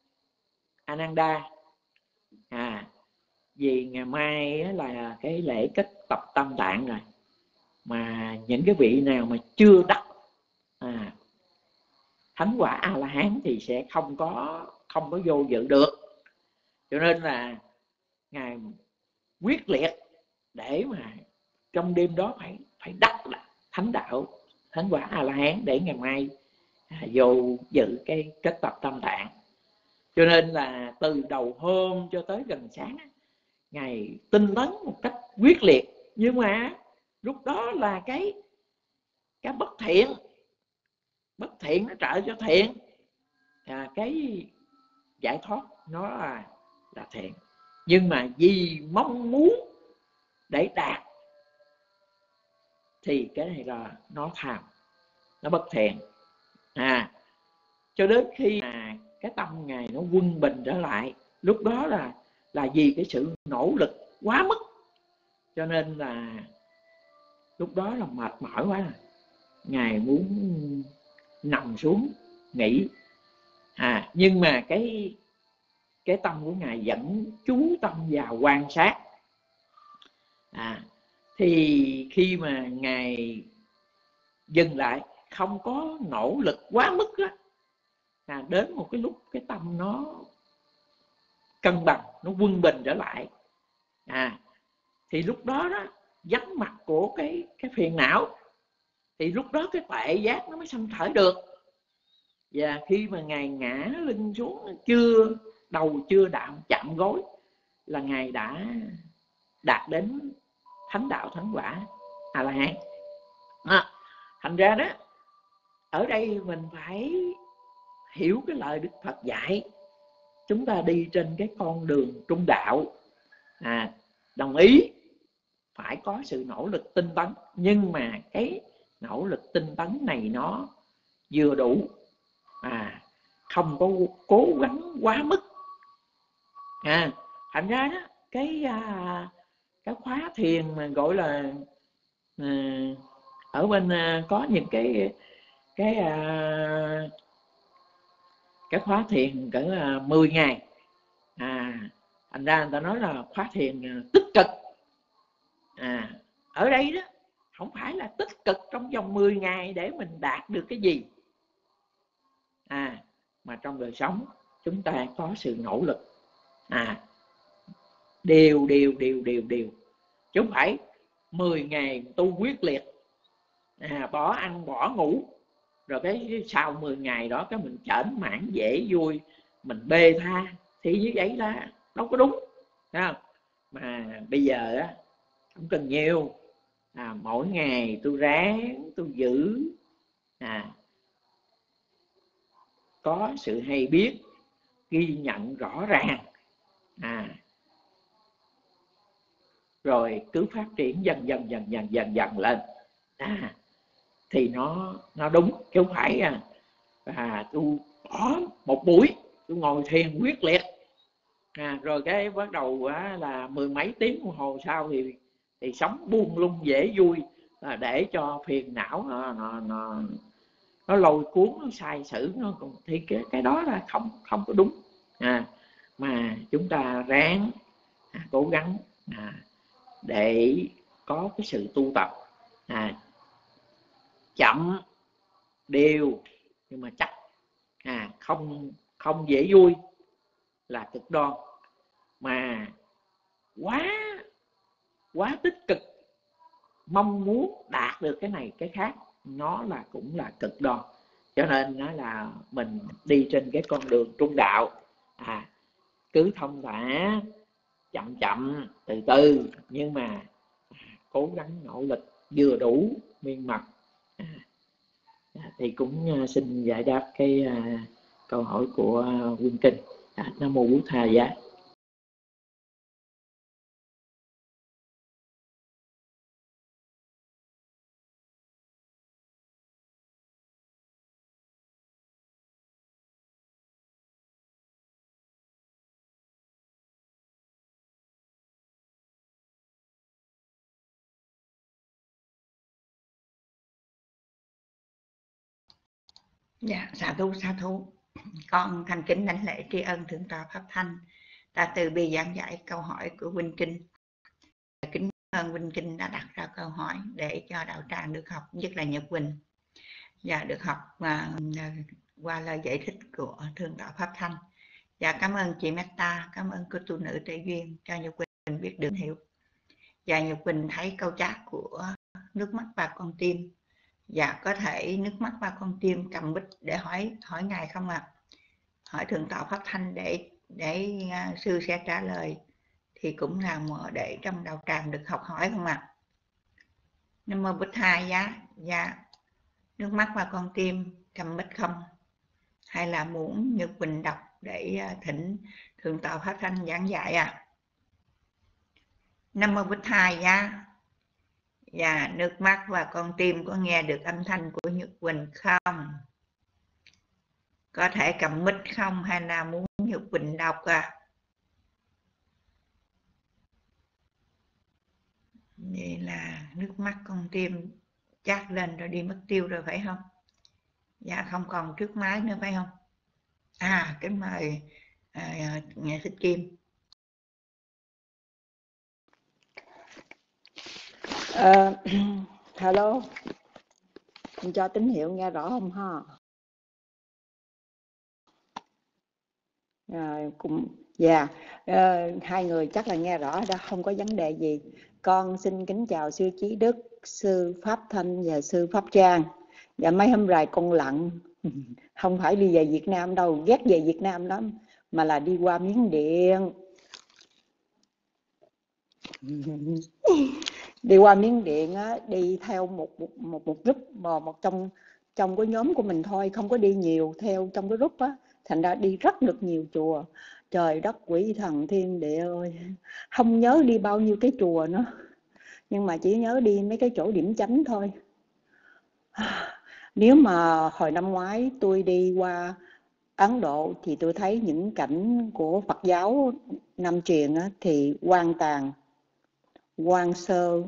Ananda, à vì ngày mai là cái lễ kết tập Tam Tạng rồi, mà những cái vị nào mà chưa đắc à, thánh quả A La Hán thì sẽ không có không có vô dự được. Cho nên là ngài quyết liệt để mà trong đêm đó phải phải đắc thánh đạo, thánh quả A La Hán để ngày mai à, vô dự cái kết tập Tam Tạng. Cho nên là từ đầu hôm cho tới gần sáng ngài tinh tấn một cách quyết liệt, nhưng mà lúc đó là cái cái bất thiện bất thiện nó trợ cho thiện, à, cái giải thoát nó là là thiện, nhưng mà vì mong muốn để đạt thì cái này là nó tham, nó bất thiện. À cho đến khi mà cái tâm ngài nó quân bình trở lại, lúc đó là là vì cái sự nỗ lực quá mức, cho nên là lúc đó là mệt mỏi quá rồi, ngài muốn nằm xuống nghỉ. À nhưng mà cái cái tâm của ngài vẫn chú tâm vào quan sát. À thì khi mà ngài dừng lại, không có nỗ lực quá mức đó, à, đến một cái lúc cái tâm nó cân bằng, nó quân bình trở lại, à thì lúc đó đó vắng mặt của cái cái phiền não, thì lúc đó cái tuệ giác nó mới sanh khởi được. Và khi mà ngài ngã lưng xuống, chưa đầu chưa đạm chạm gối, là ngài đã đạt đến thánh đạo thánh quả A La Hán. À, thành ra đó, ở đây mình phải hiểu cái lời Đức Phật dạy, chúng ta đi trên cái con đường trung đạo. À, đồng ý phải có sự nỗ lực tinh tấn, nhưng mà cái nỗ lực tinh tấn này nó vừa đủ, à, không có cố gắng quá mức. À, thành ra đó cái à, cái khóa thiền mà gọi là à, ở bên à, có những cái cái à, cái khóa thiền cỡ à, mười ngày. À, thành ra người ta nói là khóa thiền à, tích cực. À, ở đây đó không phải là tích cực trong vòng mười ngày để mình đạt được cái gì, à, mà trong đời sống chúng ta có sự nỗ lực, à, đều đều đều đều đều chứ không phải mười ngày tu quyết liệt, à, bỏ ăn bỏ ngủ, rồi cái sau mười ngày đó cái mình chởn mãn dễ vui, mình bê tha, thì như vậy là đâu có đúng, thấy không? Mà bây giờ á không cần nhiều, à, mỗi ngày tôi ráng tôi giữ, à, có sự hay biết, ghi nhận rõ ràng, à, rồi cứ phát triển dần dần dần dần dần dần lên, à, thì nó nó đúng, chứ không phải à, à tôi bỏ một buổi tôi ngồi thiền quyết liệt, à, rồi cái bắt đầu á, là mười mấy tiếng đồng hồ sau thì thì sống buông lung dễ vui, là để cho phiền não nó nó nó, nó lôi cuốn, nó sai sử nó, thì cái cái đó là không không có đúng. À, mà chúng ta ráng à, cố gắng à, để có cái sự tu tập, à, chậm đều nhưng mà chắc, à, không không dễ vui là cực đoan, mà quá quá tích cực mong muốn đạt được cái này cái khác, nó là cũng là cực đoan. Cho nên nó là mình đi trên cái con đường trung đạo, à, cứ thông thả, chậm chậm từ từ, nhưng mà cố gắng nỗ lực vừa đủ miên mật. À, thì cũng xin giải đáp cái à, câu hỏi của Quyên Kinh. À, Nam mô Bổn Thầy Giá. Dạ, sa thú sa thú. Con thành kính đảnh lễ tri ân thượng tọa Pháp Thanh đã từ bi giảng giải câu hỏi của Huynh Kinh. Kính ơn Huynh Kinh đã đặt ra câu hỏi để cho đạo tràng được học, nhất là Nhật Quỳnh, và được học và qua lời giải thích của thượng tọa Pháp Thanh. Và cảm ơn chị Meta, cảm ơn cô tu nữ Tây Duyên cho Nhật Quỳnh biết được hiểu. Và Nhật Quỳnh thấy câu chat của nước mắt và con tim. Dạ, có thể nước mắt và con tim cầm mic để hỏi hỏi ngài không ạ? À? Hỏi thượng tọa Pháp Thanh để để uh, sư sẽ trả lời, thì cũng là một để trong đạo tràng được học hỏi không ạ? À? Nam mô Bích Hai Giá. Dạ, nước mắt và con tim cầm mic không? Hay là muốn Nhật Quỳnh đọc để uh, thỉnh thượng tọa Pháp Thanh giảng dạy ạ? À? Nam mô Bích Hai Giá. Dạ, nước mắt và con tim có nghe được âm thanh của Nhật Quỳnh không? Có thể cầm mic không, hay là muốn Nhật Quỳnh đọc à? Vậy là nước mắt con tim chát lên rồi đi mất tiêu rồi phải không? Dạ, không còn trước máy nữa phải không? À, kính mời à, nghệ sĩ Kim. Uh, hello, mình cho tín hiệu nghe rõ không ha? À, cũng dạ yeah. uh, hai người chắc là nghe rõ đó, không có vấn đề gì. Con xin kính chào sư Chí Đức, sư Pháp Thanh và sư Pháp Trang. Dạ mấy hôm rồi con lặn không phải đi về Việt Nam đâu, ghét về Việt Nam lắm, mà là đi qua Miến Điện. Đi qua Miến Điện á, đi theo một một một, một group mà một trong trong cái nhóm của mình thôi, không có đi nhiều theo trong cái group á, thành ra đi rất được nhiều chùa. Trời đất quỷ thần thiên địa ơi, không nhớ đi bao nhiêu cái chùa nữa, nhưng mà chỉ nhớ đi mấy cái chỗ điểm chánh thôi. Nếu mà hồi năm ngoái tôi đi qua Ấn Độ thì tôi thấy những cảnh của Phật giáo Nam truyền á, thì hoang tàn, hoang sơ,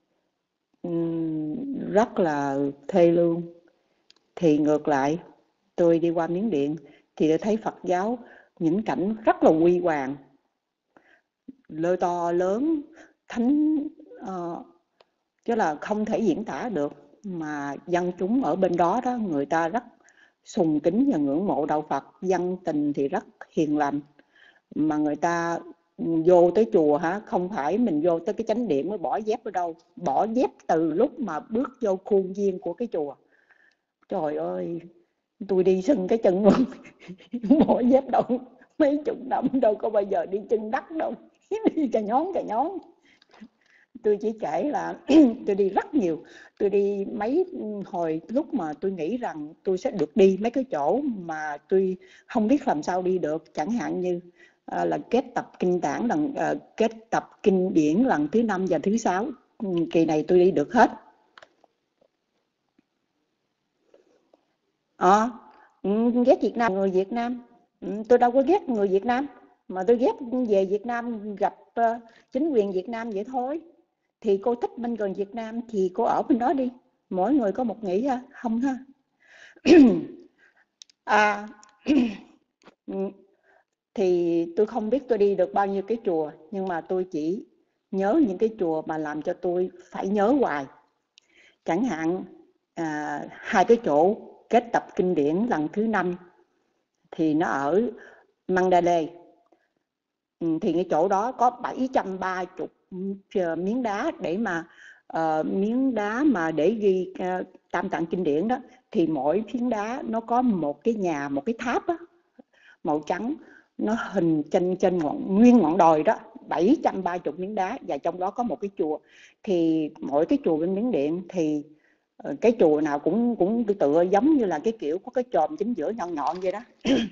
rất là thê lương. Thì ngược lại, tôi đi qua Miến Điện thì tôi thấy Phật giáo những cảnh rất là huy hoàng, lơ to lớn, thánh, uh, chứ là không thể diễn tả được. Mà dân chúng ở bên đó đó, người ta rất sùng kính và ngưỡng mộ đạo Phật, dân tình thì rất hiền lành. Mà người ta vô tới chùa hả, không phải mình vô tới cái chánh điện mới bỏ dép ở đâu, bỏ dép từ lúc mà bước vô khuôn viên của cái chùa. Trời ơi, tôi đi sưng cái chân luôn. Bỏ dép đâu mấy chục năm đâu có bao giờ đi chân đất đâu, đi cà nhón cà nhón. Tôi chỉ kể là tôi đi rất nhiều, tôi đi mấy hồi lúc mà tôi nghĩ rằng tôi sẽ được đi mấy cái chỗ mà tôi không biết làm sao đi được, chẳng hạn như uh, là kết tập kinh tạng lần uh, kết tập kinh điển lần thứ năm và thứ sáu. Kỳ này tôi đi được hết. Ờ, à, ghét Việt Nam, người Việt Nam. Tôi đâu có ghét người Việt Nam, mà tôi ghét về Việt Nam gặp uh, chính quyền Việt Nam vậy thôi. Thì cô thích bên gần Việt Nam thì cô ở bên đó đi, mỗi người có một nghĩ ha, không ha. À, thì tôi không biết tôi đi được bao nhiêu cái chùa, nhưng mà tôi chỉ nhớ những cái chùa mà làm cho tôi phải nhớ hoài. Chẳng hạn à, hai cái chỗ kết tập kinh điển lần thứ năm thì nó ở Mandalay. Thì cái chỗ đó có bảy trăm ba mươi miếng đá để mà uh, miếng đá mà để ghi uh, tam tạng kinh điển đó, thì mỗi miếng đá nó có một cái nhà, một cái tháp đó, màu trắng, nó hình trên trên ngọn, nguyên ngọn đồi đó, bảy trăm ba mươi miếng đá, và trong đó có một cái chùa. Thì mỗi cái chùa bên Miến Điện thì uh, cái chùa nào cũng cũng tựa giống như là cái kiểu có cái chòm chính giữa nhọn nhọn vậy đó.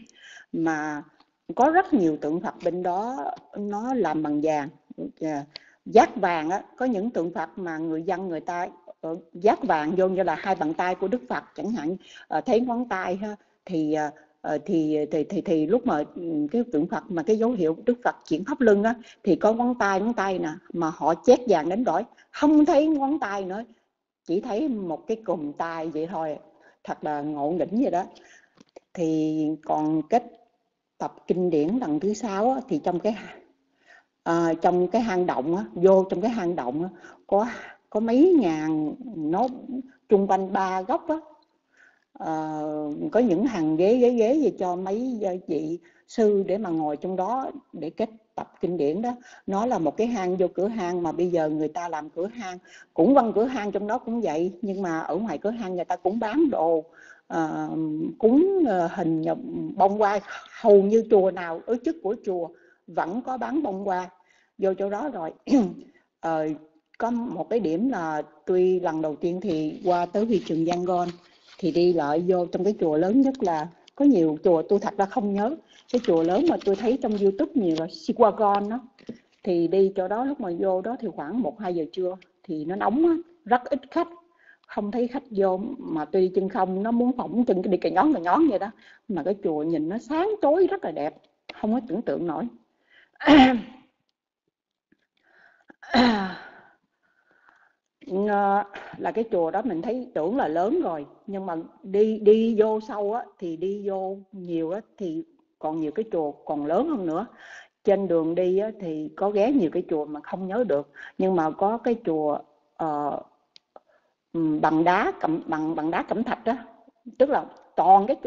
Mà có rất nhiều tượng Phật bên đó, nó làm bằng vàng, dát vàng á. Có những tượng Phật mà người dân người ta dát vàng vô như là hai bàn tay của Đức Phật chẳng hạn, thấy ngón tay ha, thì thì thì thì thì lúc mà cái tượng Phật mà cái dấu hiệu Đức Phật chuyển pháp luân á, thì có ngón tay ngón tay nè, mà họ chét vàng đến đổi không thấy ngón tay nữa, chỉ thấy một cái cùm tay vậy thôi, thật là ngộ nghĩnh vậy đó. Thì còn kết tập kinh điển lần thứ sáu á, thì trong cái à, trong cái hang động á, vô trong cái hang động á, có có mấy ngàn, nó chung quanh ba góc á, à, có những hàng ghế ghế ghế về cho mấy vị sư để mà ngồi trong đó để kết tập kinh điển đó. Nó là một cái hang, vô cửa hang mà bây giờ người ta làm cửa hang, cũng văn cửa hang trong đó cũng vậy, nhưng mà ở ngoài cửa hang người ta cũng bán đồ À, cúng uh, hình bông hoa. Hầu như chùa nào ở trước của chùa vẫn có bán bông hoa. Vô chỗ đó rồi uh, có một cái điểm là tuy lần đầu tiên thì qua tới huy trường Yangon, thì đi lại vô trong cái chùa lớn nhất là có nhiều chùa tôi thật ra không nhớ. Cái chùa lớn mà tôi thấy trong YouTube nhiều là Siwagon đó. Thì đi chỗ đó, lúc mà vô đó thì khoảng một hai giờ trưa, thì nó nóng á, rất ít khách, không thấy khách vô. Mà tôi đi chân không, nó muốn phỏng chân đi cà nhón cà nhón vậy đó. Mà cái chùa nhìn nó sáng chói rất là đẹp, không có tưởng tượng nổi. Là cái chùa đó mình thấy tưởng là lớn rồi, nhưng mà đi đi vô sâu á, thì đi vô nhiều á, thì còn nhiều cái chùa còn lớn hơn nữa. Trên đường đi á, thì có ghé nhiều cái chùa mà không nhớ được, nhưng mà có cái chùa uh, bằng đá cẩm, bằng bằng đá cẩm thạch đó, tức là toàn cái chùa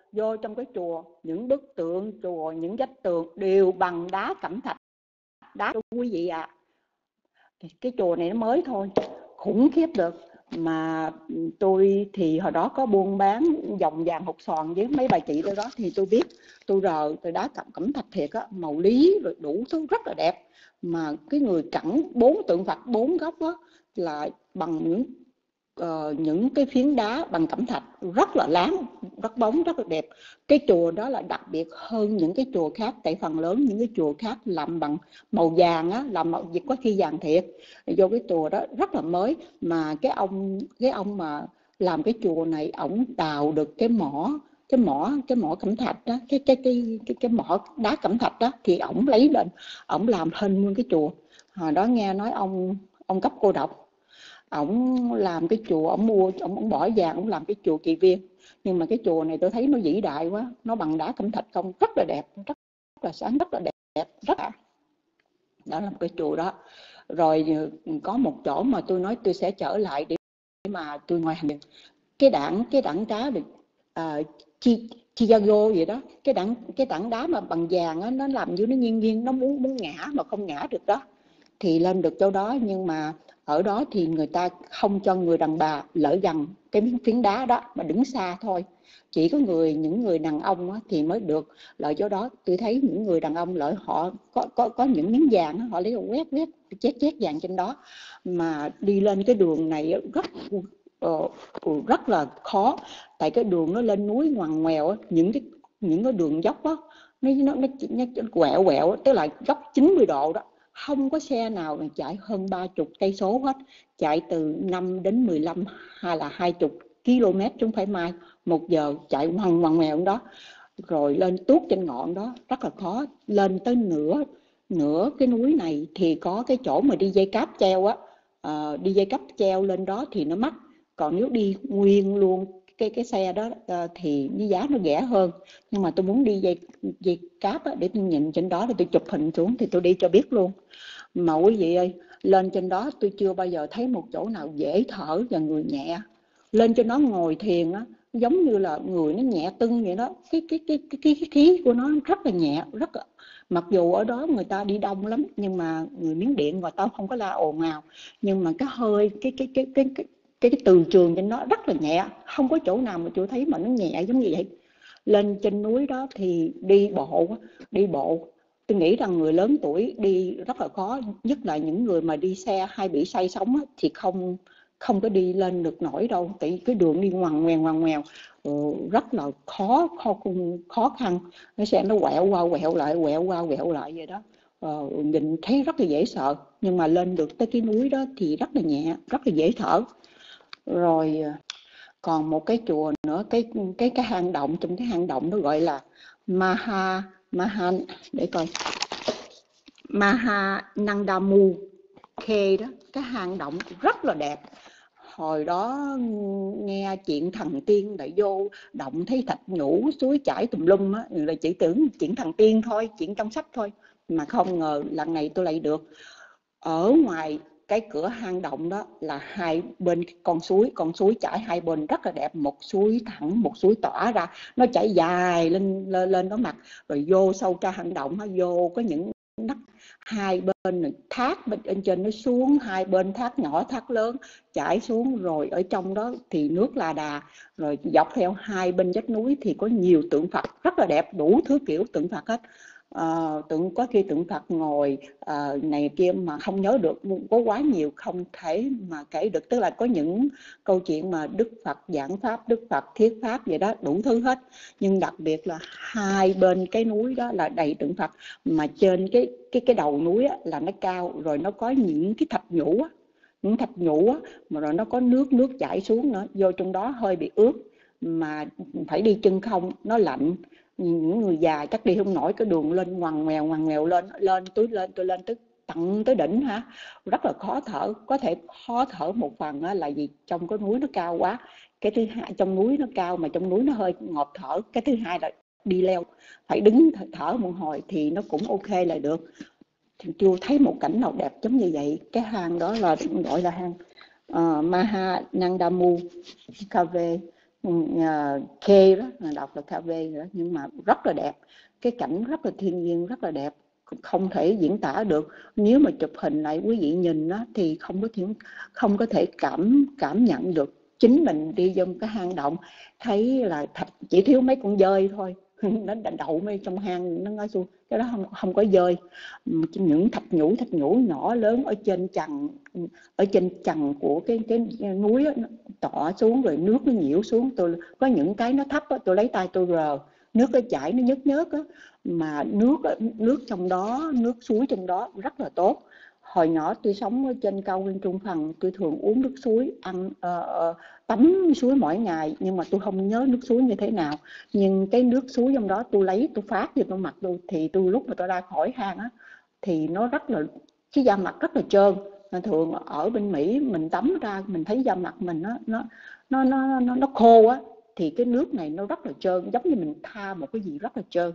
vô trong cái chùa, những bức tượng chùa, những vách tường đều bằng đá cẩm thạch, đá quý vị ạ. À. Cái chùa này nó mới thôi, khủng khiếp được. Mà tôi thì hồi đó có buôn bán vòng vàng hột xoàn với mấy bà chị tôi đó, thì tôi biết, tôi rờ từ đá cẩm cẩm thạch thiệt á, màu lý rồi đủ thứ rất là đẹp. Mà cái người cẳng bốn tượng Phật bốn góc á là bằng những uh, những cái phiến đá bằng cẩm thạch rất là láng, rất bóng, rất là đẹp. Cái chùa đó là đặc biệt hơn những cái chùa khác, tại phần lớn những cái chùa khác làm bằng màu vàng á, làm màu có khi vàng thiệt. Vô cái chùa đó rất là mới. Mà cái ông cái ông mà làm cái chùa này, ổng đào được cái mỏ cái mỏ cái mỏ cẩm thạch đó, cái cái cái cái cái mỏ đá cẩm thạch đó, thì ổng lấy lên, ổng làm hình nguyên cái chùa. Hồi đó nghe nói ông ông cấp cô độc, ổng làm cái chùa, ổng mua ổng, ổng bỏ vàng, ổng làm cái chùa Kỳ Viên. Nhưng mà cái chùa này tôi thấy nó vĩ đại quá, nó bằng đá cẩm thạch không, rất là đẹp, rất, rất là sáng, rất là đẹp, rất là đó là một cái chùa đó. Rồi có một chỗ mà tôi nói tôi sẽ trở lại để mà tôi ngoài hành cái đảng cái đảng đá được uh, chi Chicago vậy đó, cái đảng cái tảng đá mà bằng vàng á, nó làm như nó nghiêng nghiêng, nó muốn muốn ngã mà không ngã được đó, thì lên được chỗ đó. Nhưng mà ở đó thì người ta không cho người đàn bà lỡ gần cái miếng phiến đá đó, mà đứng xa thôi. Chỉ có người những người đàn ông á, thì mới được lợi chỗ đó. Tôi thấy những người đàn ông lợi họ có có có những miếng vàng á, họ lấy quét quét chét chét vàng trên đó. Mà đi lên cái đường này rất uh, rất là khó, tại cái đường nó lên núi ngoằn ngoèo á, những cái những cái đường dốc á, nó nó nó, nó quẹo quẹo, tức là dốc chín mươi độ đó. Không có xe nào mà chạy hơn ba mươi cây số hết, chạy từ năm đến mười lăm hay là hai mươi ki lô mét chúng phải mai một giờ, chạy ngoằn ngoằn ngoèo đó. Rồi lên tuốt trên ngọn đó rất là khó. Lên tới nửa nửa cái núi này thì có cái chỗ mà đi dây cáp treo á, à, đi dây cáp treo lên đó thì nó mắc. Còn nếu đi nguyên luôn cái cái xe đó uh, thì cái giá nó rẻ hơn. Nhưng mà tôi muốn đi dây dây cáp á, để tôi nhìn trên đó, để tôi chụp hình xuống thì tôi đi cho biết luôn. Mà quý vị ơi, lên trên đó tôi chưa bao giờ thấy một chỗ nào dễ thở và người nhẹ. Lên trên đó ngồi thiền á, giống như là người nó nhẹ tưng vậy đó. Cái cái cái cái cái, cái khí của nó rất là nhẹ, rất là... Mặc dù ở đó người ta đi đông lắm, nhưng mà người Miến Điện và tao không có la ồn nào, nhưng mà cái hơi cái cái cái cái cái cái, cái từ trường trên nó rất là nhẹ, không có chỗ nào mà tôi thấy mà nó nhẹ giống như vậy. Lên trên núi đó thì đi bộ đi bộ tôi nghĩ rằng người lớn tuổi đi rất là khó, nhất là những người mà đi xe hay bị say sóng á, thì không không có đi lên được nổi đâu, tại cái đường đi ngoằn ngoèo ngoằn ngoèo rất là khó khó khó khăn. Cái xe nó quẹo qua quẹo lại quẹo qua quẹo lại vậy đó. Ờ, nhìn thấy rất là dễ sợ, nhưng mà lên được tới cái núi đó thì rất là nhẹ, rất là dễ thở. Rồi còn một cái chùa nữa, cái cái cái hang động, trong cái hang động nó gọi là Maha Maha để coi Mahanandamu Cave đó, cái hang động rất là đẹp. Hồi đó nghe chuyện thần tiên lại vô động thấy thạch nhũ suối chảy tùm lum á, là chỉ tưởng chuyện thần tiên thôi, chuyện trong sách thôi, mà không ngờ lần này tôi lại được. Ở ngoài cái cửa hang động đó là hai bên con suối, con suối chảy hai bên rất là đẹp, một suối thẳng, một suối tỏa ra, nó chảy dài lên lên, lên đó mặt. Rồi vô sâu trong hang động, vô có những nắp hai bên thác, bên trên nó xuống, hai bên thác nhỏ thác lớn chảy xuống. Rồi ở trong đó thì nước là đà, rồi dọc theo hai bên vách núi thì có nhiều tượng Phật rất là đẹp, đủ thứ kiểu tượng Phật hết. À, tượng có khi tượng Phật ngồi à, này kia mà không nhớ được, có quá nhiều không thể mà kể được. Tức là có những câu chuyện mà Đức Phật giảng pháp, Đức Phật thuyết pháp vậy đó, đủ thứ hết. Nhưng đặc biệt là hai bên cái núi đó là đầy tượng Phật, mà trên cái cái cái đầu núi á, là nó cao, rồi nó có những cái thạch nhũ á, những thạch nhũ á, mà rồi nó có nước nước chảy xuống nữa, vô trong đó hơi bị ướt, mà phải đi chân không, nó lạnh. Những người già chắc đi không nổi, cái đường lên ngoằn ngoèo ngoằn ngoèo lên lên tôi lên tôi lên tới tận tới đỉnh hả, rất là khó thở. Có thể khó thở một phần là vì trong cái núi nó cao quá, cái thứ hai trong núi nó cao mà trong núi nó hơi ngộp thở, cái thứ hai là đi leo phải đứng thở một hồi thì nó cũng ok là được. Thì chưa thấy một cảnh nào đẹp giống như vậy. Cái hang đó là gọi là hang uh, Mahanandamu Cave. khê đó, đọc là kv nữa, nhưng mà rất là đẹp, cái cảnh rất là thiên nhiên, rất là đẹp, không thể diễn tả được. Nếu mà chụp hình lại quý vị nhìn đó, thì không có thể không có thể cảm cảm nhận được. Chính mình đi vô cái hang động thấy là thạch, chỉ thiếu mấy con dơi thôi nó đậu mấy trong hang, nó nói xuống cái đó không không có dơi, những thạch nhũ thạch nhũ nhỏ lớn ở trên chằng ở trên chằng của cái cái núi đó, nó tỏ xuống rồi nước nó nhiễu xuống. Tôi có những cái nó thấp đó, tôi lấy tay tôi rờ, nước nó chảy nó nhớt nhớt á, mà nước nước trong đó, nước suối trong đó rất là tốt. Hồi nhỏ tôi sống ở trên cao nguyên Trung Phần, tôi thường uống nước suối, ăn uh, uh, tắm suối mỗi ngày, nhưng mà tôi không nhớ nước suối như thế nào. Nhưng cái nước suối trong đó tôi lấy, tôi phát vô tôi mặt tôi, thì tôi lúc mà tôi ra khỏi hang á, thì nó rất là, cái da mặt rất là trơn. Thường ở bên Mỹ mình tắm ra mình thấy da mặt mình nó nó nó nó nó, nó khô á, thì cái nước này nó rất là trơn, giống như mình tha một cái gì rất là trơn.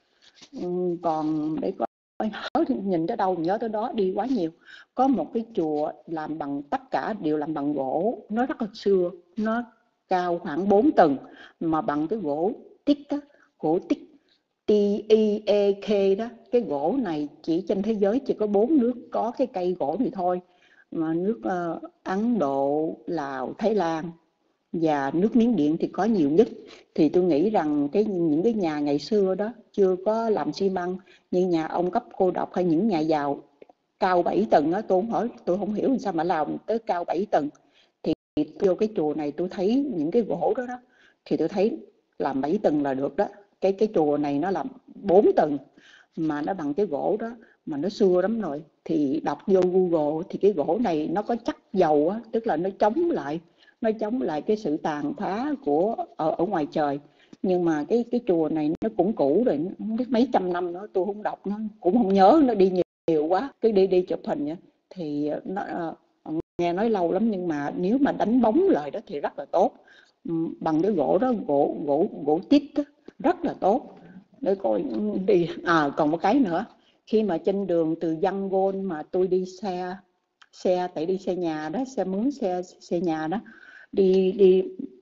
Ừ, còn để có nhìn tới đâu nhớ tới đó, đi quá nhiều. Có một cái chùa làm bằng, tất cả đều làm bằng gỗ, nó rất là xưa, nó cao khoảng bốn tầng mà bằng cái gỗ tích á, gỗ tích T I E K đó. Cái gỗ này chỉ trên thế giới chỉ có bốn nước có cái cây gỗ này thôi, mà nước uh, Ấn Độ, Lào, Thái Lan và nước Miến Điện thì có nhiều nhất. Thì tôi nghĩ rằng cái những cái nhà ngày xưa đó chưa có làm xi măng như nhà ông Cấp Cô Độc hay những nhà giàu cao bảy tầng đó. Tôi không hỏi, tôi không hiểu sao mà làm tới cao bảy tầng. Thì vô cái chùa này tôi thấy những cái gỗ đó đó, thì tôi thấy làm bảy tầng là được đó. Cái cái chùa này nó làm bốn tầng mà nó bằng cái gỗ đó, mà nó xưa lắm rồi. Thì đọc vô Google thì cái gỗ này nó có chắc dầu á, tức là nó chống lại nó chống lại cái sự tàn phá của ở, ở ngoài trời. Nhưng mà cái cái chùa này nó cũng cũ rồi, không biết mấy trăm năm nữa, tôi không đọc, nó cũng không nhớ, nó đi nhiều, nhiều quá, cứ đi đi chụp hình vậy. Thì nó nghe nói lâu lắm, nhưng mà nếu mà đánh bóng lại đó thì rất là tốt. Bằng cái gỗ đó, gỗ gỗ gỗ tít đó, rất là tốt để coi đi. À còn một cái nữa, khi mà trên đường từ Yangon mà tôi đi xe xe tại đi xe nhà đó, xe mướn xe xe nhà đó, đi đi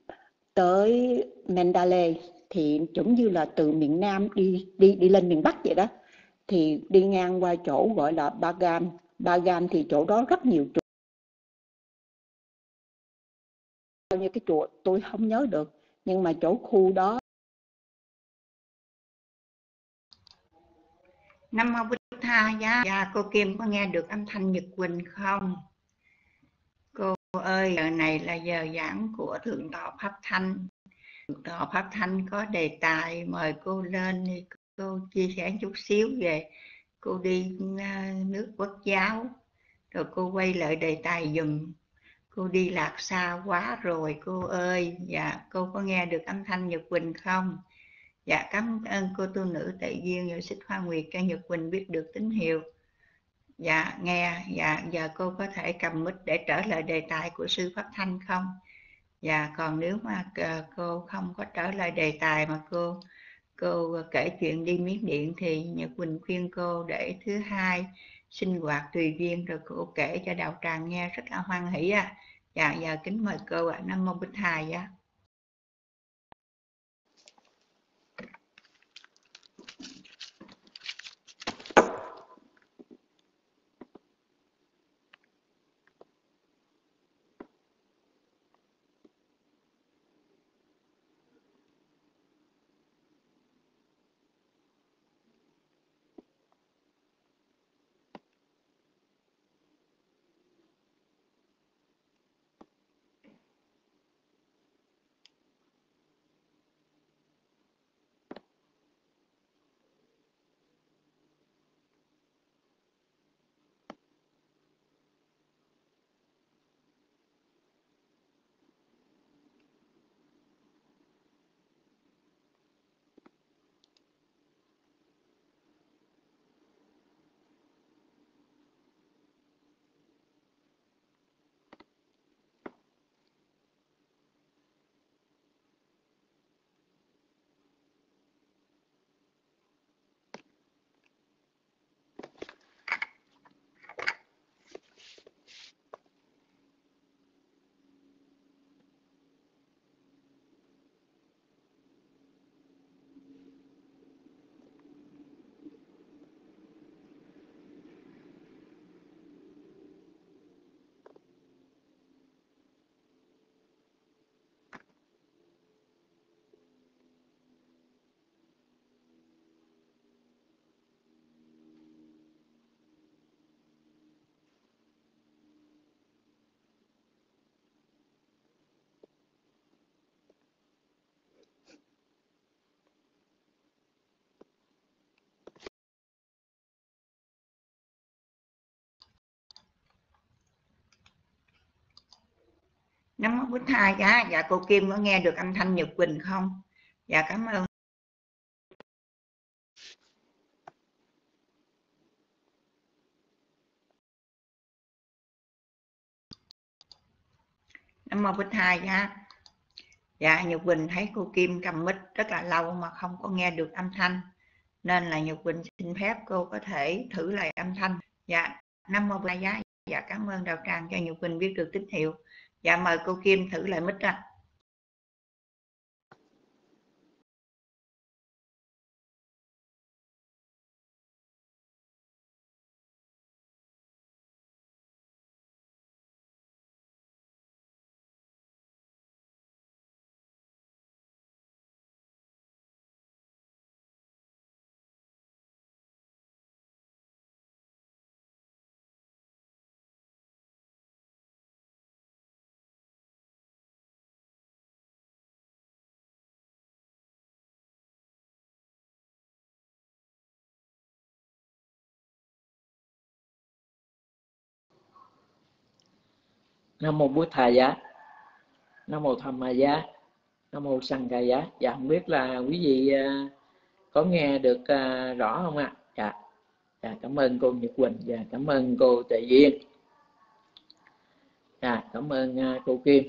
tới Mandalay, thì giống như là từ miền Nam đi đi đi lên miền Bắc vậy đó. Thì đi ngang qua chỗ gọi là Bagan. Bagan thì chỗ đó rất nhiều chùa, như cái chùa tôi không nhớ được, nhưng mà chỗ khu đó. Nam mô Bụt Tha. Dạ, cô Kim có nghe được âm thanh Nhật Quỳnh không? Cô ơi, giờ này là giờ giảng của Thượng tọa Pháp Thanh. Thượng tọa Pháp Thanh có đề tài mời cô lên thì cô chia sẻ chút xíu về cô đi nước Quốc giáo, rồi cô quay lại đề tài dùm. Cô đi lạc xa quá rồi cô ơi. Dạ, cô có nghe được âm thanh Nhật Quỳnh không? Dạ, cảm ơn cô tu nữ Tệ Duyên và Xích Hoa Nguyệt cho Nhật Quỳnh biết được tín hiệu. Dạ, nghe. Dạ, giờ cô có thể cầm mic để trở lại đề tài của sư Pháp Thanh không? Dạ, còn nếu mà cô không có trở lại đề tài mà cô cô kể chuyện đi Miến Điện thì Nhật Quỳnh khuyên cô để thứ hai sinh hoạt tùy duyên rồi cô kể cho đạo tràng nghe, rất là hoan hỷ à. Dạ, giờ kính mời cô ạ. À. Nam mô Bích Thầy á. Nam mô Bụt Thầy. Dạ, dạ cô Kim có nghe được âm thanh Nhật Quỳnh không? Dạ cảm ơn. Nam mô Bụt Thầy. Dạ. Dạ Nhật Quỳnh thấy cô Kim cầm mic rất là lâu mà không có nghe được âm thanh, nên là Nhật Quỳnh xin phép cô có thể thử lại âm thanh. Dạ Nam mô Bụt Thầy. Dạ, dạ cảm ơn Đạo Tràng cho Nhật Quỳnh biết được tín hiệu. Dạ mời cô Kim thử lại mic ra. Nam mô Bụt Thầy. Giá, Nam mô Tham Ma Giá, Nam mô Sanh Ca Giá. Dạ không biết là quý vị có nghe được rõ không ạ? À? Dạ. Dạ cảm ơn cô Nhật Quỳnh và dạ, cảm ơn cô Tề Duyên. Dạ cảm ơn cô Kim.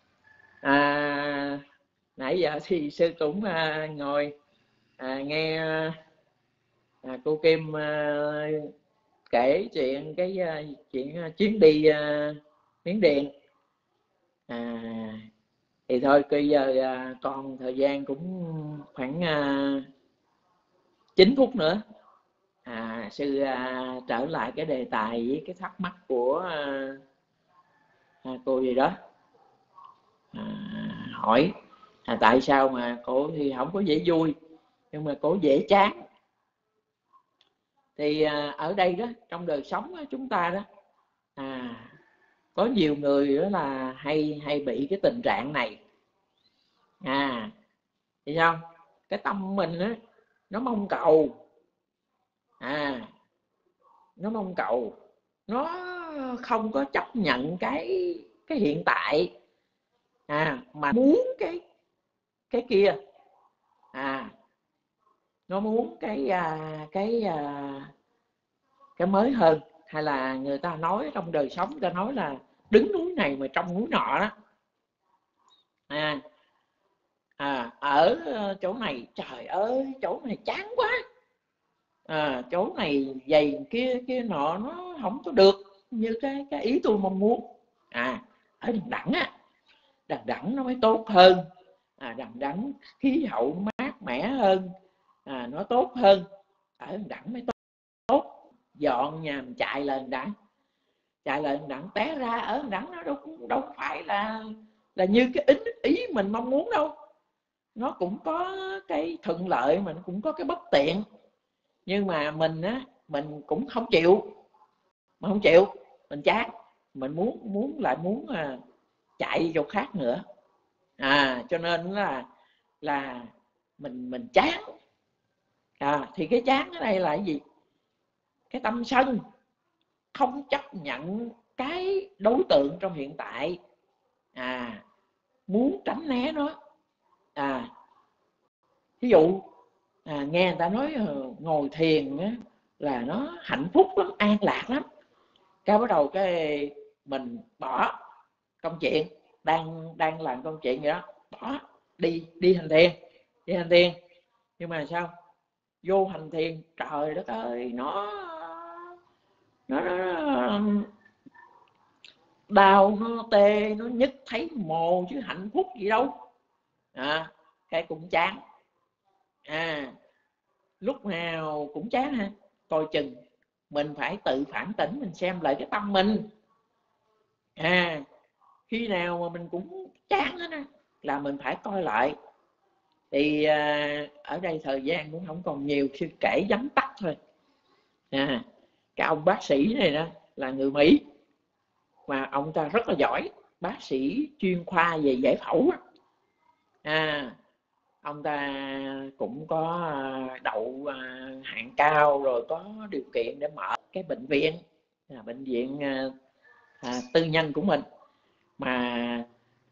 À, nãy giờ thì sư cũng à, ngồi à, nghe à, cô Kim à, kể chuyện cái à, chuyện à, chuyến đi à, Miến Điện. À, thì thôi bây giờ à, còn thời gian cũng khoảng à, chín phút nữa. À, sư à, trở lại cái đề tài với cái thắc mắc của à, à, cô gì đó à, hỏi à, tại sao mà cô thì không có dễ vui nhưng mà cô dễ chán. Thì à, ở đây đó trong đời sống đó, chúng ta đó à, có nhiều người đó là hay hay bị cái tình trạng này. À thì sao cái tâm mình á nó mong cầu, à nó mong cầu, nó không có chấp nhận cái cái hiện tại, à mà muốn cái cái kia, à nó muốn cái à, cái à, cái mới hơn, hay là người ta nói trong đời sống người ta nói là đứng núi này mà trong núi nọ đó. À, à ở chỗ này trời ơi chỗ này chán quá, à, chỗ này dày kia kia nọ nó không có được như cái cái ý tôi mong muốn. À ở đằng đẵng á, đằng đẵng nó mới tốt hơn, à đằng đẵng khí hậu mát mẻ hơn, à nó tốt hơn, ở đằng đẵng mới tốt, tốt. Dọn nhà mình chạy lên đẵng, chạy lên đặng té ra ở đẳng nó đâu đâu phải là là như cái ý, ý mình mong muốn đâu. Nó cũng có cái thuận lợi mà nó cũng có cái bất tiện, nhưng mà mình á mình cũng không chịu, mà không chịu mình chán, mình muốn muốn lại muốn à, chạy chỗ khác nữa. À cho nên là là mình mình chán. À thì cái chán ở đây là cái gì? Cái tâm sân, không chấp nhận cái đối tượng trong hiện tại, à muốn tránh né nó. À ví dụ à, nghe người ta nói uh, ngồi thiền á, là nó hạnh phúc lắm, an lạc lắm, cái bắt đầu cái mình bỏ công chuyện đang đang làm công chuyện vậy đó, bỏ đi đi hành thiền, đi hành thiền. Nhưng mà sao vô hành thiền trời đất ơi nó nó, nó đau, nó tê, nó nhức thấy mồ chứ hạnh phúc gì đâu. À, cái cũng chán. À lúc nào cũng chán ha. Coi chừng mình phải tự phản tỉnh, mình xem lại cái tâm mình. À khi nào mà mình cũng chán hết á là mình phải coi lại. Thì à, ở đây thời gian cũng không còn nhiều, sư kể vắn tắt thôi. À, cái ông bác sĩ này đó là người Mỹ, mà ông ta rất là giỏi, bác sĩ chuyên khoa về giải phẫu. À ông ta cũng có đậu hạng cao rồi, có điều kiện để mở cái bệnh viện, à, bệnh viện à, tư nhân của mình. Mà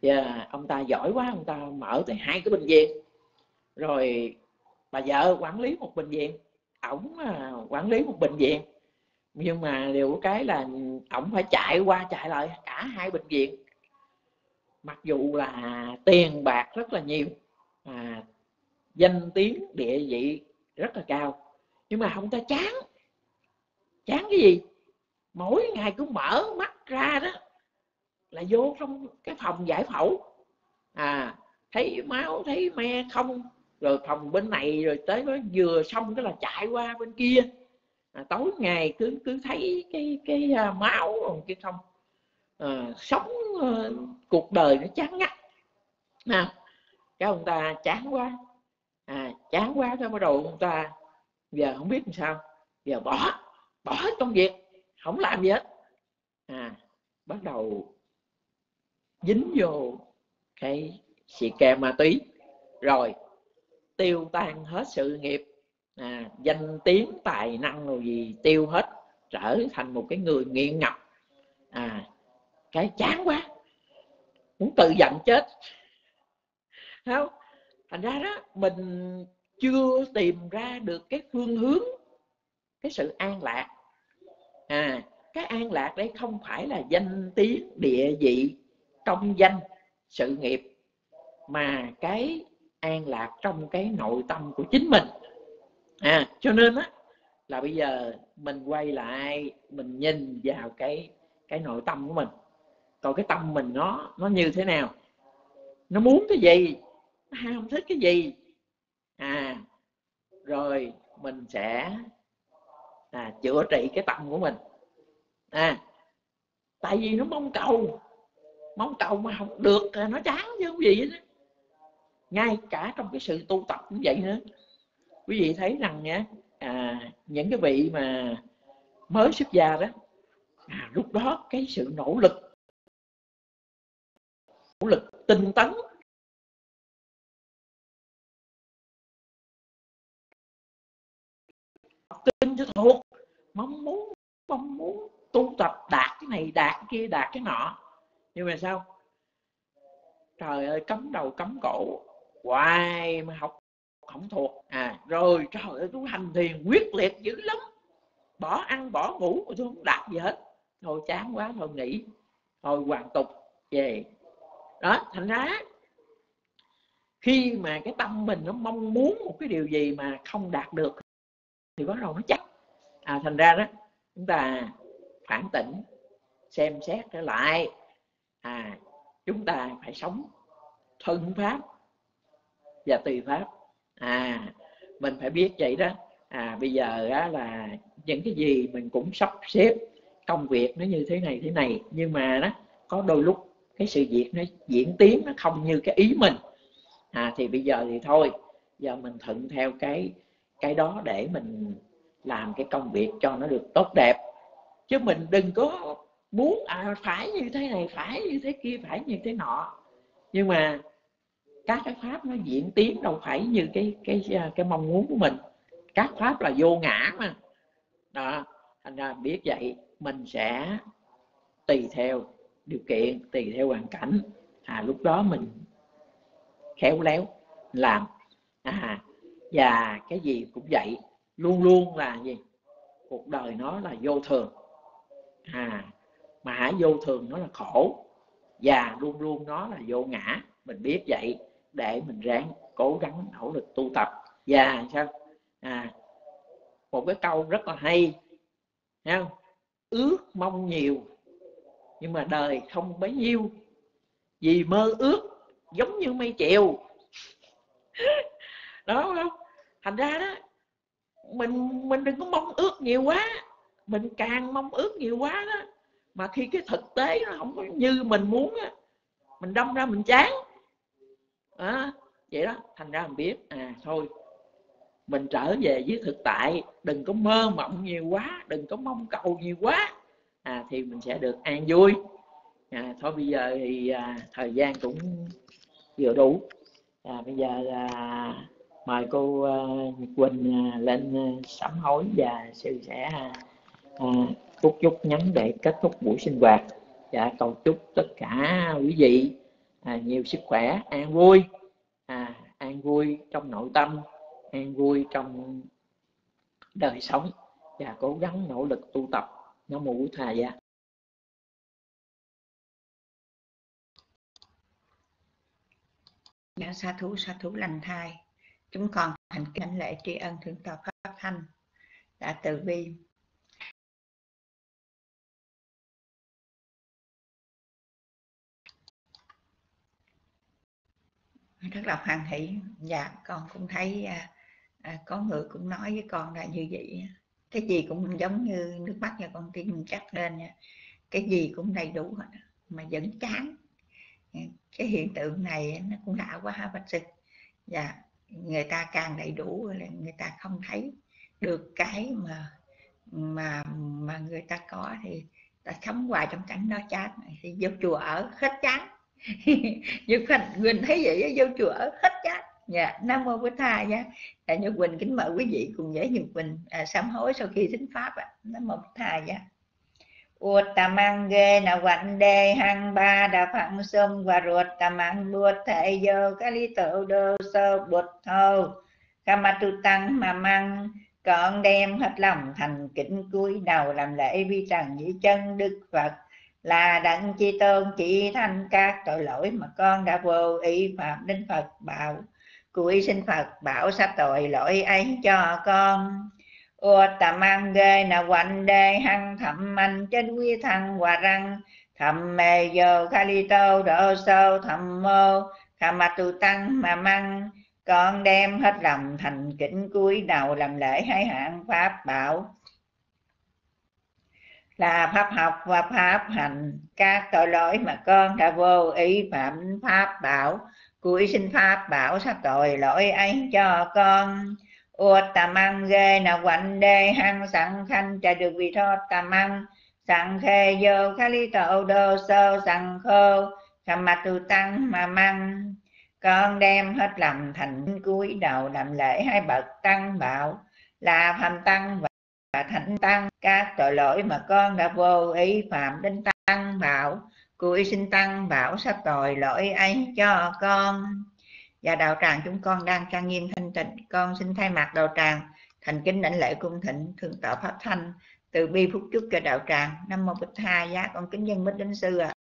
Và ông ta giỏi quá, ông ta mở tới hai cái bệnh viện. Rồi bà vợ quản lý một bệnh viện, ổng quản lý một bệnh viện, nhưng mà điều cái là ổng phải chạy qua chạy lại cả hai bệnh viện. Mặc dù là tiền bạc rất là nhiều, à, danh tiếng địa vị rất là cao, nhưng mà ông ta chán. Chán cái gì? Mỗi ngày cứ mở mắt ra đó là vô trong cái phòng giải phẫu, à, thấy máu thấy me không, rồi phòng bên này, rồi tới đó vừa xong cái là chạy qua bên kia, à, tối ngày cứ cứ thấy cái cái uh, máu còn kia không, à, sống uh, cuộc đời nó chán ngắt. À, cái ông ta chán quá, à, chán quá cái bắt đầu ông ta giờ không biết làm sao, giờ bỏ bỏ hết công việc, không làm gì hết, à, bắt đầu dính vô cái xì ke ma túy, rồi tiêu tan hết sự nghiệp, à, danh tiếng tài năng rồi gì tiêu hết, trở thành một cái người nghiện ngập. À, cái chán quá, muốn tự giận chết. Không? Thành ra đó mình chưa tìm ra được cái phương hướng, cái sự an lạc. À, cái an lạc đấy không phải là danh tiếng địa vị công danh sự nghiệp, mà cái an lạc trong cái nội tâm của chính mình. À, cho nên á là bây giờ mình quay lại, mình nhìn vào cái cái nội tâm của mình, còn cái tâm mình nó nó như thế nào, nó muốn cái gì, nó ham thích cái gì, à, rồi mình sẽ à, chữa trị cái tâm của mình. À, tại vì nó mong cầu, mong cầu mà không được nó chán chứ không gì hết. Ngay cả trong cái sự tu tập cũng vậy nữa. Quý vị thấy rằng nhé, à, những cái vị mà mới xuất gia đó, à, lúc đó cái sự nỗ lực nỗ lực tinh tấn, tin cho thuộc, mong muốn mong muốn tu tập đạt cái này đạt cái kia đạt cái nọ, nhưng mà sao, trời ơi, cắm đầu cắm cổ hoài mà học không thuộc. À, rồi trời ơi, tôi hành thiền quyết liệt dữ lắm, bỏ ăn bỏ ngủ mà tôi không đạt gì hết, thôi chán quá, thôi nghỉ, thôi hoàn tục về. Đó, thành ra khi mà cái tâm mình nó mong muốn một cái điều gì mà không đạt được thì bắt đầu nó chắc. À, thành ra đó chúng ta phản tỉnh, xem xét trở lại, à, chúng ta phải sống thuận pháp và tùy pháp. À, mình phải biết vậy đó. À, bây giờ á, là những cái gì mình cũng sắp xếp công việc nó như thế này thế này, nhưng mà đó có đôi lúc cái sự việc nó diễn tiến nó không như cái ý mình. À, thì bây giờ thì thôi, giờ mình thuận theo cái cái đó để mình làm cái công việc cho nó được tốt đẹp, chứ mình đừng có muốn à, phải như thế này, phải như thế kia, phải như thế nọ. Nhưng mà các cái pháp nó diễn tiến đâu phải như cái cái cái mong muốn của mình. Các pháp là vô ngã mà. Đó, thành ra biết vậy mình sẽ tùy theo điều kiện, tùy theo hoàn cảnh, à, lúc đó mình khéo léo làm. À, và cái gì cũng vậy, luôn luôn là gì, cuộc đời nó là vô thường. À, mà hãy vô thường nó là khổ, và luôn luôn nó là vô ngã. Mình biết vậy để mình ráng cố gắng nỗ lực tu tập. Và sao, à, một cái câu rất là hay, thấy không? Ước mong nhiều nhưng mà đời không bấy nhiêu, vì mơ ước giống như mây chèo. Đó không? Thành ra đó mình mình đừng có mong ước nhiều quá. Mình càng mong ước nhiều quá đó, mà khi cái thực tế nó không có như mình muốn á, mình đâm ra mình chán. À, vậy đó, thành ra mình biết à thôi, mình trở về với thực tại, đừng có mơ mộng nhiều quá, đừng có mong cầu nhiều quá, à, thì mình sẽ được an vui. À, thôi bây giờ thì à, thời gian cũng vừa đủ. À, bây giờ là mời cô uh, Nhật Quỳnh uh, lên uh, sám hối, và sư sẽ uh, phút chúc nhắn để kết thúc buổi sinh hoạt. Và cầu chúc tất cả quý vị à, nhiều sức khỏe, an vui, à, an vui trong nội tâm, an vui trong đời sống, và cố gắng nỗ lực tu tập. Nam mô Bổn Thà Dạ. Dạ sa thú sa thú lành thai. Chúng con thành kính lễ tri ân thượng tọa Pháp Thanh đã từ bi rất là hoan hỷ. Dạ con cũng thấy à, à, có người cũng nói với con là như vậy, cái gì cũng giống như nước mắt cho con tim cắt lên nha, cái gì cũng đầy đủ hết mà vẫn chán. Cái hiện tượng này nó cũng lạ quá ha bác sư. Dạ, người ta càng đầy đủ là người ta không thấy được cái mà mà mà người ta có, thì ta sống hoài trong cảnh đó chán, thì vô chùa ở hết chán. Như Khánh Quỳnh thấy vậy, vô chùa ở hết chán. Dạ, Nam mô Bổn Thà Dạ. Dạ, Như Quỳnh kính mời quý vị cùng với Như Quỳnh à, sám hối sau khi thính pháp ạ. À. Nam mô Bổn Thà Dạ. Uttamang ghê na quạnh đề hăng ba đà phẳng sông và ruột tamang buốt thầy dô cá lý tự đô sơ bụt thô kama tu tăng mà măng con đem hết lòng thành kính cúi đầu làm lễ vi trần dưới chân Đức Phật, là đặng chi tôn chỉ thanh các tội lỗi mà con đã vô ý phạm đến Phật bảo, cúi xin Phật bảo sát tội lỗi ấy cho con. Uttamang ghê na quạnh đề hăng thầm anh trên quy thăng hòa răng thầm mê vô kha li tô độ sâu thầm mô kama tu tăng mà măng con đem hết lòng thành kính cúi đầu làm lễ hai hạng pháp bảo, là pháp học và pháp hành các tội lỗi mà con đã vô ý phạm pháp bảo, cúi xin pháp bảo sát tội lỗi ấy cho con. Uttamang ghê na quạnh đề hăng sẵn khanh cha được vị thoát tamang sẵn khê vô khá lý tổ đô sơ sẵn khô kama tu tăng mà măng con đem hết lòng thành cúi đầu làm lễ hai bậc tăng bảo, là phạm tăng và thánh tăng các tội lỗi mà con đã vô ý phạm đến tăng bảo, cúi xin tăng bảo sát tội lỗi ấy cho con. Và đạo tràng chúng con đang trang nghiêm thanh tịnh, con xin thay mặt đạo tràng thành kính đảnh lễ cung thịnh thượng tọa Pháp Thanh từ bi phúc chúc cho đạo tràng. Nam mô Bổn Thà Giá. Con kính dân bích đến sư ạ. À.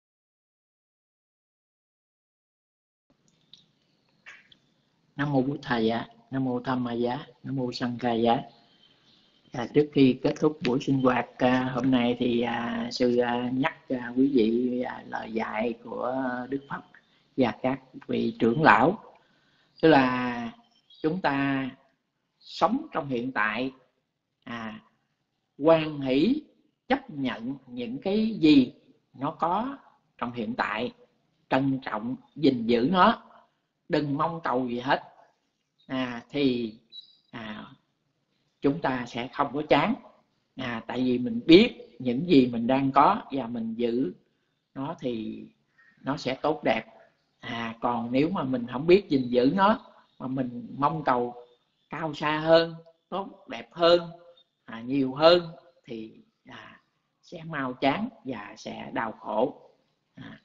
Nam mô Bổn Thà Giá. Nam mô Tham Ma Giá. Nam mô Sanh Ca Giá. À, trước khi kết thúc buổi sinh hoạt à, hôm nay thì à, sư à, nhắc à, quý vị à, lời dạy của Đức Phật và các vị trưởng lão, tức là chúng ta sống trong hiện tại, à, hoan hỷ chấp nhận những cái gì nó có trong hiện tại, trân trọng gìn giữ nó, đừng mong cầu gì hết, à, thì à, chúng ta sẽ không có chán, à, tại vì mình biết những gì mình đang có và mình giữ nó thì nó sẽ tốt đẹp. À, còn nếu mà mình không biết gìn giữ nó mà mình mong cầu cao xa hơn, tốt đẹp hơn, à, nhiều hơn thì à, sẽ mau chán và sẽ đau khổ. À.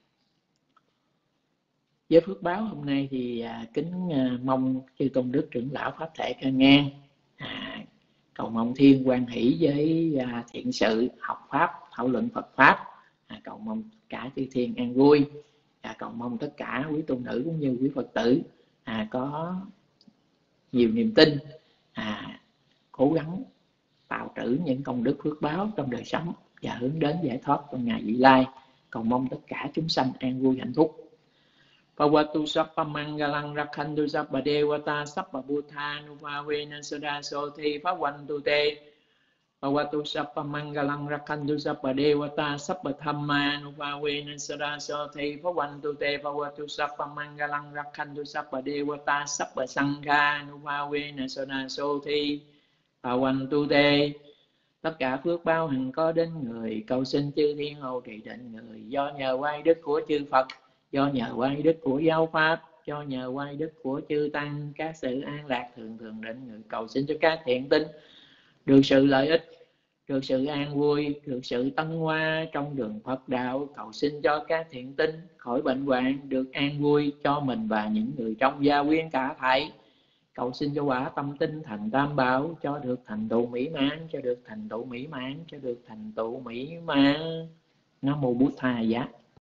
Với phước báo hôm nay thì à, kính à, mong chư tôn đức trưởng lão pháp thể ca ngang, à, cầu mong thiên quan hỷ với à, thiện sự học pháp thảo luận Phật pháp, à, cầu mong cả chư thiên an vui. À, cầu mong tất cả quý tôn nữ cũng như quý Phật tử à, có nhiều niềm tin, à, cố gắng tạo trữ những công đức phước báo trong đời sống và hướng đến giải thoát trong ngày vị lai. Cầu mong tất cả chúng sanh an vui hạnh phúc. Pavatu sappa mangalang rakhantu sappa devata sappa buddha nuvavena sada soti phavavantu te. Pavatu sappa mangalang rakhantu sappa devata sappa dhamma nuvavena sada soti phavavantu te. Pavatu sappa mangalang rakhantu sappa devata sappa sangha nuvavena sada soti phavavantu te. Tất cả phước báo hằng có đến người, cầu xin chư thiên hộ trì định người, do nhờ quay đức của chư Phật, do nhờ quay đức của giáo pháp, do nhờ quay đức của chư tăng, các sự an lạc thường thường định người, cầu xin cho các thiện tín được sự lợi ích, được sự an vui, được sự tân hoa trong đường Phật đạo. Cầu xin cho các thiện tinh khỏi bệnh hoạn, được an vui cho mình và những người trong gia quyến cả thảy. Cầu xin cho quả tâm tinh thành tam bảo, cho được thành tựu mỹ mãn, cho được thành tựu mỹ mãn, cho được thành tựu mỹ mãn. Nam mô Bụt Thầy Giá.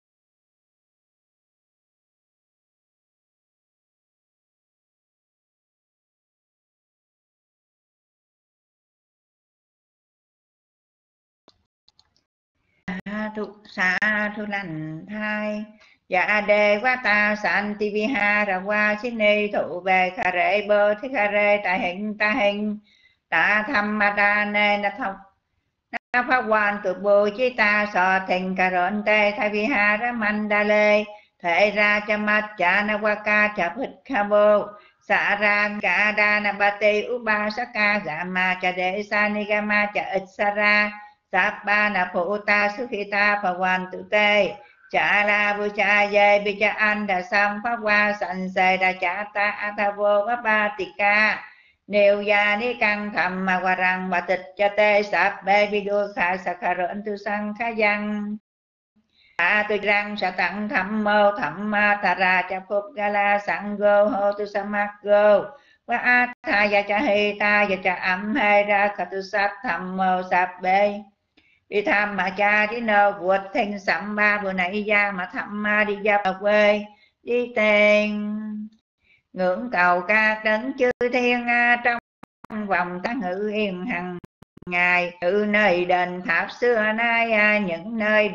Sa thu sa thu lành thai dạ đề quá ta san ti vi ha ra qua xin ni thụ về khả rệ bơ thích khả rệ tại hình ta hình ta tham ma đa nê na thọc na pháp quan tự bồ chi ta sò thình cà rộn tê thay vi ha ra man đa lê thể ra cha mát cha na qua ca cha phật kha bô xạ ra cả đa na ba tê u ba sa ca gà ma cha đề sa ni ga ma cha ít sa ra sáp ba na phụ ta su khi ta phà hoàn tự tê chả la bu cha dê bi cha an đà sam pháp qua sanh sê đà chả ta a tha vô pháp ba tỳ ca nêu gia ni căng thầm mà qua rằng mà tịch cha tê sáp bê bi đua khả sa khả rộn tu sang khả văn a tu răng sa tặng thầm mô thầm ma thà ra cha phúc ga la sang gô hô tu sa mát gô và a tha ya cha hi ta ya cha âm hay ra khả tu sáp thầm mô sáp bê đi thăm mà cha đi nơ vượt thành sắm ba bữa nãy ra mà thăm ma đi ra bà quê đi tiền ngưỡng cầu ca đấng chư thiên trong vòng ta ngự yên hằng ngày từ nơi đền tháp xưa nay những nơi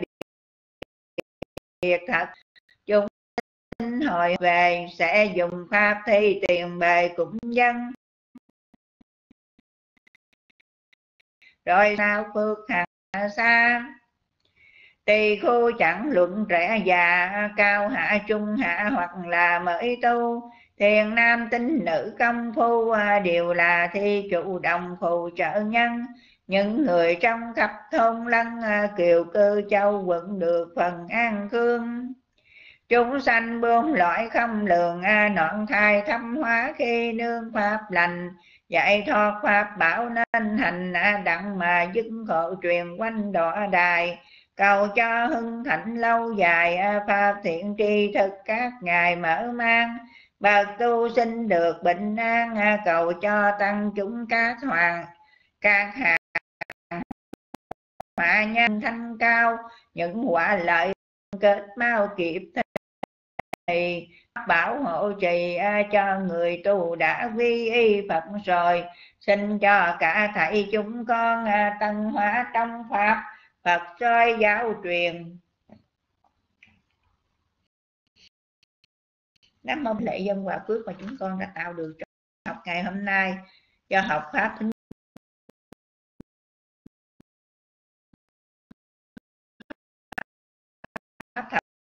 biệt thật chúng sinh hồi về sẽ dùng pháp thi tiền bề cũng dân rồi sao phước hằng xa tỳ khu chẳng luận trẻ già cao hạ trung hạ hoặc là mới tu thiền nam tín nữ công phu đều là thi chủ đồng phù trợ nhân những người trong khắp thôn lân kiều cư châu quận được phần an khương chúng sanh buông loại không lường nọn thai thâm hóa khi nương pháp lành dạy thoát pháp bảo nên hành đặng mà dứt khổ truyền quanh đọa đài cầu cho hưng thịnh lâu dài pháp thiện tri thực các ngài mở mang bậc tu sinh được bình an cầu cho tăng chúng các hoàng các hạng họa nhân thanh cao những quả lợi kết mau kịp thì bảo hộ trì cho người tu đã quy y Phật rồi xin cho cả thảy chúng con tân hóa trong pháp Phật soi giáo truyền. Nam mô lễ dân quả phước mà chúng con đã tạo được trong học ngày hôm nay do học pháp